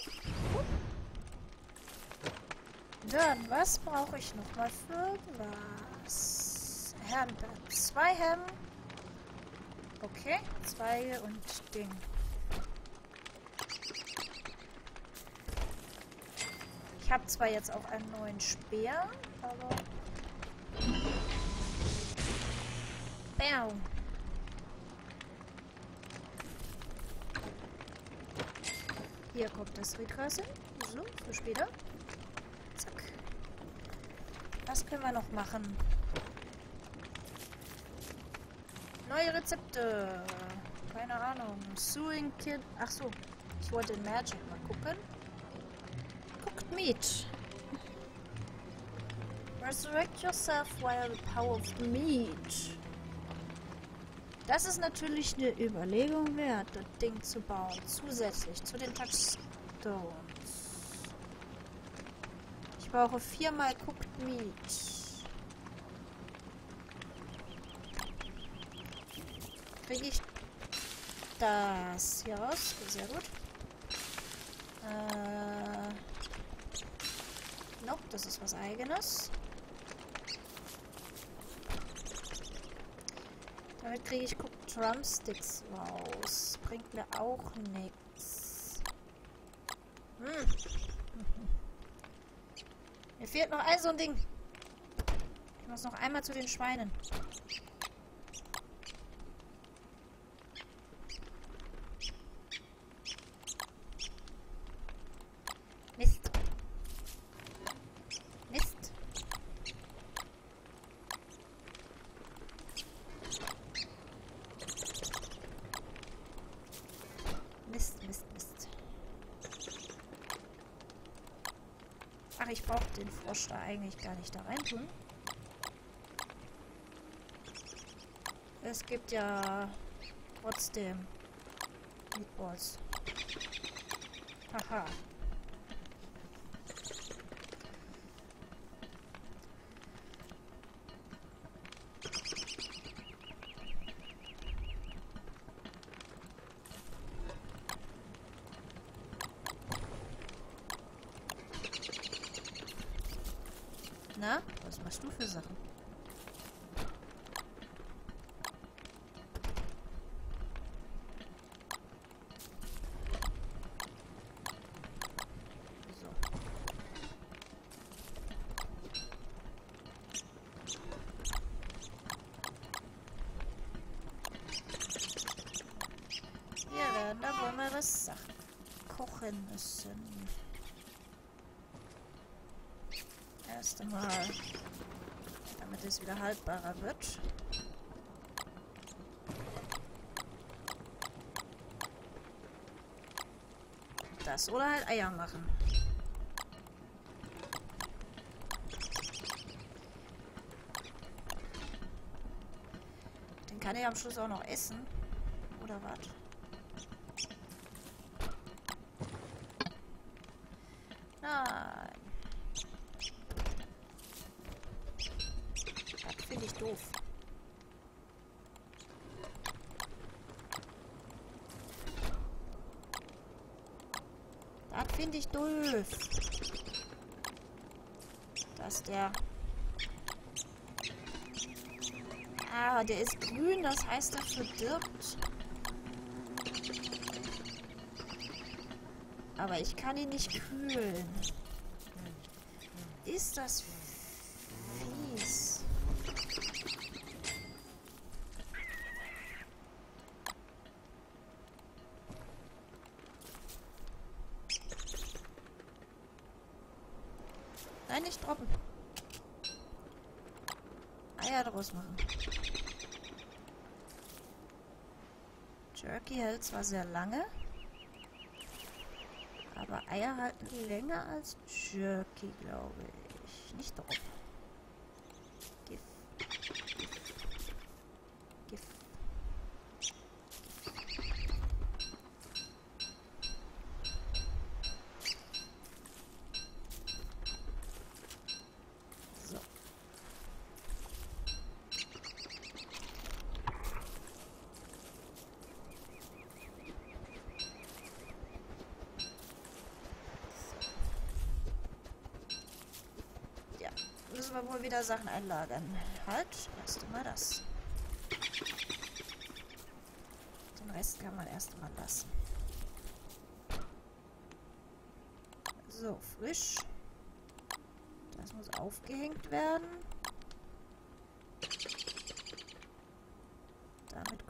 Dann, was brauche ich noch mal für was? Herrenbett. 2 Hemden. Okay, 2 und Ding. Ich habe zwar jetzt auch einen neuen Speer, aber... Bam! Hier kommt das Reedgras hin. So, für später. Zack. Was können wir noch machen? Neue Rezepte. Keine Ahnung. Sewing Kit. Ach so. Ich wollte in Magic mal gucken. Cooked Meat. Resurrect yourself via the power of the meat. Das ist natürlich eine Überlegung wert, das Ding zu bauen. Zusätzlich zu den Touchstones. Ich brauche 4 mal Cooked Meat. Kriege ich das hier raus? Sehr gut. Nope, das ist was Eigenes. Damit kriege ich Cooked Drumsticks raus. Bringt mir auch nichts. Mir fehlt noch so ein Ding. Ich muss noch einmal zu den Schweinen. Mist. Mist. Mist, Mist, Mist. Ach, ich brauche den Frosch da eigentlich gar nicht da rein tun. Es gibt ja trotzdem Meatballs. Haha. Na, was machst du für Sachen? So. Wir werden da wohl mal was Sachen kochen müssen. Erst einmal, damit es wieder haltbarer wird. Das oder halt Eier machen. Den kann ich am Schluss auch noch essen. Oder was? Nein. Das finde ich doof. Das finde ich doof. Dass der... Ah, der ist grün, das heißt, er verdirbt. Aber ich kann ihn nicht kühlen. Ist das fies? Nein, nicht droppen. Eier draus machen. Jerky hält zwar sehr lange, aber Eier halten länger als Jerky, glaube ich. Nicht drauf. Gift. Gift. So. wir wohl wieder Sachen einlagern. Halt, erst einmal das. Den Rest kann man erst einmal lassen. So, frisch. Das muss aufgehängt werden. Damit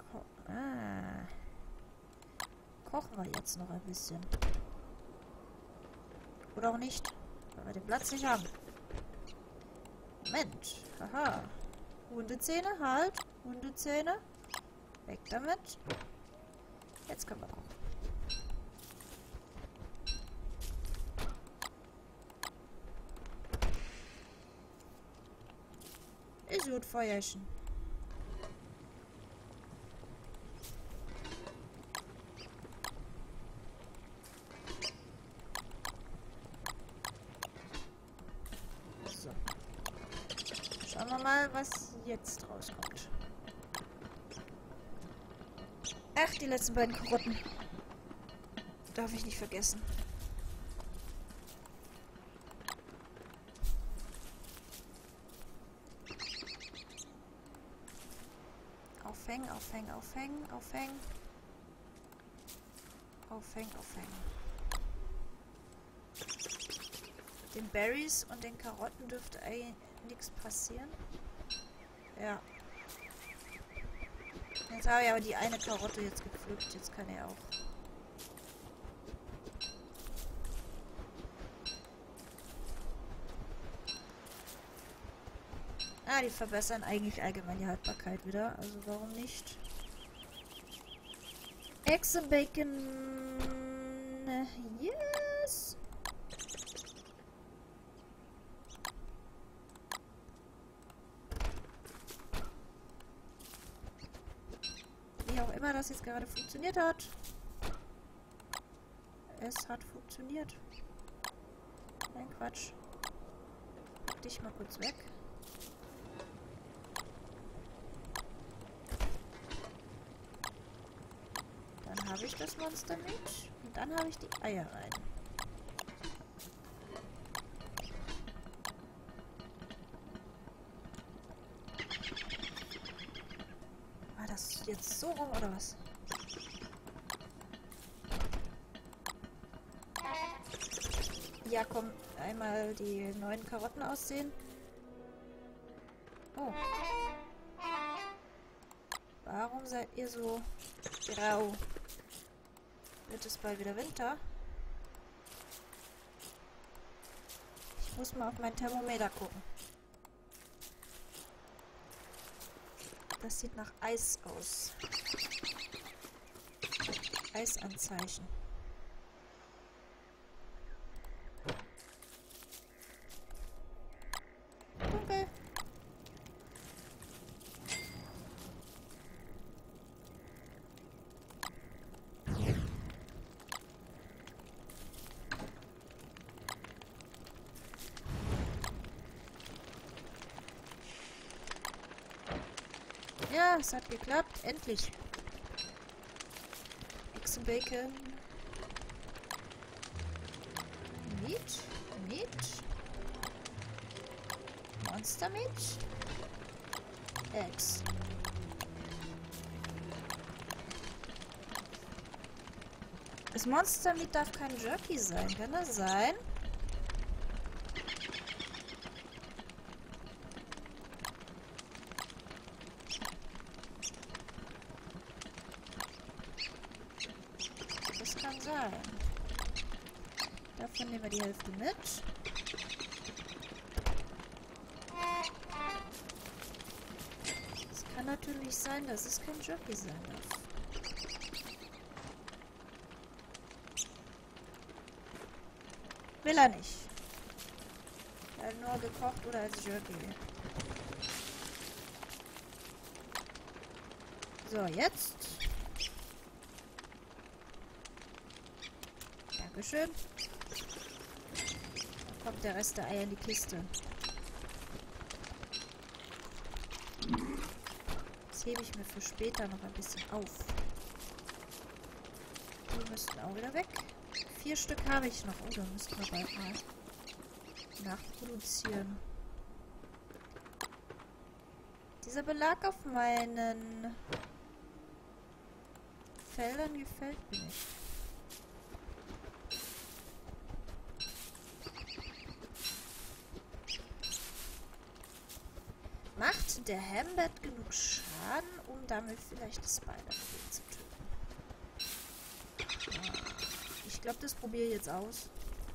kochen wir jetzt noch ein bisschen. Oder auch nicht, weil wir den Platz nicht haben. Moment. Haha. Hundezähne, halt. Hundezähne. Weg damit. Jetzt können wir kochen. Ist gut, Feuerchen. So. Schauen wir mal, was jetzt rauskommt. Ach, die letzten beiden Karotten. Darf ich nicht vergessen. Aufhängen, aufhängen, aufhängen, aufhängen. Aufhängen, aufhängen. Den Berries und den Karotten dürfte eigentlich nichts passieren. Ja. Jetzt habe ich aber die eine Karotte jetzt gepflückt. Jetzt kann er auch. Ah, die verbessern eigentlich allgemein die Haltbarkeit wieder. Also warum nicht? Eggs and Bacon. Yes. Wie auch immer das jetzt gerade funktioniert hat. Es hat funktioniert. Nein, Quatsch. Pack dich mal kurz weg. Dann habe ich das Monster mit. Und dann habe ich die Eier rein. War das jetzt so rum oder was? Ja, komm, einmal die neuen Karotten aussehen. Oh. Warum seid ihr so grau? Wird es bald wieder Winter? Ich muss mal auf mein Thermometer gucken. Das sieht nach Eis aus. Eisanzeichen. Dunkel. Ja, es hat geklappt. Endlich. Eggs and Bacon. Meat. Meat. Monster Meat. Eggs. Das Monster Meat darf kein Jerky sein. Kann das sein? Das kann sein. Davon nehmen wir die Hälfte mit. Es kann natürlich sein, dass es kein Jerky sein darf. Will er nicht. Nur gekocht oder als Jerky. So, jetzt. Dankeschön. Dann kommt der Rest der Eier in die Kiste. Das hebe ich mir für später noch ein bisschen auf. Die müssten auch wieder weg. 4 Stück habe ich noch. Oh, da müssen wir bald mal nachproduzieren. Dieser Belag auf meinen Feldern gefällt mir nicht. Macht der Hambat genug Schaden, um damit vielleicht das Spider-Queen zu töten? Ich glaube, das probiere ich jetzt aus.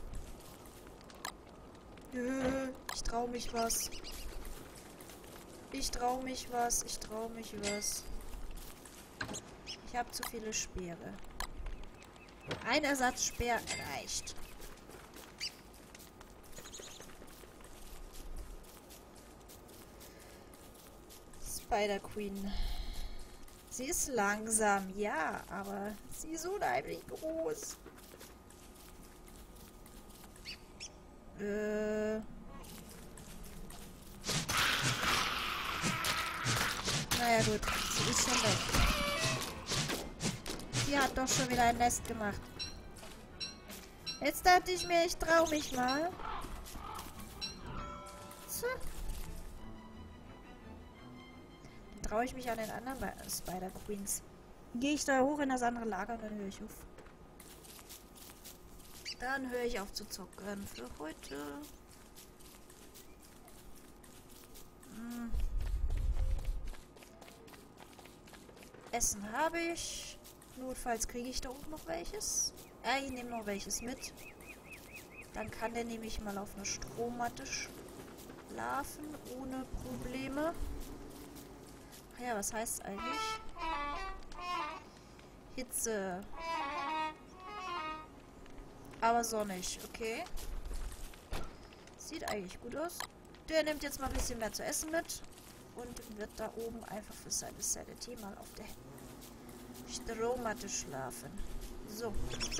Ich traue mich was. Ich traue mich was. Ich traue mich was. Ich habe zu viele Speere. Ein Ersatzspeer reicht. Spider-Queen. Sie ist langsam, ja, aber sie ist unheimlich groß. Naja gut, sie ist schon weg. Sie hat doch schon wieder ein Nest gemacht. Jetzt dachte ich mir, ich traue mich mal. So. Dann traue ich mich an den anderen Spider-Queens. Gehe ich da hoch in das andere Lager und dann höre ich auf. Dann höre ich auf zu zocken für heute. Essen habe ich. Notfalls kriege ich da oben noch welches. Ich nehme noch welches mit. Dann kann der nämlich mal auf einer Strohmatte schlafen ohne Probleme. Ach ja, was heißt eigentlich? Hitze. Aber sonnig, okay. Sieht eigentlich gut aus. Der nimmt jetzt mal ein bisschen mehr zu essen mit. Und wird da oben einfach für seine Sanity mal auf der Strohmatte schlafen. So.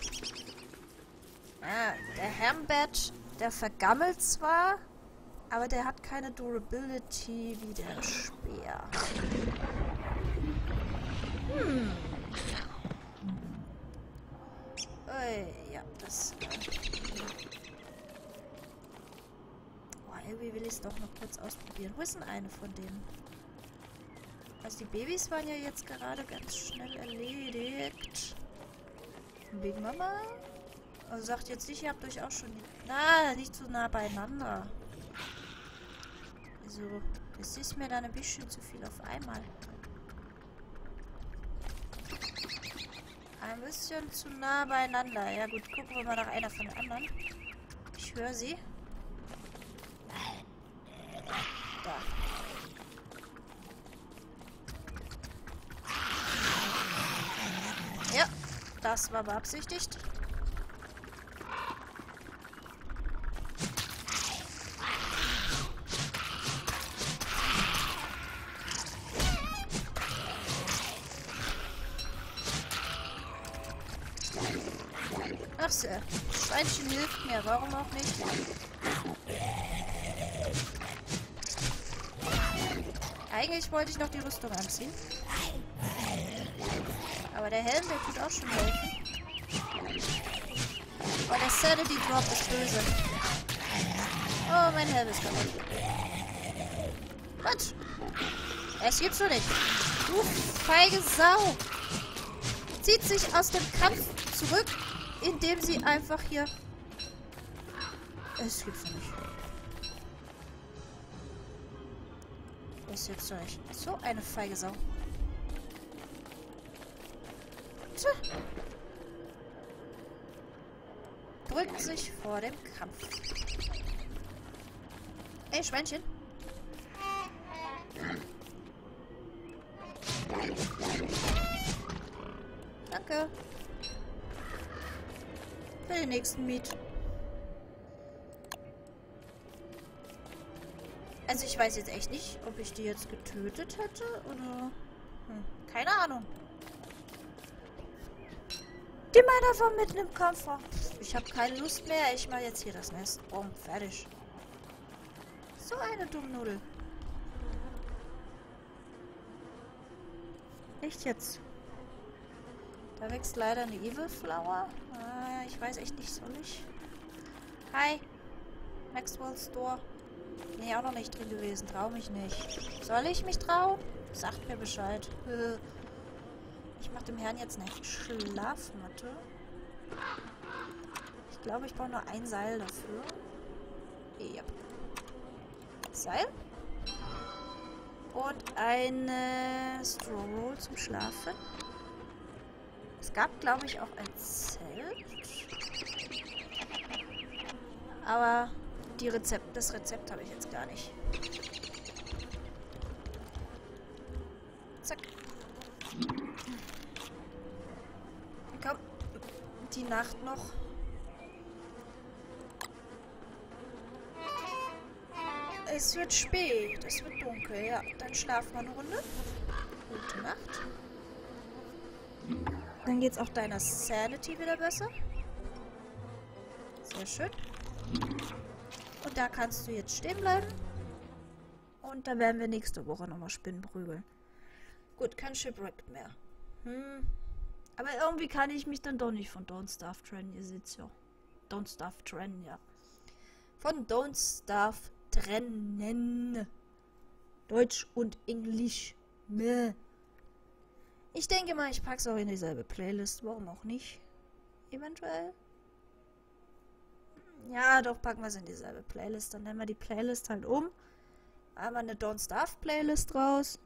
Der Hambat, der vergammelt zwar, aber der hat keine Durability wie der Speer. Ja, das... irgendwie will ich es doch noch kurz ausprobieren. Wo ist denn eine von denen? Also die Babys waren ja jetzt gerade ganz schnell erledigt. Big Mama? Also sagt jetzt nicht, ihr habt euch auch schon... nicht zu nah beieinander. Also, das ist mir dann ein bisschen zu viel auf einmal. Ein bisschen zu nah beieinander. Ja gut, gucken wir mal nach einer von den anderen. Ich höre sie. Da. Ja, das war beabsichtigt. Ach so, Schweinchen hilft mir, warum auch nicht? Eigentlich wollte ich noch die Rüstung anziehen. Aber der Helm, der tut auch schon helfen. Oh, der Sanity Drop ist böse. Oh, mein Helm ist kaputt. Was? Es gibt's doch nicht. Du feige Sau. Zieht sich aus dem Kampf zurück, indem sie einfach hier... Es gibt's doch nicht. Es gibt's doch nicht. So eine feige Sau. Tja. Drückt sich vor dem Kampf. Ey, Schweinchen. Danke. Für den nächsten Miet. Also ich weiß jetzt echt nicht, ob ich die jetzt getötet hätte oder... keine Ahnung. Die meiner war mitten im Kampf. Ich habe keine Lust mehr. Ich mache jetzt hier das Nest. Boom, fertig. So eine Dummnudel. Echt jetzt? Da wächst leider eine Evil Flower. Ich weiß echt nicht, soll ich? Hi. Maxwell Store. Nee, auch noch nicht drin gewesen. Trau mich nicht. Soll ich mich trauen? Sagt mir Bescheid. Ich mache dem Herrn jetzt eine Schlafmatte. Ich glaube, ich brauche nur ein Seil dafür. Yep. Seil. Und eine Straw zum Schlafen. Es gab, glaube ich, auch ein Zelt. Aber das Rezept habe ich jetzt gar nicht. Zack. Komm. Die Nacht noch. Es wird spät. Es wird dunkel. Ja, dann schlafen wir eine Runde. Gute Nacht. Dann geht's auch deiner Sanity wieder besser. Sehr schön. Und da kannst du jetzt stehen bleiben. Und dann werden wir nächste Woche nochmal Spinnen prügeln. Gut, kein Shipwreck mehr. Aber irgendwie kann ich mich dann doch nicht von Don't Starve trennen. Ihr seht's ja. Don't Starve trennen, ja. Von Don't Starve trennen. Deutsch und Englisch. Meh. Ich denke mal, ich pack's auch in dieselbe Playlist. Warum auch nicht? Eventuell. Ja, doch, packen wir es in dieselbe Playlist. Dann nennen wir die Playlist halt um. Einmal eine Don't Starve Playlist raus.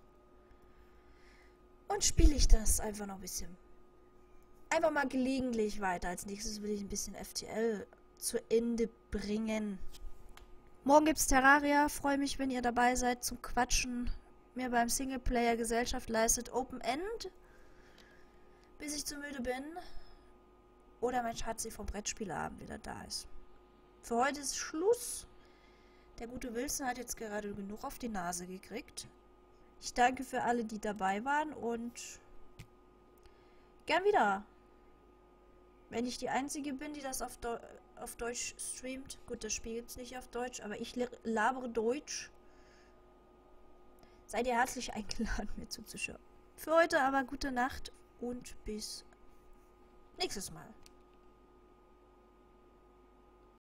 Und spiele ich das einfach noch ein bisschen. Einfach mal gelegentlich weiter. Als nächstes will ich ein bisschen FTL zu Ende bringen. Morgen gibt's Terraria. Freue mich, wenn ihr dabei seid zum Quatschen. Mir beim Singleplayer Gesellschaft leistet. Open End. Bis ich zu müde bin. Oder mein Schatzi vom Brettspielabend wieder da ist. Für heute ist Schluss. Der gute Wilson hat jetzt gerade genug auf die Nase gekriegt. Ich danke für alle, die dabei waren und gern wieder. Wenn ich die Einzige bin, die das auf Deutsch streamt. Gut, das Spiel gibt's nicht auf Deutsch, aber ich labere Deutsch. Seid ihr herzlich eingeladen, mir zuzuschauen. Für heute aber gute Nacht und bis nächstes Mal.